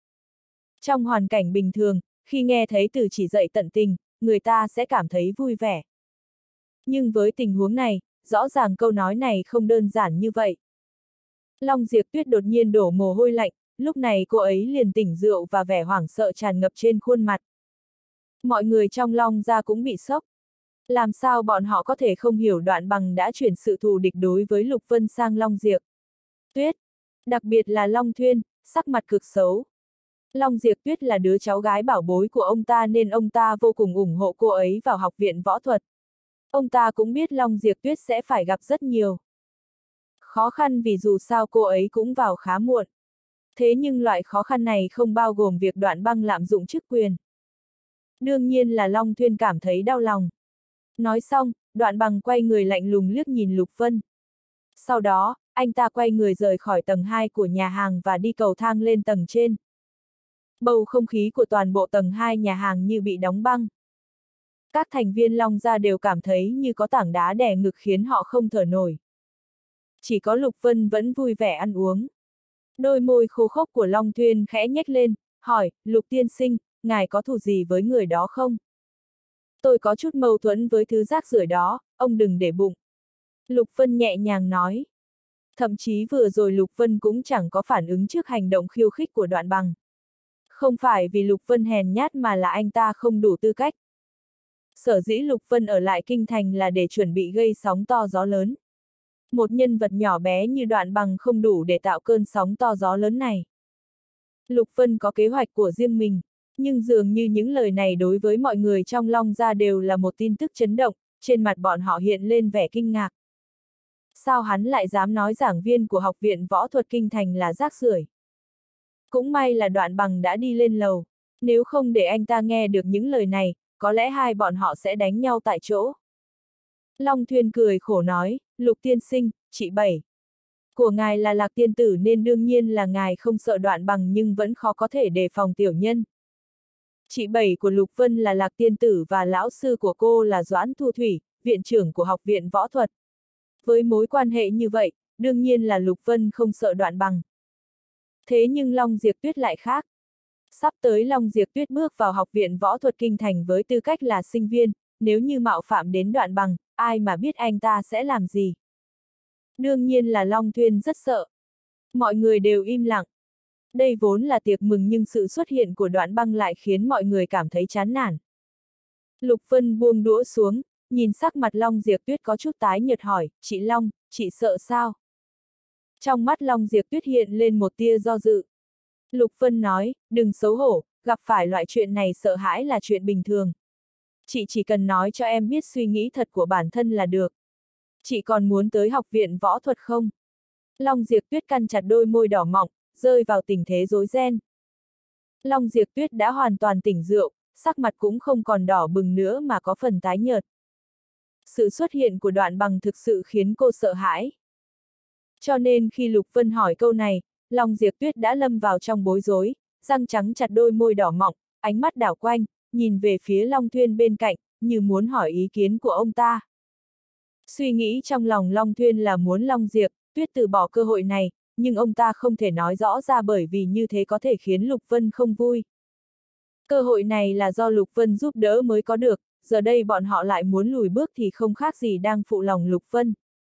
Trong hoàn cảnh bình thường, khi nghe thấy từ chỉ dạy tận tình, người ta sẽ cảm thấy vui vẻ. Nhưng với tình huống này, rõ ràng câu nói này không đơn giản như vậy. Long Diệp Tuyết đột nhiên đổ mồ hôi lạnh, lúc này cô ấy liền tỉnh rượu và vẻ hoảng sợ tràn ngập trên khuôn mặt. Mọi người trong Long Gia cũng bị sốc. Làm sao bọn họ có thể không hiểu Đoạn Bằng đã chuyển sự thù địch đối với Lục Vân sang Long Diệp Tuyết, đặc biệt là Long Thuyên, sắc mặt cực xấu. Long Diệp Tuyết là đứa cháu gái bảo bối của ông ta nên ông ta vô cùng ủng hộ cô ấy vào học viện võ thuật. Ông ta cũng biết Long Diệp Tuyết sẽ phải gặp rất nhiều khó khăn vì dù sao cô ấy cũng vào khá muộn. Thế nhưng loại khó khăn này không bao gồm việc Đoạn Bằng lạm dụng chức quyền. Đương nhiên là Long Thuyên cảm thấy đau lòng. Nói xong, Đoạn Bằng quay người lạnh lùng liếc nhìn Lục Vân. Sau đó, anh ta quay người rời khỏi tầng 2 của nhà hàng và đi cầu thang lên tầng trên. Bầu không khí của toàn bộ tầng 2 nhà hàng như bị đóng băng. Các thành viên Long Gia đều cảm thấy như có tảng đá đè ngực khiến họ không thở nổi. Chỉ có Lục Vân vẫn vui vẻ ăn uống. Đôi môi khô khốc của Long Thuyên khẽ nhếch lên, hỏi, Lục tiên sinh, ngài có thù gì với người đó không? Tôi có chút mâu thuẫn với thứ rác rưởi đó, ông đừng để bụng. Lục Vân nhẹ nhàng nói. Thậm chí vừa rồi Lục Vân cũng chẳng có phản ứng trước hành động khiêu khích của Đoạn Bằng. Không phải vì Lục Vân hèn nhát mà là anh ta không đủ tư cách. Sở dĩ Lục Vân ở lại kinh thành là để chuẩn bị gây sóng to gió lớn. Một nhân vật nhỏ bé như Đoạn Bằng không đủ để tạo cơn sóng to gió lớn này. Lục Vân có kế hoạch của riêng mình, nhưng dường như những lời này đối với mọi người trong Long Gia đều là một tin tức chấn động, trên mặt bọn họ hiện lên vẻ kinh ngạc. Sao hắn lại dám nói giảng viên của học viện võ thuật kinh thành là rác rưởi? Cũng may là Đoạn Bằng đã đi lên lầu, nếu không để anh ta nghe được những lời này, có lẽ hai bọn họ sẽ đánh nhau tại chỗ. Long Thuyên cười khổ nói, Lục tiên sinh, chị Bảy. Của ngài là Lạc tiên tử nên đương nhiên là ngài không sợ Đoạn Bằng nhưng vẫn khó có thể đề phòng tiểu nhân. Chị Bảy của Lục Vân là Lạc tiên tử và lão sư của cô là Doãn Thu Thủy, viện trưởng của học viện võ thuật. Với mối quan hệ như vậy, đương nhiên là Lục Vân không sợ Đoạn Bằng. Thế nhưng Long Diệp Tuyết lại khác. Sắp tới Long Diệp Tuyết bước vào học viện võ thuật kinh thành với tư cách là sinh viên, nếu như mạo phạm đến Đoạn Bằng, ai mà biết anh ta sẽ làm gì. Đương nhiên là Long Thuyên rất sợ. Mọi người đều im lặng. Đây vốn là tiệc mừng nhưng sự xuất hiện của Đoạn Bằng lại khiến mọi người cảm thấy chán nản. Lục Vân buông đũa xuống, nhìn sắc mặt Long Diệp Tuyết có chút tái nhợt hỏi, chị Long, chị sợ sao? Trong mắt Long Diệp Tuyết hiện lên một tia do dự. Lục Vân nói, đừng xấu hổ, gặp phải loại chuyện này sợ hãi là chuyện bình thường. Chị chỉ cần nói cho em biết suy nghĩ thật của bản thân là được. Chị còn muốn tới học viện võ thuật không? Long Diệp Tuyết cắn chặt đôi môi đỏ mọng, rơi vào tình thế rối ren. Long Diệp Tuyết đã hoàn toàn tỉnh rượu, sắc mặt cũng không còn đỏ bừng nữa mà có phần tái nhợt. Sự xuất hiện của Đoạn Bằng thực sự khiến cô sợ hãi. Cho nên khi Lục Vân hỏi câu này, Long Diệp Tuyết đã lâm vào trong bối rối, răng trắng chặt đôi môi đỏ mọng, ánh mắt đảo quanh, nhìn về phía Long Thuyên bên cạnh, như muốn hỏi ý kiến của ông ta. Suy nghĩ trong lòng Long Thuyên là muốn Long Diệp Tuyết từ bỏ cơ hội này, nhưng ông ta không thể nói rõ ra bởi vì như thế có thể khiến Lục Vân không vui. Cơ hội này là do Lục Vân giúp đỡ mới có được, giờ đây bọn họ lại muốn lùi bước thì không khác gì đang phụ lòng Lục Vân.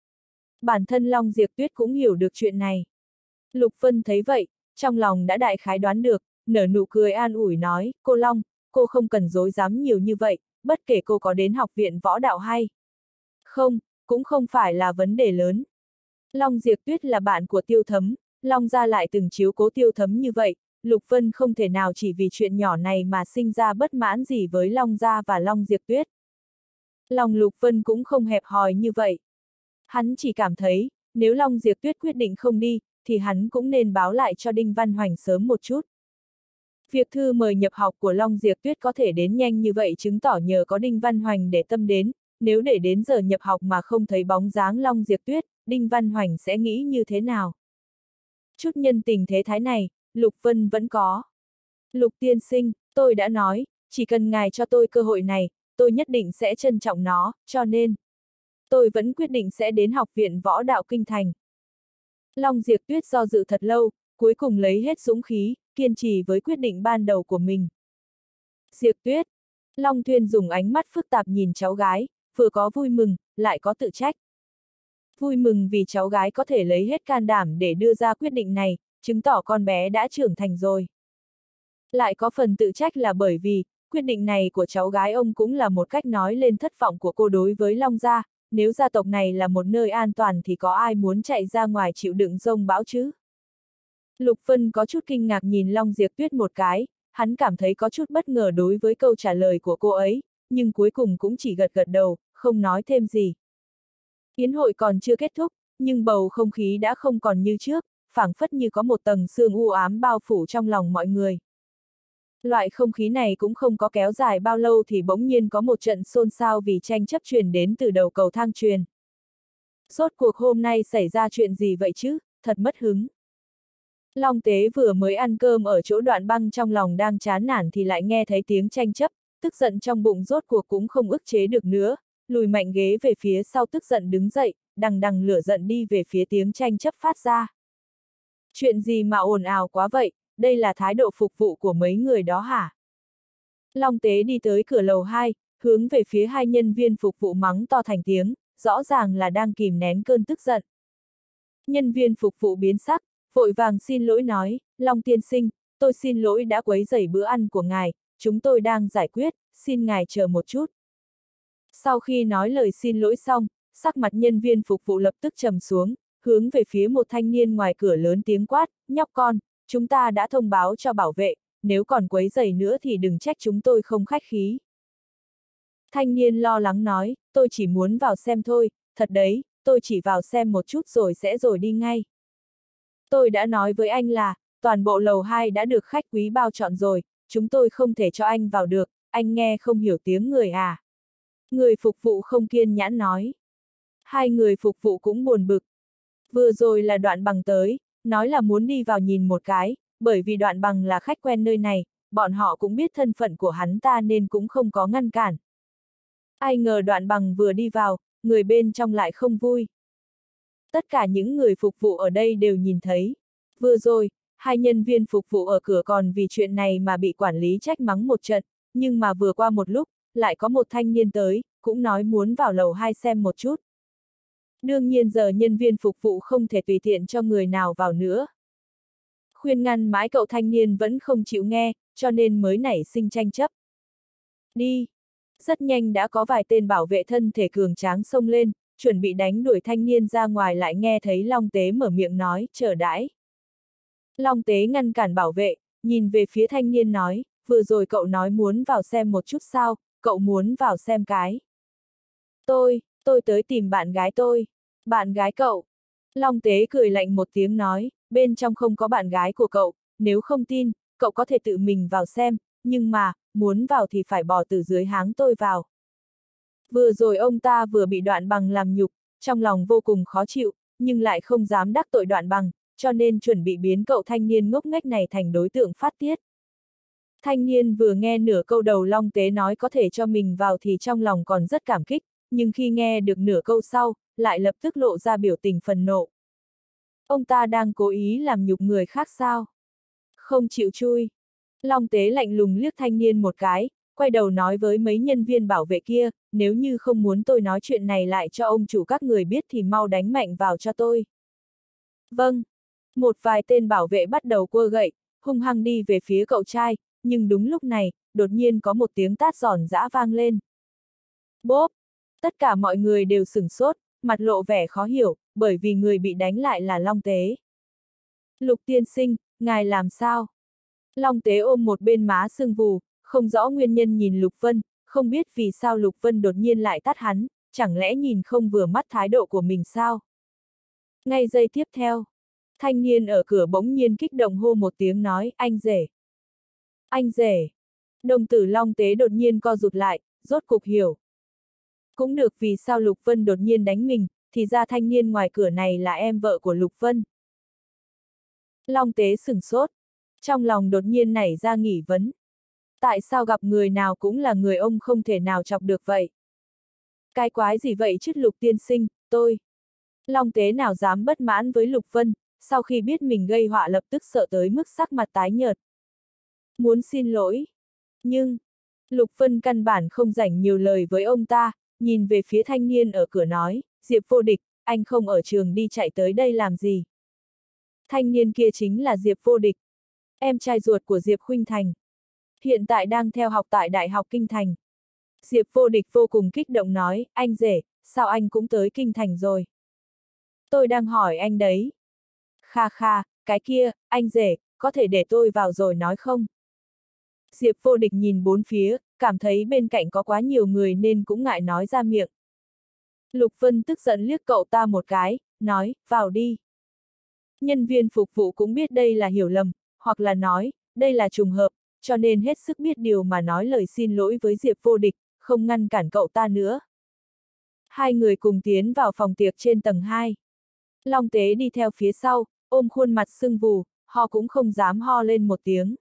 Bản thân Long Diệp Tuyết cũng hiểu được chuyện này. Lục Vân thấy vậy, trong lòng đã đại khái đoán được, nở nụ cười an ủi nói, cô Long, cô không cần dối dám nhiều như vậy, bất kể cô có đến học viện võ đạo hay không, cũng không phải là vấn đề lớn. Long Diệp Tuyết là bạn của Tiêu Thấm, Long gia lại từng chiếu cố Tiêu Thấm như vậy, Lục Vân không thể nào chỉ vì chuyện nhỏ này mà sinh ra bất mãn gì với Long gia và Long Diệp Tuyết. Lòng Lục Vân cũng không hẹp hòi như vậy. Hắn chỉ cảm thấy, nếu Long Diệp Tuyết quyết định không đi, thì hắn cũng nên báo lại cho Đinh Văn Hoành sớm một chút. Việc thư mời nhập học của Long Diệp Tuyết có thể đến nhanh như vậy chứng tỏ nhờ có Đinh Văn Hoành để tâm đến, nếu để đến giờ nhập học mà không thấy bóng dáng Long Diệp Tuyết, Đinh Văn Hoành sẽ nghĩ như thế nào? Chút nhân tình thế thái này, Lục Vân vẫn có. Lục tiên sinh, tôi đã nói, chỉ cần ngài cho tôi cơ hội này, tôi nhất định sẽ trân trọng nó, cho nên tôi vẫn quyết định sẽ đến học viện võ đạo kinh thành. Long Diệp Tuyết do dự thật lâu, cuối cùng lấy hết dũng khí, kiên trì với quyết định ban đầu của mình. Diệp Tuyết, Long Thuyên dùng ánh mắt phức tạp nhìn cháu gái, vừa có vui mừng, lại có tự trách. Vui mừng vì cháu gái có thể lấy hết can đảm để đưa ra quyết định này, chứng tỏ con bé đã trưởng thành rồi. Lại có phần tự trách là bởi vì, quyết định này của cháu gái ông cũng là một cách nói lên thất vọng của cô đối với Long gia, nếu gia tộc này là một nơi an toàn thì có ai muốn chạy ra ngoài chịu đựng giông bão chứ? Lục Vân có chút kinh ngạc nhìn Long Diệp Tuyết một cái, hắn cảm thấy có chút bất ngờ đối với câu trả lời của cô ấy, nhưng cuối cùng cũng chỉ gật gật đầu, không nói thêm gì. Yến hội còn chưa kết thúc, nhưng bầu không khí đã không còn như trước, phảng phất như có một tầng sương u ám bao phủ trong lòng mọi người. Loại không khí này cũng không có kéo dài bao lâu thì bỗng nhiên có một trận xôn xao vì tranh chấp truyền đến từ đầu cầu thang truyền. Rốt cuộc hôm nay xảy ra chuyện gì vậy chứ, thật mất hứng. Long Tế vừa mới ăn cơm ở chỗ Đoạn Băng trong lòng đang chán nản thì lại nghe thấy tiếng tranh chấp, tức giận trong bụng rốt cuộc cũng không ức chế được nữa, lùi mạnh ghế về phía sau tức giận đứng dậy, đằng đằng lửa giận đi về phía tiếng tranh chấp phát ra. Chuyện gì mà ồn ào quá vậy, đây là thái độ phục vụ của mấy người đó hả? Long Tế đi tới cửa lầu 2, hướng về phía hai nhân viên phục vụ mắng to thành tiếng, rõ ràng là đang kìm nén cơn tức giận. Nhân viên phục vụ biến sắc, vội vàng xin lỗi nói, Long tiên sinh, tôi xin lỗi đã quấy rầy bữa ăn của ngài, chúng tôi đang giải quyết, xin ngài chờ một chút. Sau khi nói lời xin lỗi xong, sắc mặt nhân viên phục vụ lập tức trầm xuống, hướng về phía một thanh niên ngoài cửa lớn tiếng quát, nhóc con, chúng ta đã thông báo cho bảo vệ, nếu còn quấy rầy nữa thì đừng trách chúng tôi không khách khí. Thanh niên lo lắng nói, tôi chỉ muốn vào xem thôi, thật đấy, tôi chỉ vào xem một chút rồi sẽ rồi đi ngay. Tôi đã nói với anh là, toàn bộ lầu 2 đã được khách quý bao trọn rồi, chúng tôi không thể cho anh vào được, anh nghe không hiểu tiếng người à? Người phục vụ không kiên nhãn nói. Hai người phục vụ cũng buồn bực. Vừa rồi là Đoạn Bằng tới, nói là muốn đi vào nhìn một cái, bởi vì Đoạn Bằng là khách quen nơi này, bọn họ cũng biết thân phận của hắn ta nên cũng không có ngăn cản. Ai ngờ Đoạn Bằng vừa đi vào, người bên trong lại không vui. Tất cả những người phục vụ ở đây đều nhìn thấy. Vừa rồi, hai nhân viên phục vụ ở cửa còn vì chuyện này mà bị quản lý trách mắng một trận, nhưng mà vừa qua một lúc, lại có một thanh niên tới, cũng nói muốn vào lầu 2 xem một chút. Đương nhiên giờ nhân viên phục vụ không thể tùy tiện cho người nào vào nữa. Khuyên ngăn mãi cậu thanh niên vẫn không chịu nghe, cho nên mới nảy sinh tranh chấp. Đi! Rất nhanh đã có vài tên bảo vệ thân thể cường tráng xông lên, chuẩn bị đánh đuổi thanh niên ra ngoài lại nghe thấy Long Tế mở miệng nói, chờ đãi. Long Tế ngăn cản bảo vệ, nhìn về phía thanh niên nói, vừa rồi cậu nói muốn vào xem một chút sao, cậu muốn vào xem cái. Tôi tới tìm bạn gái tôi. Bạn gái cậu? Long Tế cười lạnh một tiếng nói, bên trong không có bạn gái của cậu, nếu không tin, cậu có thể tự mình vào xem, nhưng mà, muốn vào thì phải bỏ từ dưới háng tôi vào. Vừa rồi ông ta vừa bị Đoạn Bằng làm nhục, trong lòng vô cùng khó chịu, nhưng lại không dám đắc tội Đoạn Bằng, cho nên chuẩn bị biến cậu thanh niên ngốc nghếch này thành đối tượng phát tiết. Thanh niên vừa nghe nửa câu đầu Long Tế nói có thể cho mình vào thì trong lòng còn rất cảm kích, nhưng khi nghe được nửa câu sau, lại lập tức lộ ra biểu tình phần nộ. Ông ta đang cố ý làm nhục người khác sao? Không chịu chui. Long Tế lạnh lùng liếc thanh niên một cái, quay đầu nói với mấy nhân viên bảo vệ kia, nếu như không muốn tôi nói chuyện này lại cho ông chủ các người biết thì mau đánh mạnh vào cho tôi. Vâng. Một vài tên bảo vệ bắt đầu quơ gậy, hung hăng đi về phía cậu trai, nhưng đúng lúc này, đột nhiên có một tiếng tát giòn giã vang lên. Bốp! Tất cả mọi người đều sửng sốt, mặt lộ vẻ khó hiểu, bởi vì người bị đánh lại là Long Tế. Lục tiên sinh, ngài làm sao? Long Tế ôm một bên má sưng vù, không rõ nguyên nhân nhìn Lục Vân, không biết vì sao Lục Vân đột nhiên lại tát hắn, chẳng lẽ nhìn không vừa mắt thái độ của mình sao? Ngay giây tiếp theo, thanh niên ở cửa bỗng nhiên kích động hô một tiếng nói, anh rể. Anh rể. Đồng tử Long Tế đột nhiên co rụt lại, rốt cục hiểu. Cũng được vì sao Lục Vân đột nhiên đánh mình, thì ra thanh niên ngoài cửa này là em vợ của Lục Vân. Long Tế sửng sốt. Trong lòng đột nhiên nảy ra nghi vấn. Tại sao gặp người nào cũng là người ông không thể nào chọc được vậy? Cái quái gì vậy chứ Lục tiên sinh, tôi. Long Tế nào dám bất mãn với Lục Vân, sau khi biết mình gây họa lập tức sợ tới mức sắc mặt tái nhợt. Muốn xin lỗi. Nhưng, Lục Vân căn bản không rảnh nhiều lời với ông ta, nhìn về phía thanh niên ở cửa nói, Diệp Vô Địch, anh không ở trường đi chạy tới đây làm gì? Thanh niên kia chính là Diệp Vô Địch, em trai ruột của Diệp Khuynh Thành. Hiện tại đang theo học tại Đại học Kinh Thành. Diệp Vô Địch vô cùng kích động nói, anh rể, sao anh cũng tới Kinh Thành rồi? Tôi đang hỏi anh đấy. Kha kha, cái kia, anh rể, có thể để tôi vào rồi nói không? Diệp Vô Địch nhìn bốn phía, cảm thấy bên cạnh có quá nhiều người nên cũng ngại nói ra miệng. Lục Vân tức giận liếc cậu ta một cái, nói, vào đi. Nhân viên phục vụ cũng biết đây là hiểu lầm, hoặc là nói, đây là trùng hợp, cho nên hết sức biết điều mà nói lời xin lỗi với Diệp Vô Địch, không ngăn cản cậu ta nữa. Hai người cùng tiến vào phòng tiệc trên tầng 2. Long Tế đi theo phía sau, ôm khuôn mặt sưng vù, ho cũng không dám ho lên một tiếng.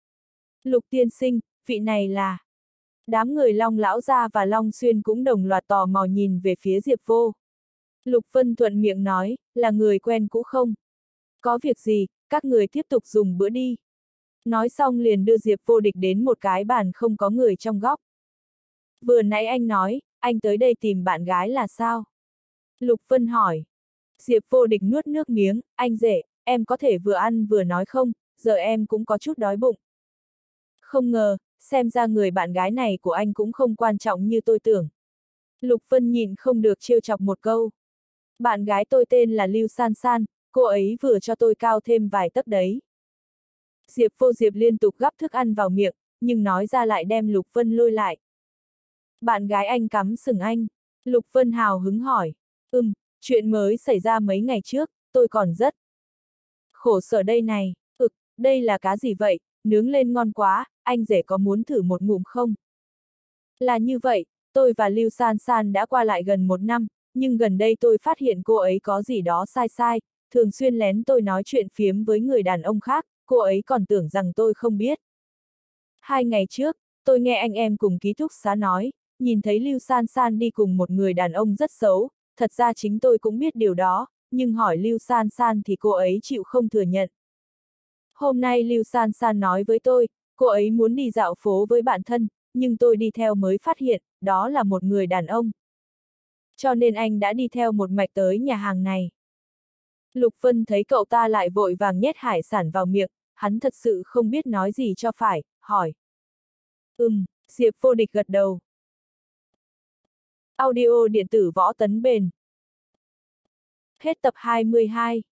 Lục tiên sinh, vị này là... Đám người Long Lão Gia và Long Xuyên cũng đồng loạt tò mò nhìn về phía Diệp Vô. Lục Vân thuận miệng nói, là người quen cũ không? Có việc gì, các người tiếp tục dùng bữa đi. Nói xong liền đưa Diệp Vô Địch đến một cái bàn không có người trong góc. Vừa nãy anh nói, anh tới đây tìm bạn gái là sao? Lục Vân hỏi. Diệp Vô Địch nuốt nước miếng, anh rể, em có thể vừa ăn vừa nói không, giờ em cũng có chút đói bụng. Không ngờ, xem ra người bạn gái này của anh cũng không quan trọng như tôi tưởng. Lục Vân nhịn không được trêu chọc một câu. Bạn gái tôi tên là Lưu San San, cô ấy vừa cho tôi cao thêm vài tấc đấy. Diệp Vô Diệp liên tục gắp thức ăn vào miệng, nhưng nói ra lại đem Lục Vân lôi lại. Bạn gái anh cắm sừng anh. Lục Vân hào hứng hỏi. Chuyện mới xảy ra mấy ngày trước, tôi còn rất khổ sở đây này. Đây là cá gì vậy, nướng lên ngon quá, anh rể có muốn thử một ngụm không? Là như vậy, tôi và Lưu San San đã qua lại gần 1 năm, nhưng gần đây tôi phát hiện cô ấy có gì đó sai sai, thường xuyên lén tôi nói chuyện phiếm với người đàn ông khác, cô ấy còn tưởng rằng tôi không biết. 2 ngày trước, tôi nghe anh em cùng ký túc xá nói, nhìn thấy Lưu San San đi cùng một người đàn ông rất xấu, thật ra chính tôi cũng biết điều đó, nhưng hỏi Lưu San San thì cô ấy chịu không thừa nhận. Hôm nay Lưu San San nói với tôi, cô ấy muốn đi dạo phố với bạn thân, nhưng tôi đi theo mới phát hiện, đó là một người đàn ông. Cho nên anh đã đi theo một mạch tới nhà hàng này. Lục Vân thấy cậu ta lại vội vàng nhét hải sản vào miệng, hắn thật sự không biết nói gì cho phải, hỏi. Diệp Vô Địch gật đầu. Audio điện tử Võ Tấn Bền. Hết tập 22.